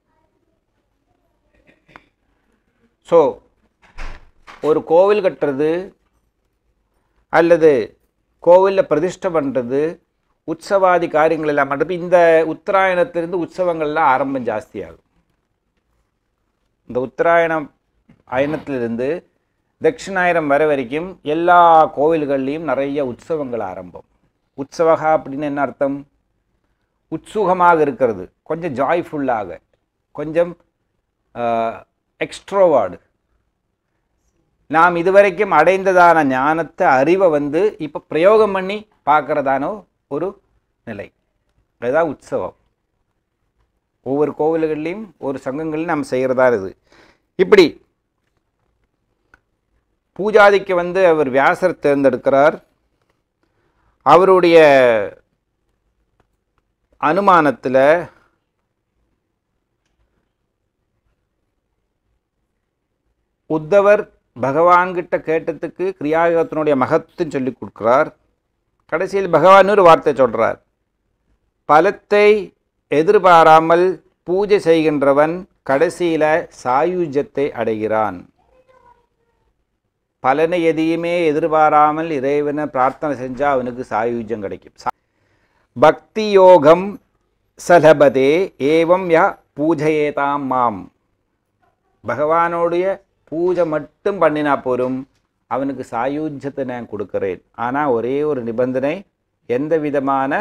ஸோ ஒரு கோவில் கட்டுறது அல்லது கோவிலில் பிரதிஷ்டை பண்ணுறது, உற்சவாதி காரியங்கள் எல்லாம் மட்டும் இந்த உத்தராயணத்திலிருந்து உற்சவங்கள்லாம் ஆரம்பம் ஜாஸ்தியாகும். இந்த உத்தராயணம் அயனத்திலிருந்து தட்சிணாயனம் வர வரைக்கும் எல்லா கோவில்கள்லேயும் நிறைய உற்சவங்கள் ஆரம்பம். உற்சவகா அப்படின்னு என்ன அர்த்தம்? உற்சுகமாக இருக்கிறது, கொஞ்சம் ஜாய்ஃபுல்லாக, கொஞ்சம் எக்ஸ்ட்ரோவார்டு. நாம் இதுவரைக்கும் அடைந்ததான ஞானத்தை அறிவை வந்து இப்போ பிரயோகம் பண்ணி பார்க்குறதான ஒரு நிலை, அதுதான் உற்சவம். ஒவ்வொரு கோவில்கள்லையும் ஒரு சங்கங்கள்லையும் நாம் செய்கிறதா இது. இப்படி பூஜாதிக்கு வந்து அவர் வியாசர் தேர்ந்தெடுக்கிறார். அவருடைய அனுமானத்தில் உத்தவர் பகவான்கிட்ட கேட்டதுக்கு கிரியாயோகத்தினுடைய மகத்துவம் சொல்லி கொடுக்குறார். கடைசியில் பகவான் ஒரு வார்த்தை சொல்கிறார், பலத்தை எதிர்பாராமல் பூஜை செய்கின்றவன் கடைசியில் சாயுஜ்யத்தை அடைகிறான். பலனை எதையுமே எதிர்பாராமல் இறைவனை பிரார்த்தனை செஞ்சால் அவனுக்கு சாயுஜ்யம் கிடைக்கும். பக்தி யோகம் சலபதே ஏவம் யா பூஜையேதாம் மாம். பகவானுடைய பூஜை மட்டும் பண்ணினா போரும், அவனுக்கு சாயுஜ்யத்தை நான் கொடுக்கிறேன். ஆனால் ஒரே ஒரு நிபந்தனை, எந்த விதமான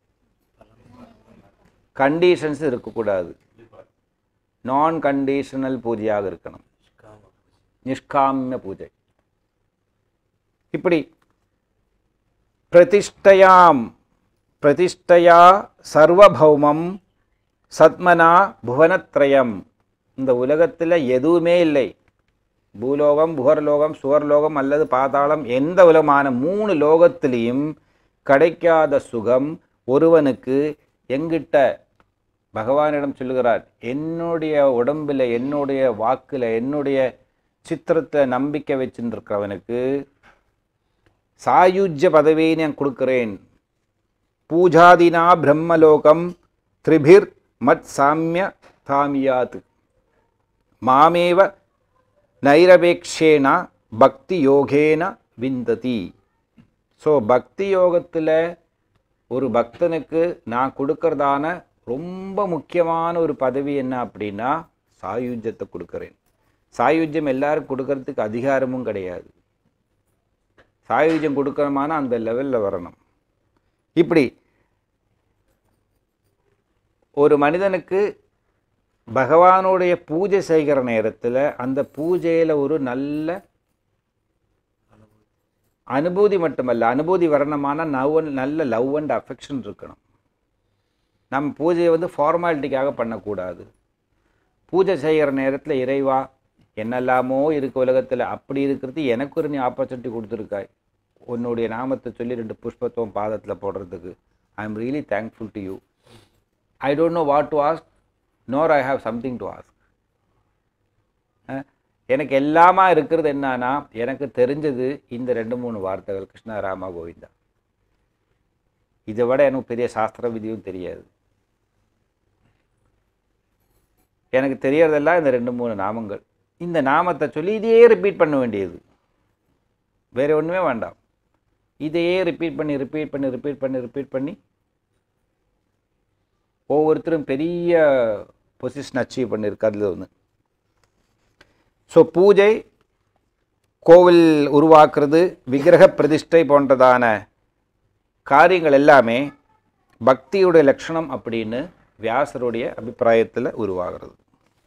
கண்டிஷன்ஸ் இருக்கக்கூடாது. நான் கண்டிஷனல் பூஜையாக இருக்கணும், நிஷ்காமிய பூஜை. இப்படி பிரதிஷ்டையாம் பிரதிஷ்டையா சர்வபௌமம் சத்மனா புவனத்ரயம். இந்த உலகத்தில் எதுவுமே இல்லை, பூலோகம், புகர்லோகம், சுவர்லோகம் அல்லது பாதாளம், எந்த உலகமான மூணு லோகத்திலையும் கிடைக்காத சுகம் ஒருவனுக்கு எங்கிட்ட பகவானிடம் சொல்லுகிறார். என்னுடைய உடம்பில், என்னுடைய வாக்கில், என்னுடைய சித்திரத்தில் நம்பிக்கை வச்சுருக்கிறவனுக்கு சாயுஜ்ய பதவியை நான் கொடுக்கிறேன். பூஜாதினா பிரம்மலோகம் திரிபிர் மத் சாமிய தாமியாத் மாமேவ நைரபேக்ஷேன பக்தி யோகேன விந்ததி. ஸோ பக்தி யோகத்தில் ஒரு பக்தனுக்கு நான் கொடுக்கறதான ரொம்ப முக்கியமான ஒரு பதவி என்ன அப்படின்னா சாயுஜ்யத்தை கொடுக்குறேன். சாயுஜ்யம் எல்லாரும் கொடுக்கறதுக்கு அதிகாரமும் கிடையாது. சாயுஜ்யம் கொடுக்கறமான அந்த லெவலில் வரணும். இப்படி ஒரு மனிதனுக்கு பகவானுடைய பூஜை செய்கிற நேரத்தில் அந்த பூஜையில் ஒரு நல்ல அனுபூதி மட்டுமல்ல, அனுபூதி வரணுமான நவ் நல்ல லவ் அண்ட் அஃபெக்ஷன் இருக்கணும். நம்ம பூஜையை வந்து ஃபார்மாலிட்டிக்காக பண்ணக்கூடாது. பூஜை செய்கிற நேரத்தில் இறைவா என்னெல்லாமோ இருக்க உலகத்தில், அப்படி இருக்கிறது எனக்கு ஒரு நீ ஆப்பர்ச்சுனிட்டி கொடுத்துருக்காய், உன்னுடைய நாமத்தை சொல்லி ரெண்டு புஷ்பத்துவம் பாதத்தில் போடுறதுக்கு. I am really thankful to you. I don't know what to ask nor I have something to ask. எனக்கு எல்லாமா இருக்கிறது என்னன்னா, எனக்கு தெரிஞ்சது இந்த ரெண்டு மூணு வார்த்தைகள், கிருஷ்ணா ராமா கோவிந்தா. இதை விட எனக்கு பெரிய சாஸ்திர விதியும் தெரியாது. எனக்கு தெரியறதெல்லாம் இந்த ரெண்டு மூணு நாமங்கள். இந்த நாமத்தை சொல்லி இதையே ரிப்பீட் பண்ண வேண்டியது, வேற ஒன்றுமே வேண்டாம். இதையே ரிப்பீட் பண்ணி ரிப்பீட் பண்ணி ரிப்பீட் பண்ணி ரிப்பீட் பண்ணி ஒவ்வொருத்தரும் பெரிய பொசிஷன் அச்சீவ் பண்ணியிருக்காருல ஒன்று. ஸோ பூஜை, கோவில் உருவாக்குறது, விக்கிரக பிரதிஷ்டை போன்றதான காரியங்கள் எல்லாமே பக்தியுடைய லட்சணம் அப்படின்னு வியாசருடைய அபிப்பிராயத்தில் உருவாகிறது.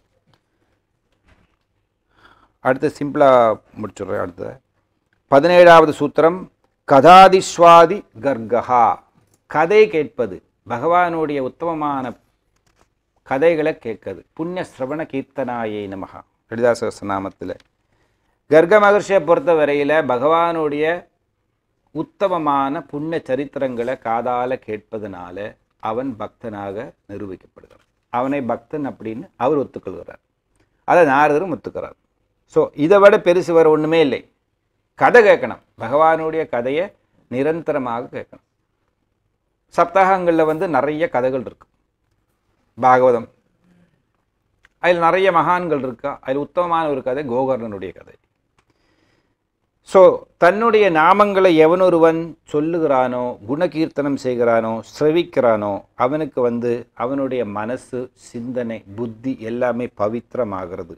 அடுத்து சிம்பிளாக முடிச்சுடுறேன். அடுத்தது பதினேழாவது சூத்திரம், கதாதிஸ்வாதி கர்கஹா. கதை கேட்பது, பகவானுடைய உத்தமமான கதைகளை கேட்குது. புண்ணிய சிரவண கீர்த்தனாயை நமகா லலிதா சஹஸ்ரநாமத்தில். கர்க மகர்ஷியை பொறுத்த வரையில் பகவானுடைய உத்தமமான புண்ணிய சரித்திரங்களை காதால் கேட்பதனால அவன் பக்தனாக நிரூபிக்கப்படுகிறான். அவனை பக்தன் அப்படின்னு அவர் ஒத்துக்கொள்கிறார். அதை நாரதரும் ஒத்துக்கிறார். ஸோ இதை விட பெருசு வேறு ஒன்றுமே இல்லை. கதை கேட்கணும், பகவானுடைய கதையை நிரந்தரமாக கேட்கணும். சப்தாகங்களில் வந்து நிறைய கதைகள் இருக்கு. பாகவதம் அதில் நிறைய மகான்கள் இருக்கா. அதில் உத்தமமான ஒரு கதை கோகர்ணனுடைய கதை. ஸோ தன்னுடைய நாமங்களை எவனொருவன் சொல்லுகிறானோ, குணகீர்த்தனம் செய்கிறானோ, சிரவிக்கிறானோ, அவனுக்கு வந்து அவனுடைய மனசு, சிந்தனை, புத்தி எல்லாமே பவித்திரமாகிறது.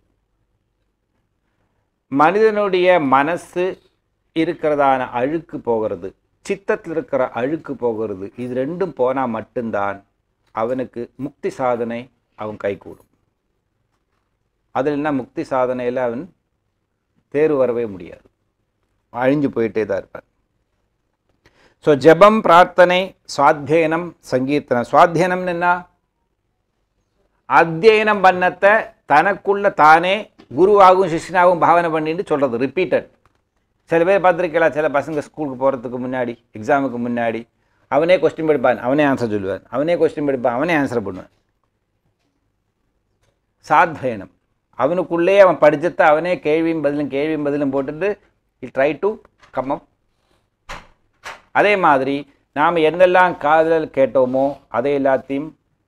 மனிதனுடைய மனசு இருக்கிறதான அழுக்கு போகிறது, சித்தத்தில் இருக்கிற அழுக்கு போகிறது. இது ரெண்டும் போனால் மட்டும்தான் அவனுக்கு முக்தி சாதனை அவன் கைகூடும். அதில் என்ன முக்தி சாதனையில் அவன் தேர்வு வரவே முடியாது, அழிஞ்சு போயிட்டே தான் இருப்பான். ஸோ ஜபம், பிரார்த்தனை, சுவாத்தியனம், சங்கீர்த்தனம். சுவாத்தியனம்னு என்ன? அத்தியனம் பண்ணத்தை தனக்குள்ள தானே குருவாகவும் சிஷ்யனாகவும் பாவனை பண்ணிட்டு சொல்கிறது, ரிப்பீட்டட். சில பேர் பார்த்துருக்கலாம், சில பசங்க ஸ்கூலுக்கு போகிறதுக்கு முன்னாடி, எக்ஸாமுக்கு முன்னாடி அவனே கொஸ்டின் படிப்பான், அவனே ஆன்சர் சொல்லுவான், அவனே கொஸ்டின் படிப்பான், அவனே ஆன்சர் பண்ணுவான். சாத்வயனம், அவனுக்குள்ளே அவன் படித்தத்தை அவனே கேள்வியும் பதிலும் கேள்வியும் பதிலும் போட்டுட்டு he try to come up. அதே மாதிரி நாம் என்னெல்லாம் காதல் கேட்டோமோ அதை எல்லாத்தையும்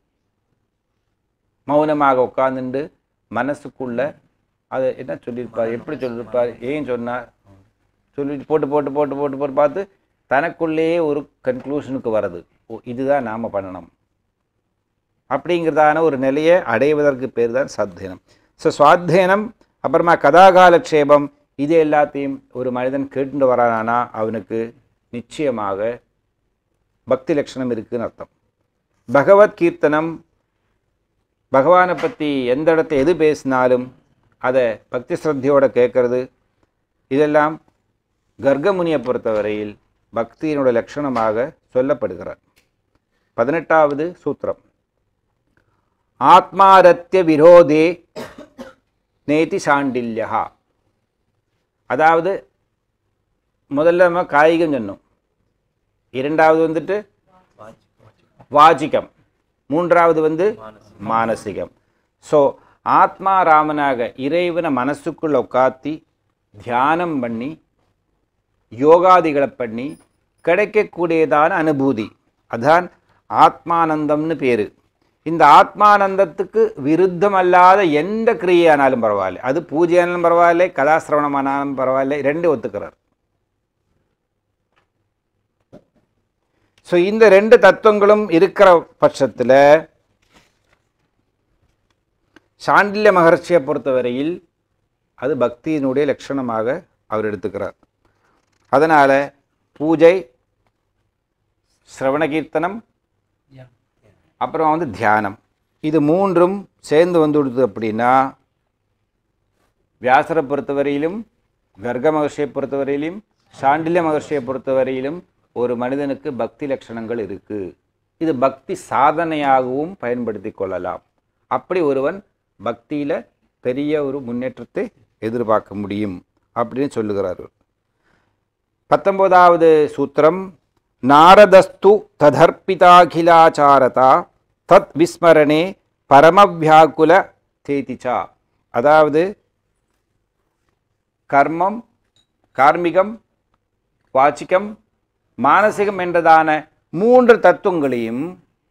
மௌனமாக உட்கார்ந்துட்டு மனசுக்குள்ள அதை என்ன சொல்லியிருப்பார், எப்படி சொல்லியிருப்பார், ஏன் சொன்னார் சொல்லிட்டு போட்டு போட்டு போட்டு போட்டு போட்டு பார்த்து தனக்குள்ளேயே ஒரு கன்க்ளூஷனுக்கு வர்றது, ஓ இதுதான் நாம் பண்ணணும் அப்படிங்கிறதான ஒரு நிலையை அடைவதற்கு பேர் தான் சாத்தியனம். ஸோ சுவாத்தியனம், அப்புறமா கதாகாலக்ஷேபம், இது எல்லாத்தையும் ஒரு மனிதன் கேட்டு வரானா அவனுக்கு நிச்சயமாக பக்தி லட்சணம் இருக்குதுன்னு அர்த்தம். பகவத் கீர்த்தனம், பகவானை பற்றி எந்த இடத்த எது பேசினாலும் அதை பக்தி ஸ்ரத்தையோடு கேட்கறது, இதெல்லாம் கர்கமுனியை பொறுத்தவரையில் பக்தியினுடைய லட்சணமாக சொல்லப்படுகிறார். பதினெட்டாவது சூத்திரம். ஆத்மாரத்ய விரோதே நேதி சாண்டில்யா. அதாவது முதல்ல நம்ம காய்கம் சொன்னோம், இரண்டாவது வந்துட்டு வாச்சிகம், மூன்றாவது வந்து மானசிகம். ஸோ ஆத்மா ராமனாக இறைவனை மனசுக்குள்ள உட்காத்தி தியானம் பண்ணி யோகாதிகளை பண்ணி கிடைக்கக்கூடியதான அனுபூதி, அதான் ஆத்மானந்தம்னு பேர். இந்த ஆத்மானந்தத்துக்கு விருத்தம் அல்லாத எந்த கிரியையானாலும் பரவாயில்ல, அது பூஜையானாலும் பரவாயில்லை, கதாசிரவணமானாலும் பரவாயில்லை, ரெண்டு ஒத்துக்கிறார். ஸோ இந்த ரெண்டு தத்துவங்களும் இருக்கிற பட்சத்தில் சாண்டில்ய மகர்ஷியை பொறுத்தவரையில் அது பக்தியினுடைய லட்சணமாக அவர் எடுத்துக்கிறார். அதனால் பூஜை, சிரவண கீர்த்தனம், அப்புறம் வந்து தியானம், இது மூன்றும் சேர்ந்து வந்து கொடுத்தது அப்படின்னா வியாசரை பொறுத்தவரையிலும், கர்க மகர்ஷியை பொறுத்தவரையிலும், சாண்டில்ய மகர்ஷியை பொறுத்தவரையிலும் ஒரு மனிதனுக்கு பக்தி லட்சணங்கள் இருக்குது. இது பக்தி சாதனையாகவும் பயன்படுத்தி கொள்ளலாம். அப்படி ஒருவன் பக்தியில் பெரிய ஒரு முன்னேற்றத்தை எதிர்பார்க்க முடியும் அப்படின்னு சொல்லுகிறார். பத்தொன்பதாவது சூத்திரம். நாரதஸ்து ததர்ப்பிதாகிலாச்சாரதா தத் விஸ்மரணே பரமவியாக்குல தேதிச்சா. அதாவது கர்மம், கார்மிகம், வாச்சிகம், மானசிகம் என்றதான மூன்று தத்துவங்களையும்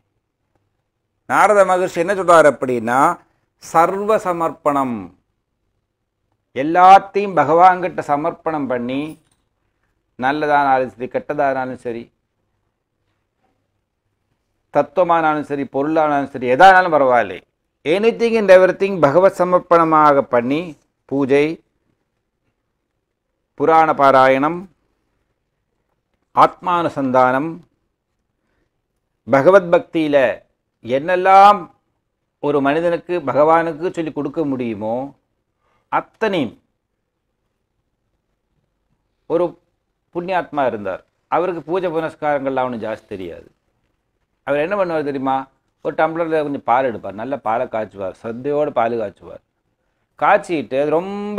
நாரத மகர்ஷி என்ன சொல்றார் அப்படின்னா, சர்வ சமர்ப்பணம், எல்லாத்தையும் பகவான்கிட்ட சமர்ப்பணம் பண்ணி, நல்லதானாலும் சரி, கெட்டதானாலும் சரி, தத்துவமானாலும் சரி, பொருளானாலும் சரி, எதானாலும் பரவாயில்லை, எனிதிங் அண்ட் எவ்ரிதிங் பகவத் சமர்ப்பணமாக பண்ணி பூஜை, புராண பாராயணம், ஆத்மானுசந்தானம், பகவத் பக்தியில் என்னெல்லாம் ஒரு மனிதனுக்கு பகவானுக்கு சொல்லி கொடுக்க முடியுமோ அத்தனையும். ஒரு புண்ணியாத்மா இருந்தார், அவருக்கு பூஜை புனஸ்காரங்கள்லாம் ஒன்றும் ஜாஸ்தி தெரியாது. அவர் என்ன பண்ணுவார் தெரியுமா, ஒரு டம்ளரில் கொஞ்சம் பால் எடுப்பார், நல்ல பாலை காய்ச்சுவார், சத்தையோடு பால் காய்ச்சுவார். காய்ச்சிட்டு அது ரொம்ப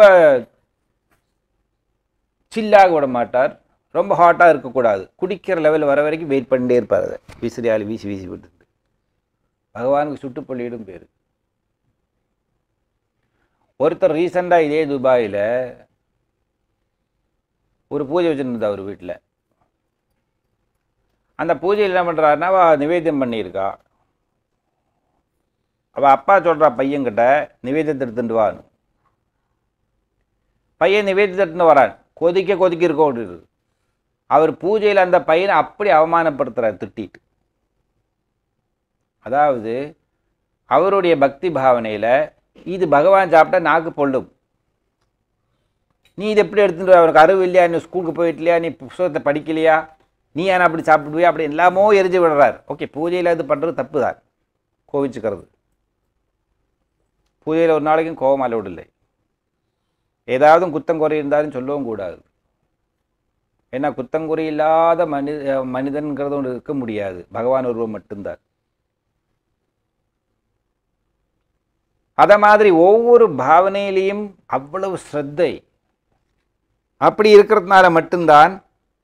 சில்லாக விட மாட்டார், ரொம்ப ஹாட்டாக இருக்கக்கூடாது, குடிக்கிற லெவல் வர வரைக்கும் வெயிட் பண்ணிட்டே இருப்பார். அதை விசிறியால் வீசி வீசி விட்டு பகவானுக்கு சுட்டுப்பள்ளியிடும் பேர். ஒருத்தர் ரீசெண்டாக இதே துபாயில் ஒரு பூஜை வச்சுருந்தது அவர் வீட்டில். அந்த பூஜையில் என்ன பண்ணுறாருன்னா, அவள் நிவேத்தியம் பண்ணியிருக்கா. அவள் அப்பா சொல்கிறா பையன்கிட்ட, நிவேத்தியத்தை எடுத்துட்டு வான்னு. பையன் நிவேத்தியத்தை எடுத்துட்டு வரான், கொதிக்க கொதிக்க இருக்க ஓடுது. அவர் பூஜையில் அந்த பையனை அப்படி அவமானப்படுத்துகிறார் திட்டிட்டு. அதாவது அவருடைய பக்தி பாவனையில் இது பகவான் சாப்பிட்டா நாக்கு பொல்லும், நீ இது எப்படி எடுத்துட்டு, அவனுக்கு அறிவு இல்லையா, நீ ஸ்கூலுக்கு போயிட்டலையா, நீ புத்தகத்தை படிக்கலையா, நீ ஏன்னா அப்படி சாப்பிடுவியா, அப்படி எல்லாமோ எரிஞ்சு விடுறார். ஓகே, பூஜையில் இது பண்ணுறது தப்பு தான், கோவிச்சுக்கிறது. பூஜையில் ஒரு நாளைக்கும் கோபம் அளவிட இல்லை. ஏதாவது குத்தங்குறை இருந்தாலும் சொல்லவும் கூடாது. ஏன்னா குத்தங்குறை இல்லாத மனித மனிதன்கிறது ஒன்று இருக்க முடியாது, பகவான் ஒருவர் மட்டும்தான். அத மாதிரி ஒவ்வொரு பாவனையிலையும் அவ்வளவு ஸ்ரத்தை. அப்படி இருக்கிறதுனால மட்டும்தான்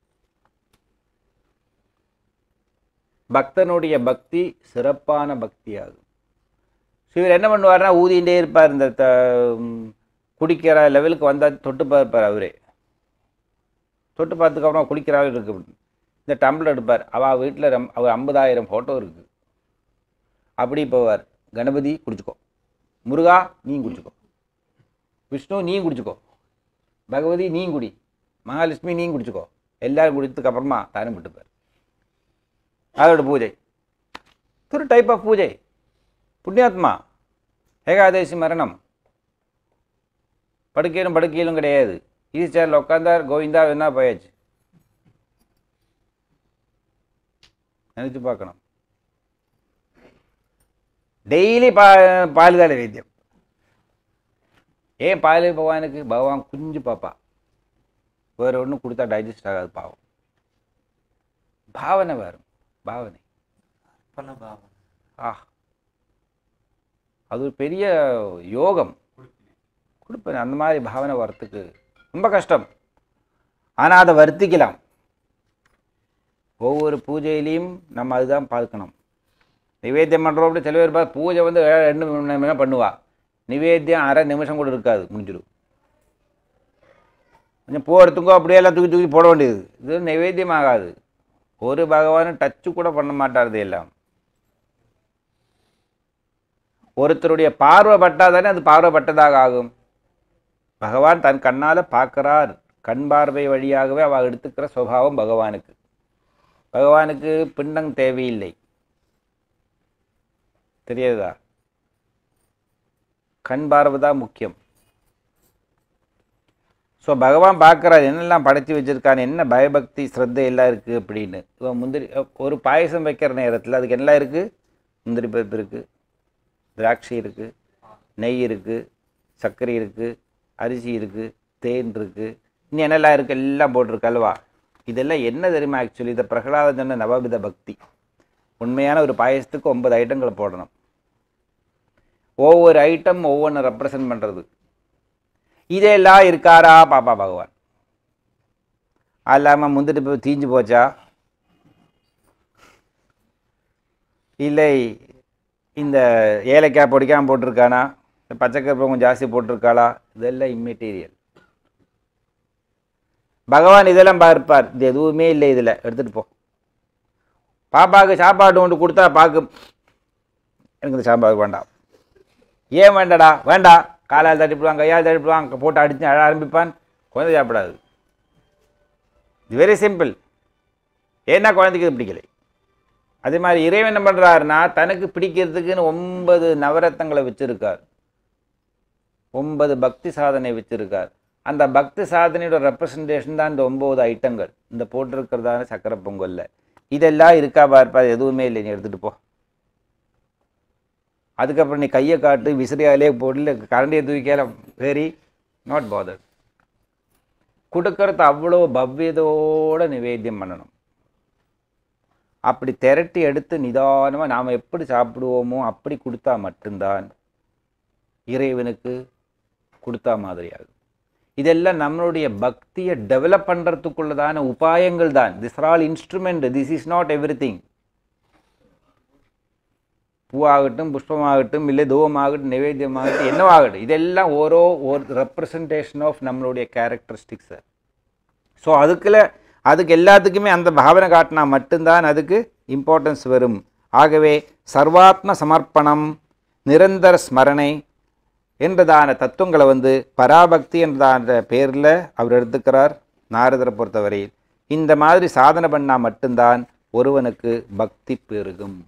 பக்தனுடைய பக்தி சிறப்பான பக்தியாகும். இவர் என்ன பண்ணுவார்னா, ஊதிண்டே இருப்பார். இந்த குடிக்கிற லெவலுக்கு வந்தால் தொட்டு பார்ப்பார். அவரே தொட்டு பார்த்துக்கப்புறம் குடிக்கிறாவே இருக்கு. இந்த டம்ளர் எடுப்பார். அவள் வீட்டில் ரம் அவர் ஐம்பதாயிரம் ஃபோட்டோ இருக்குது. அப்படி போவார், கணபதி குடிச்சுக்கோ, முருகா நீ குடிச்சுக்கோ, விஷ்ணு நீ குடிச்சுக்கோ, பகவதி நீ குடி, மகாலட்சுமி நீ குடிச்சுக்கோ, எல்லாரும் குடித்ததுக்கு அப்புறமா தானம் விட்டுப்பார். அதோட பூஜை ஒரு டைப் ஆஃப் பூஜை. புண்ணியாத்மா ஏகாதேசி மரணம், படுக்கையிலும் படுக்கையிலும் கிடையாது. ஈஸி சேரில் உட்காந்தார், கோவிந்தா என்ன போயாச்சு. நினைச்சு பார்க்கணும். டெய்லி பா பால் தான் வைத்தியம். ஏன் பால் பகவானுக்கு? பகவான் குஞ்சு பாப்பா, வேறு ஒன்றும் கொடுத்தா டைஜஸ்ட் ஆகாது, பாவம். பாவனை வரும், பாவனை. ஆ, அது ஒரு பெரிய யோகம். கொடுப்பேன் அந்த மாதிரி பாவனை வரத்துக்கு ரொம்ப கஷ்டம். ஆனால் அதை வருத்திக்கலாம். ஒவ்வொரு பூஜையிலையும் நம்ம அதுதான் பார்க்கணும். நிவேத்தியம் பண்ணுறோம் அப்படி சில பேர் பார்த்து பூஜை வந்து ரெண்டு மணி நேரம் பண்ணுவா, நிவேத்தியம் அரை நிமிஷம் கூட இருக்காது, முடிஞ்சிடும். கொஞ்சம் போகிறதுக்கோ அப்படியே எல்லாம் தூக்கி தூக்கி போட வேண்டியது. இது நிவேத்தியம் ஆகாது. ஒரு பகவானும் டச்சு கூட பண்ண மாட்டார். எல்லாம் ஒருத்தருடைய பார்வை பட்டால் தானே அது பார்வைப்பட்டதாக ஆகும். பகவான் தன் கண்ணால் பார்க்குறார். கண் பார்வை வழியாகவே அவள் எடுத்துக்கிற சுபாவம் பகவானுக்கு. பகவானுக்கு பிண்டம் தேவையில்லை, தெரியாதா? கண் பார்வை தான் முக்கியம். ஸோ பகவான் பார்க்குறார் என்னெல்லாம் படைச்சி வச்சுருக்கான், என்ன பயபக்தி ஸ்ரத்தை எல்லாம் இருக்குது அப்படின்னு. இவன் முந்திரி ஒரு பாயசம் வைக்கிற நேரத்தில் அதுக்கு எல்லாம் இருக்குது. முந்திரி பருப்பு இருக்குது, திராட்சை இருக்குது, நெய் இருக்குது, சர்க்கரை இருக்குது, அரிசி இருக்குது, தேன் இருக்குது, இன்னும் என்னெல்லாம் இருக்குது, எல்லாம் போட்டிருக்கு அல்வா. இதெல்லாம் என்ன தெரியுமா? ஆக்சுவலி இதை பிரகலாதன் சொன்ன நவவித பக்தி. உண்மையான ஒரு பாயசத்துக்கு ஒன்பது ஐட்டங்களை போடணும். ஒவ்வொரு ஐட்டம் ஒவ்வொன்று ரெப்ரசன்ட் பண்ணுறது. இதெல்லாம் இருக்காரா பாப்பா பகவான். அது இல்லாமல் முந்திட்டு போய் தீஞ்சு போச்சா, இல்லை இந்த ஏலக்காய் பொடிக்காமல் போட்டிருக்கானா, பச்சைக்கருப்பு கொஞ்சம் ஜாஸ்தி போட்டிருக்காளா, இதெல்லாம் இம்மெட்டீரியல். பகவான் இதெல்லாம் பார்ப்பார். இது எதுவுமே இல்லை, இதில் எடுத்துகிட்டு போ. பாப்பாவுக்கு சாப்பாடு ஒன்று கொடுத்தா பார்க்கும், எனக்கு இந்த சாப்பாடு வேண்டாம். ஏன் வேண்டாடா? வேண்டாம். காலால் தட்டிப்பிடுவான், கையால் தட்டிப்பிடுவான், போட்டு அடித்து அழ ஆரம்பிப்பான். குழந்தை சாப்பிடாது. இது வெரி சிம்பிள். ஏன்னா குழந்தைக்கு இது பிடிக்கலை. அதே மாதிரி இறைவன் என்ன பண்ணுறாருன்னா, தனக்கு பிடிக்கிறதுக்குன்னு ஒன்பது நவரத்தங்களை வச்சுருக்கார், ஒன்பது பக்தி சாதனை வச்சுருக்கார். அந்த பக்தி சாதனையோட ரெப்ரசன்டேஷன் தான் இந்த ஒம்பது ஐட்டங்கள், இந்த போட்டிருக்கிறதான சக்கரை பொங்கல்ல. இதெல்லாம் இருக்கா பார்ப்பா, எதுவுமே இல்லை, நீ எடுத்துகிட்டு போ. அதுக்கப்புறம் நீ கையை காட்டு, விசிறியாலே போடல, கரண்டியை தூக்கியால, வெரி நாட் பாதர். கொடுக்கறது அவ்வளோ பவ்யதோடு நிவேத்தியம் பண்ணணும். அப்படி திரட்டி எடுத்து நிதானமாக நாம் எப்படி சாப்பிடுவோமோ அப்படி கொடுத்தா மட்டும்தான் இறைவனுக்கு கொடுத்தா மாதிரியாகும். இதெல்லாம் நம்மளுடைய பக்தியை டெவலப் பண்ணுறதுக்குள்ளதான உபாயங்கள் தான். This are all instrument. This is not everything. பூவாகட்டும், புஷ்பமாகட்டும், இல்லை தூவமாகட்டும், நைவேத்தியமாகட்டும், என்னவாகட்டும், இதெல்லாம் ஓரோ ஒரு ரெப்ரசன்டேஷன் ஆஃப் நம்மளுடைய கேரக்டரிஸ்டிக்ஸை. ஸோ அதுக்குள்ள அதுக்கு எல்லாத்துக்குமே அந்த பாவனை காட்டினா மட்டும்தான் அதுக்கு இம்பார்ட்டன்ஸ் வரும். ஆகவே சர்வாத்ம சமர்ப்பணம், நிரந்தர ஸ்மரணை என்றதான தத்துவங்களை வந்து பராபக்தி என்றதான பேரில் அவர் எடுத்துக்கிறார் நாரதரை பொறுத்தவரையில். இந்த மாதிரி சாதனை பண்ணால் மட்டும்தான் ஒருவனுக்கு பக்தி பெருகும்,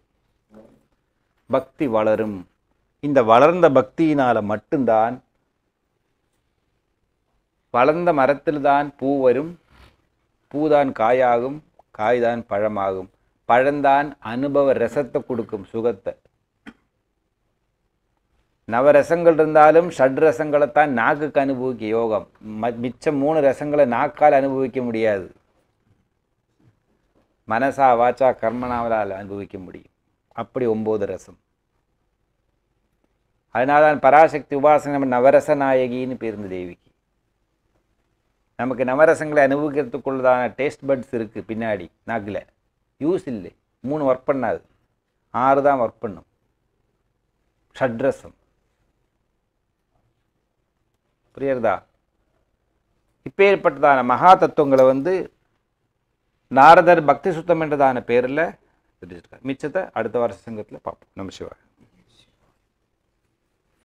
பக்தி வளரும். இந்த வளர்ந்த பக்தியினால் மட்டும்தான் வளர்ந்த மரத்தில்தான் பூ வரும், பூதான் காயாகும், காய்தான் பழமாகும், பழந்தான் அனுபவ ரசத்தை கொடுக்கும், சுகத்தை. நவரசங்கள் இருந்தாலும் ஷட் ரசங்களைத்தான் நாக்குக்கு அனுபவிக்க யோகம். மிச்சம் மூணு ரசங்களை நாக்கால் அனுபவிக்க முடியாது, மனசா வாச்சா கர்மனாவலால் அனுபவிக்க முடியும். அப்படி ஒன்பது ரசம். அதனால்தான் பராசக்தி உபாசனை நம்ம நவரச நாயகின்னு பேருந்து தேவிக்கு. நமக்கு நவரசங்களை அனுபவிக்கிறதுக்குள்ளதான டேஸ்ட் பட்ஸ் இருக்குது பின்னாடி நாக்கில், யூஸ் இல்லை. மூணு ஒர்க் பண்ணாது, ஆறு தான் ஒர்க் பண்ணும். ஷட்ரசம் புரியுறதா? இப்பேற்பட்டதான மகா தத்துவங்களை வந்து நாரதர் பக்தி சுத்தம் என்றதான பேரில் தெரிஞ்சிருக்கார். மிச்சத்தை அடுத்த வருஷ சங்கத்தில் பார்ப்போம். நமசிவாய.